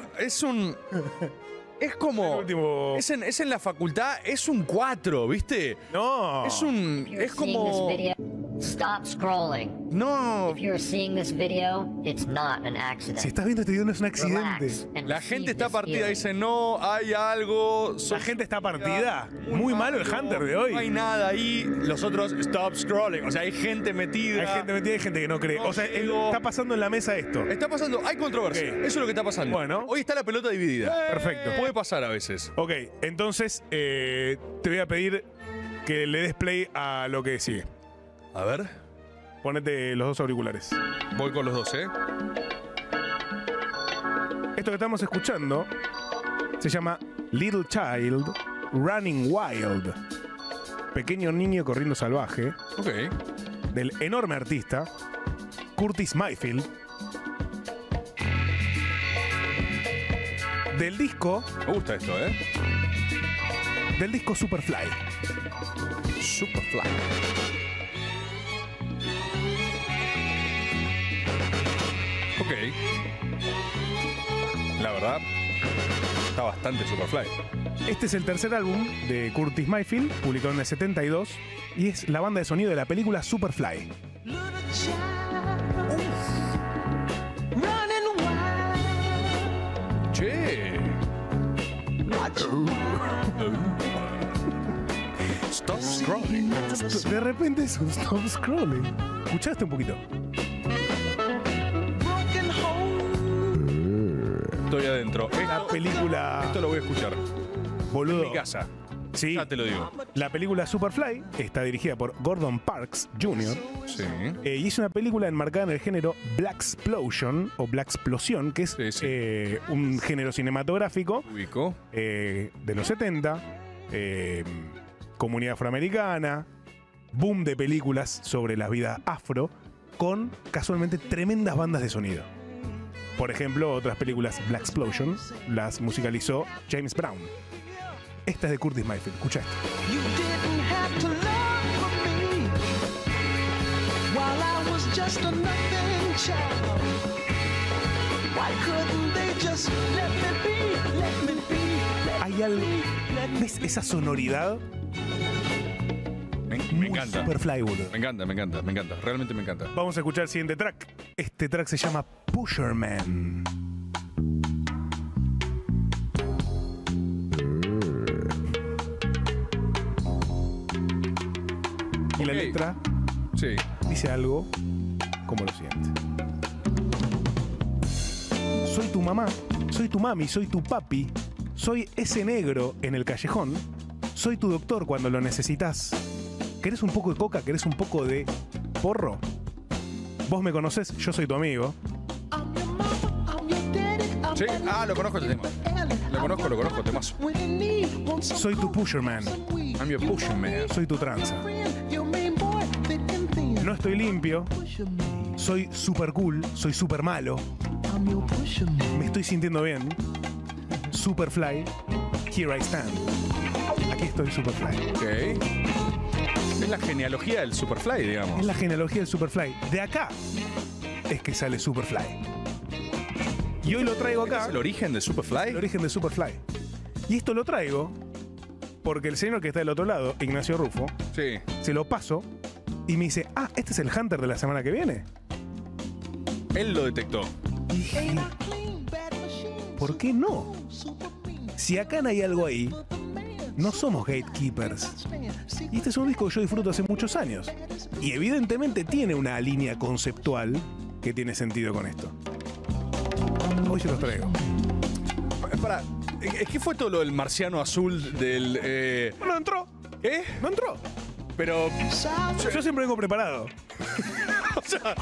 es como. El último. Es en la facultad, es un 4, ¿viste? No. Es como. Stop scrolling. No. If you're seeing this video, it's not an accident. Si estás viendo este video no es un accidente. Relax and La receive gente está this partida, feeling. dice, no, hay algo. La gente está partida. Muy malo el Hunter de hoy. No hay nada ahí. Los otros, stop scrolling. O sea, hay gente metida. Hay gente metida y hay gente que no cree. No o sea, llego. está pasando en la mesa esto. Está pasando, hay controversia. Ok. Eso es lo que está pasando. Bueno. Hoy está la pelota dividida. Perfecto. Puede pasar a veces. Ok, entonces te voy a pedir que le des play a lo que sigue. A ver. Ponete los dos auriculares. Voy con los dos, ¿eh? Esto que estamos escuchando se llama Little Child Running Wild. Pequeño niño corriendo salvaje. Ok. Del enorme artista Curtis Mayfield. Del disco. Me gusta esto, ¿eh? Del disco Superfly. Superfly. Ok. La verdad, está bastante Superfly. Este es el tercer álbum de Curtis Mayfield, publicado en el 72, y es la banda de sonido de la película Superfly. Che. Stop scrolling. De repente es un stop scrolling. ¿Escuchaste un poquito? Estoy adentro. La película. Esto lo voy a escuchar. Boludo. En mi casa. Sí. Ya te lo digo. La película Superfly está dirigida por Gordon Parks Jr. Sí. Y es una película enmarcada en el género Blaxplosion o Blaxplosión, que es un género cinematográfico Ubico. de los 70, comunidad afroamericana, boom de películas sobre la vida afro, con casualmente tremendas bandas de sonido. Por ejemplo, otras películas Blaxplosion las musicalizó James Brown. Esta es de Curtis Mayfield. Escucha esto. You didn't have to love me while I was just a nothing child. Why couldn't they just let me be, let me be? Hay algo. ¿Ves esa sonoridad? Me encanta. Superfly, boludo. Me encanta. Realmente me encanta. Vamos a escuchar el siguiente track. Este track se llama Pusherman. Y la letra dice algo como lo siguiente. Soy tu mamá, soy tu mami, soy tu papi, soy ese negro en el callejón, soy tu doctor cuando lo necesitas. ¿Querés un poco de coca? ¿Querés un poco de porro. Vos me conocés, yo soy tu amigo. Sí, lo conozco este tema. Lo conozco, temazo. Soy tu pusher man. I'm your pusher man. Soy tu tranza. No estoy limpio. Soy super cool. Soy super malo. Me estoy sintiendo bien. Superfly. Here I stand. Aquí estoy, Superfly. Ok. Es la genealogía del Superfly, digamos. Es la genealogía del Superfly. De acá es que sale Superfly. Y hoy lo traigo acá. ¿Es el origen de Superfly? El origen de Superfly. Y esto lo traigo porque el señor que está del otro lado, Ignacio Rufo, sí, se lo paso y me dice, ¿este es el Hunter de la semana que viene? Él lo detectó. Y dije, ¿por qué no? Si acá no hay algo ahí, no somos gatekeepers. Y este es un disco que yo disfruto hace muchos años. Y evidentemente tiene una línea conceptual que tiene sentido con esto. Hoy se los traigo. Para, ¿qué fue todo lo del marciano azul del... No entró. ¿Qué? No entró. Pero... Yo siempre vengo preparado. O sea,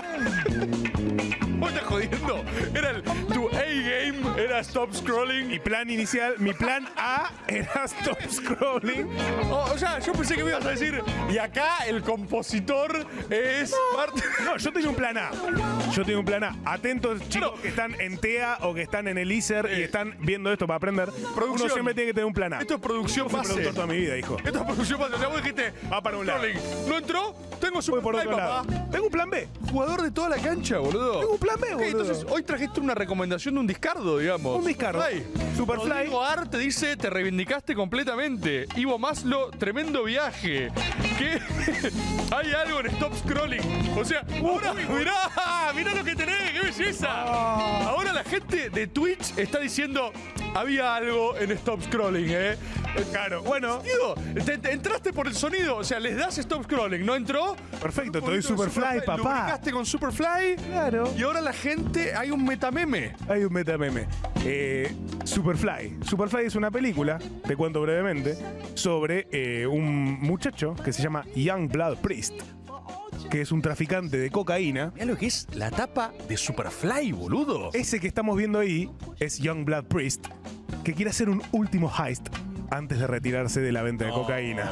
¿vos estás jodiendo? Era tu A-game era stop scrolling. Mi plan inicial, mi plan A era stop scrolling. O sea, yo pensé que me ibas a decir, y acá el compositor es parte... No, yo tenía un plan A. Yo tenía un plan A. Atentos, chicos, que están en TEA o que están en el ISER y están viendo esto para aprender. Producción. Uno siempre tiene que tener un plan A. Esto es producción Yo fui base. productor toda mi vida, hijo. Esto es producción base. O sea, vos dijiste, va para un lado. ¿No entró? Tengo Voy Superfly, por otro papá. lado. Tengo un plan B. Jugador de toda la cancha, boludo. Tengo un plan B, Ok, boludo. entonces, hoy trajiste una recomendación de un discardo, digamos. Un discardo. Superfly. Rodrigo Ar te dice, te reivindicaste completamente. Ivo Maslow, tremendo viaje. ¿Qué? Hay algo en Stop Scrolling. O sea, ahora, mirá lo que tenés, qué belleza. Ahora la gente de Twitch está diciendo, había algo en Stop Scrolling, Claro, bueno. Te entraste por el sonido, o sea, les das Stop Scrolling, ¿no entró? Perfecto, te doy Superfly, papá. Lubricaste con Superfly. Claro. Y ahora la gente, hay un metameme. Hay un metameme. Superfly. Superfly es una película, te cuento brevemente, sobre un muchacho que se llama Youngblood Priest, que es un traficante de cocaína. Mirá lo que es la tapa de Superfly, boludo. Ese que estamos viendo ahí es Youngblood Priest, que quiere hacer un último heist antes de retirarse de la venta de cocaína.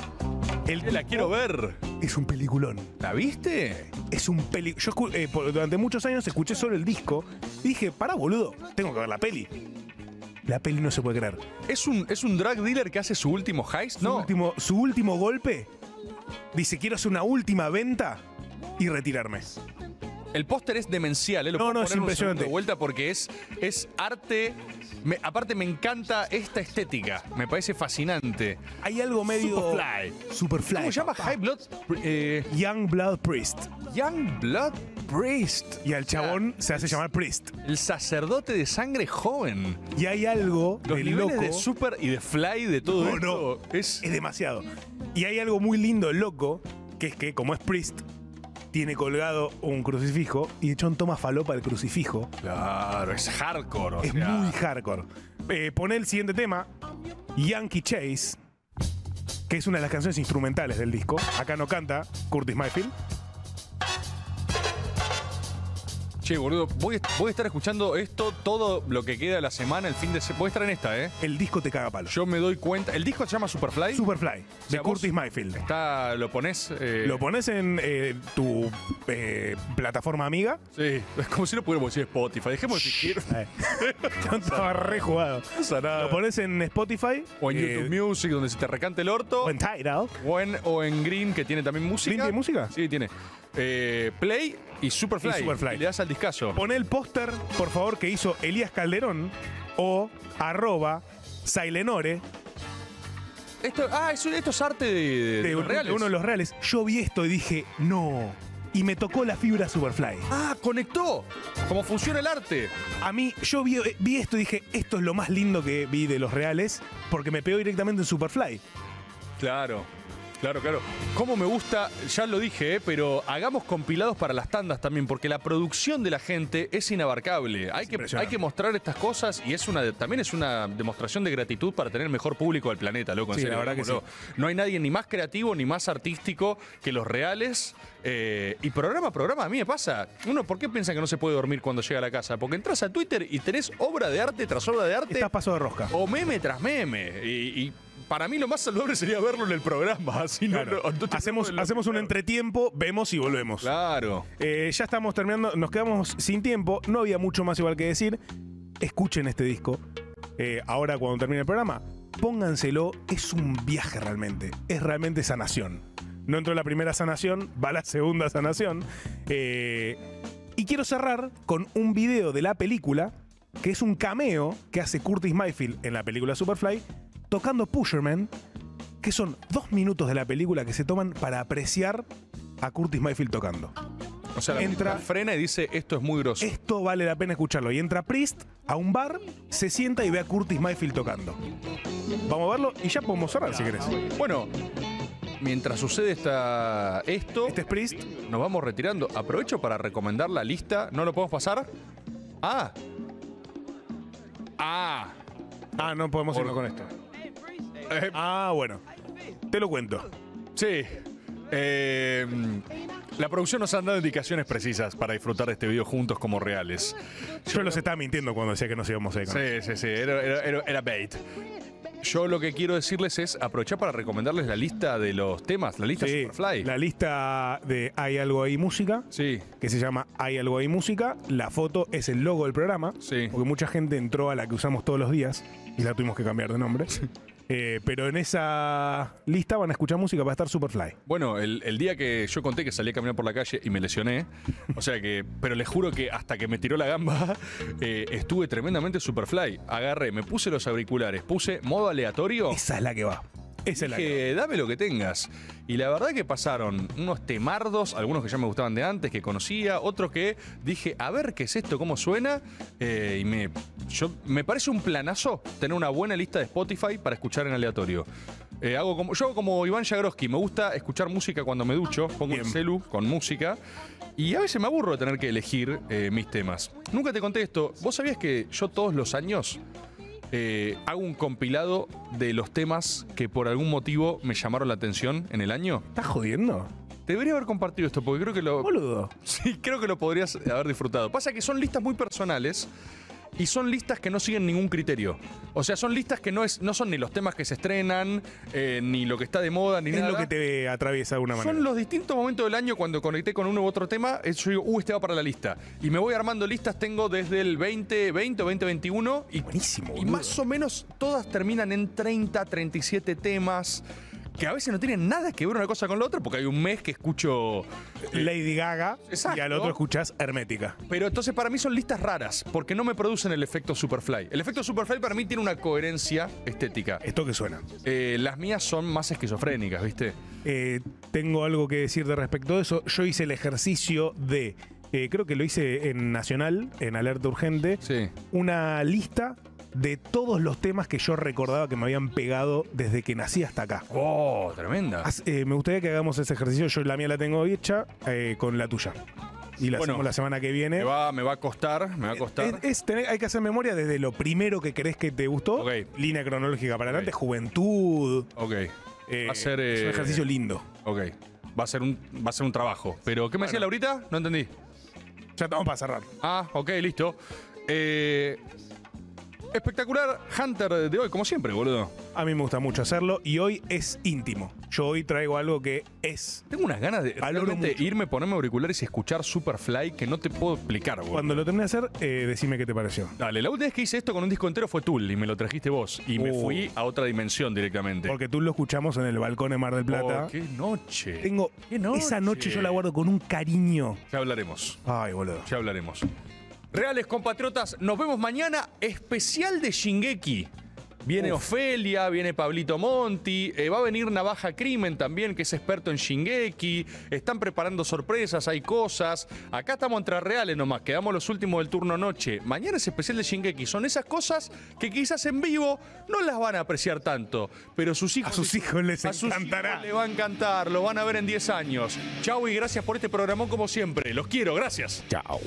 La quiero ver. Es un peliculón. ¿La viste? Es un yo durante muchos años escuché solo el disco y dije, pará, boludo, tengo que ver la peli. La peli no se puede creer. ¿Es un drug dealer que hace su último heist? No. Su último golpe. Dice, quiero hacer una última venta y retirarme. El póster es demencial, ¿eh? Lo puedo No, es poner un impresionante. segundo de vuelta porque es arte. Aparte me encanta esta estética. Me parece fascinante. Hay algo medio... Superfly. ¿Cómo se llama? papá. High Blood... Youngblood Priest. Youngblood Priest. Y al chabón se hace llamar Priest. El sacerdote de sangre joven. Y hay algo Los de niveles loco. de Super y de Fly de todo No, esto no. es demasiado. Y hay algo muy lindo, loco, que es que como es Priest, tiene colgado un crucifijo y John toma falopa del crucifijo. Claro, es hardcore. O Es sea. muy hardcore. Pone el siguiente tema, Yankee Chase, que es una de las canciones instrumentales del disco. Acá no canta Curtis Mayfield. Che, boludo, voy a estar escuchando esto todo lo que queda de la semana, el fin de semana. Voy a estar en esta, ¿eh? El disco te caga palo. Yo me doy cuenta. ¿El disco se llama Superfly? Superfly, sea, de Curtis Mayfield. Lo pones. Lo pones en tu plataforma amiga. Sí, es como si no pudiéramos decir Spotify. Dejemos si quiero. Yo estaba re jugado. No pasa nada. Lo pones en Spotify. O en YouTube Music, donde se te recante el orto. O en Tidal. O en Green, que tiene también música. ¿Green tiene música? Sí, tiene. Play y Superfly. Y Superfly. Y le das al discazo. Pon el póster, por favor, que hizo Elías Calderón o @Sailenore. Esto es arte de los reales. De uno de los reales. Yo vi esto y dije, no. Y me tocó la fibra Superfly. Ah, conectó. ¿Cómo funciona el arte? A mí, yo vi esto y dije, esto es lo más lindo que vi de los reales, porque me pegó directamente en Superfly. Claro. Claro, claro. Cómo me gusta, ya lo dije, pero hagamos compilados para las tandas también, porque la producción de la gente es inabarcable. Hay que mostrar estas cosas y también es una demostración de gratitud para tener el mejor público del planeta, loco. En Sí, serio, la verdad que loco. No hay nadie ni más creativo ni más artístico que los reales. Y programa a programa, a mí me pasa. Uno, ¿por qué piensa que no se puede dormir cuando llega a la casa? Porque entras a Twitter y tenés obra de arte tras obra de arte. Estás paso de rosca. O meme tras meme. Y para mí lo más saludable sería verlo en el programa. Así Claro. Hacemos un entretiempo, vemos y volvemos. Claro. Ya estamos terminando, nos quedamos sin tiempo. No había mucho más igual que decir. Escuchen este disco. Ahora cuando termine el programa, pónganselo. Es un viaje realmente. Es realmente sanación. No entró la primera sanación, va la segunda sanación. Y quiero cerrar con un video de la película, que es un cameo que hace Curtis Mayfield en la película Superfly, tocando Pusherman, que son 2 minutos de la película que se toman para apreciar a Curtis Mayfield tocando. O sea, entra, frena y dice, esto es muy grosso. Esto vale la pena escucharlo. Y entra Priest a un bar, se sienta y ve a Curtis Mayfield tocando. Vamos a verlo y ya podemos cerrar si querés. Bueno, mientras sucede esto, este es Priest. Nos vamos retirando. Aprovecho para recomendar la lista. ¿No lo podemos pasar? No podemos irnos con esto. Bueno. Te lo cuento. Sí. La producción nos han dado indicaciones precisas para disfrutar de este video juntos como reales. Yo los estaba mintiendo cuando decía que nos íbamos a ir con Sí. Era bait. Yo lo que quiero decirles es aprovechar para recomendarles la lista de los temas, la lista Superfly. La lista de Hay Algo Ahí Música, que se llama Hay Algo Ahí Música. La foto es el logo del programa, porque mucha gente entró a la que usamos todos los días y la tuvimos que cambiar de nombre. Pero en esa lista van a escuchar música, va a estar Superfly. Bueno, el día que yo conté que salí a caminar por la calle y me lesioné, o sea que, pero les juro que hasta que me tiró la gamba, estuve tremendamente Superfly. Agarré, me puse los auriculares, puse modo aleatorio. Esa es la que va. Esa es la que dame lo que tengas. Y la verdad que pasaron unos temardos, algunos que ya me gustaban de antes, que conocía, otros que dije, a ver qué es esto, cómo suena. Y me parece un planazo tener una buena lista de Spotify para escuchar en aleatorio. Yo hago como Iván Jagroski, me gusta escuchar música cuando me ducho, pongo el celu con música. Y a veces me aburro de tener que elegir mis temas. Nunca te conté esto. ¿Vos sabías que yo todos los años hago un compilado de los temas que por algún motivo me llamaron la atención en el año? ¿Estás jodiendo? Te debería haber compartido esto porque creo que lo... Boludo. Sí, creo que lo podrías haber disfrutado. Pasa que son listas muy personales y son listas que no siguen ningún criterio. O sea, son listas que no son ni los temas que se estrenan, ni lo que está de moda, ni nada. Es lo que te atraviesa de alguna manera. Son los distintos momentos del año cuando conecté con uno u otro tema, yo digo, este va para la lista. Y me voy armando listas, tengo desde el 2020 o 2021. Buenísimo, y más o menos todas terminan en 30, 37 temas. Que a veces no tienen nada que ver una cosa con la otra, porque hay un mes que escucho Lady Gaga y al otro escuchás Hermética. Pero entonces para mí son listas raras, porque no me producen el efecto Superfly. El efecto Superfly para mí tiene una coherencia estética. ¿Esto qué suena? Las mías son más esquizofrénicas, ¿viste? Tengo algo que decir de respecto de eso. Yo hice el ejercicio de, creo que lo hice en Nacional, en Alerta Urgente, una lista de todos los temas que yo recordaba que me habían pegado desde que nací hasta acá. ¡Oh, tremenda! Me gustaría que hagamos ese ejercicio. Yo la mía la tengo hecha con la tuya. Y la hacemos la semana que viene. Me va a costar. Hay que hacer memoria desde lo primero que crees que te gustó. Línea cronológica para adelante, juventud. Va a ser, es un ejercicio lindo. Va a ser un trabajo. Pero, ¿qué me decía Laurita? No entendí. Ya estamos para cerrar. Listo. Espectacular Hunter de hoy, como siempre, boludo. A mí me gusta mucho hacerlo y hoy es íntimo. Yo hoy traigo algo que es... Tengo unas ganas de realmente irme, ponerme auriculares y escuchar Superfly que no te puedo explicar, boludo. Cuando lo termine de hacer, decime qué te pareció. Dale, la última vez que hice esto con un disco entero fue Tool y me lo trajiste vos. Y me fui a otra dimensión directamente. Porque Tool lo escuchamos en el balcón de Mar del Plata. ¡Qué noche! Esa noche yo la guardo con un cariño. Ya hablaremos. Ay, boludo. Ya hablaremos. Reales compatriotas, nos vemos mañana. Especial de Shingeki. Viene Ofelia, viene Pablito Monti, va a venir Navaja Crimen también, que es experto en Shingeki. Están preparando sorpresas, hay cosas. Acá estamos entre reales nomás, quedamos los últimos del turno noche. Mañana es especial de Shingeki. Son esas cosas que quizás en vivo no las van a apreciar tanto, pero sus hijos, A sus hijos les encantará. les va a encantar, lo van a ver en 10 años. Chau y gracias por este programón como siempre. Los quiero, gracias. Chao.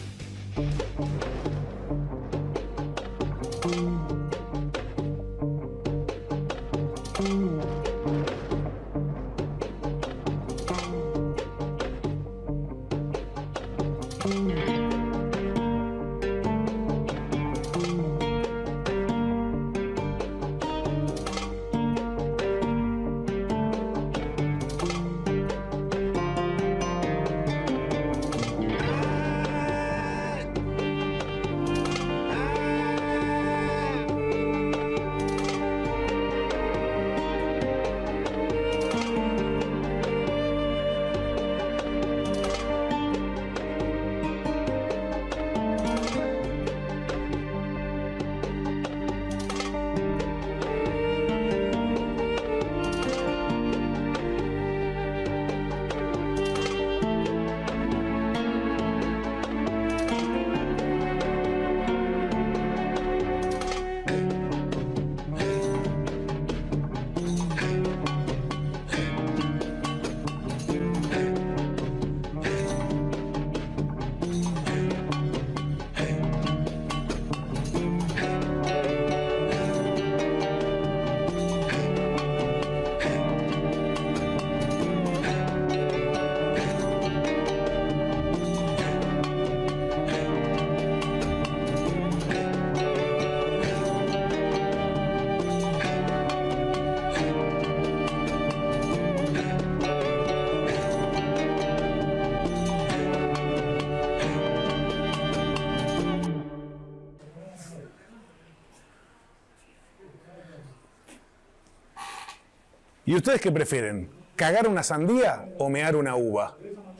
¿Y ustedes qué prefieren? ¿Cagar una sandía o mear una uva?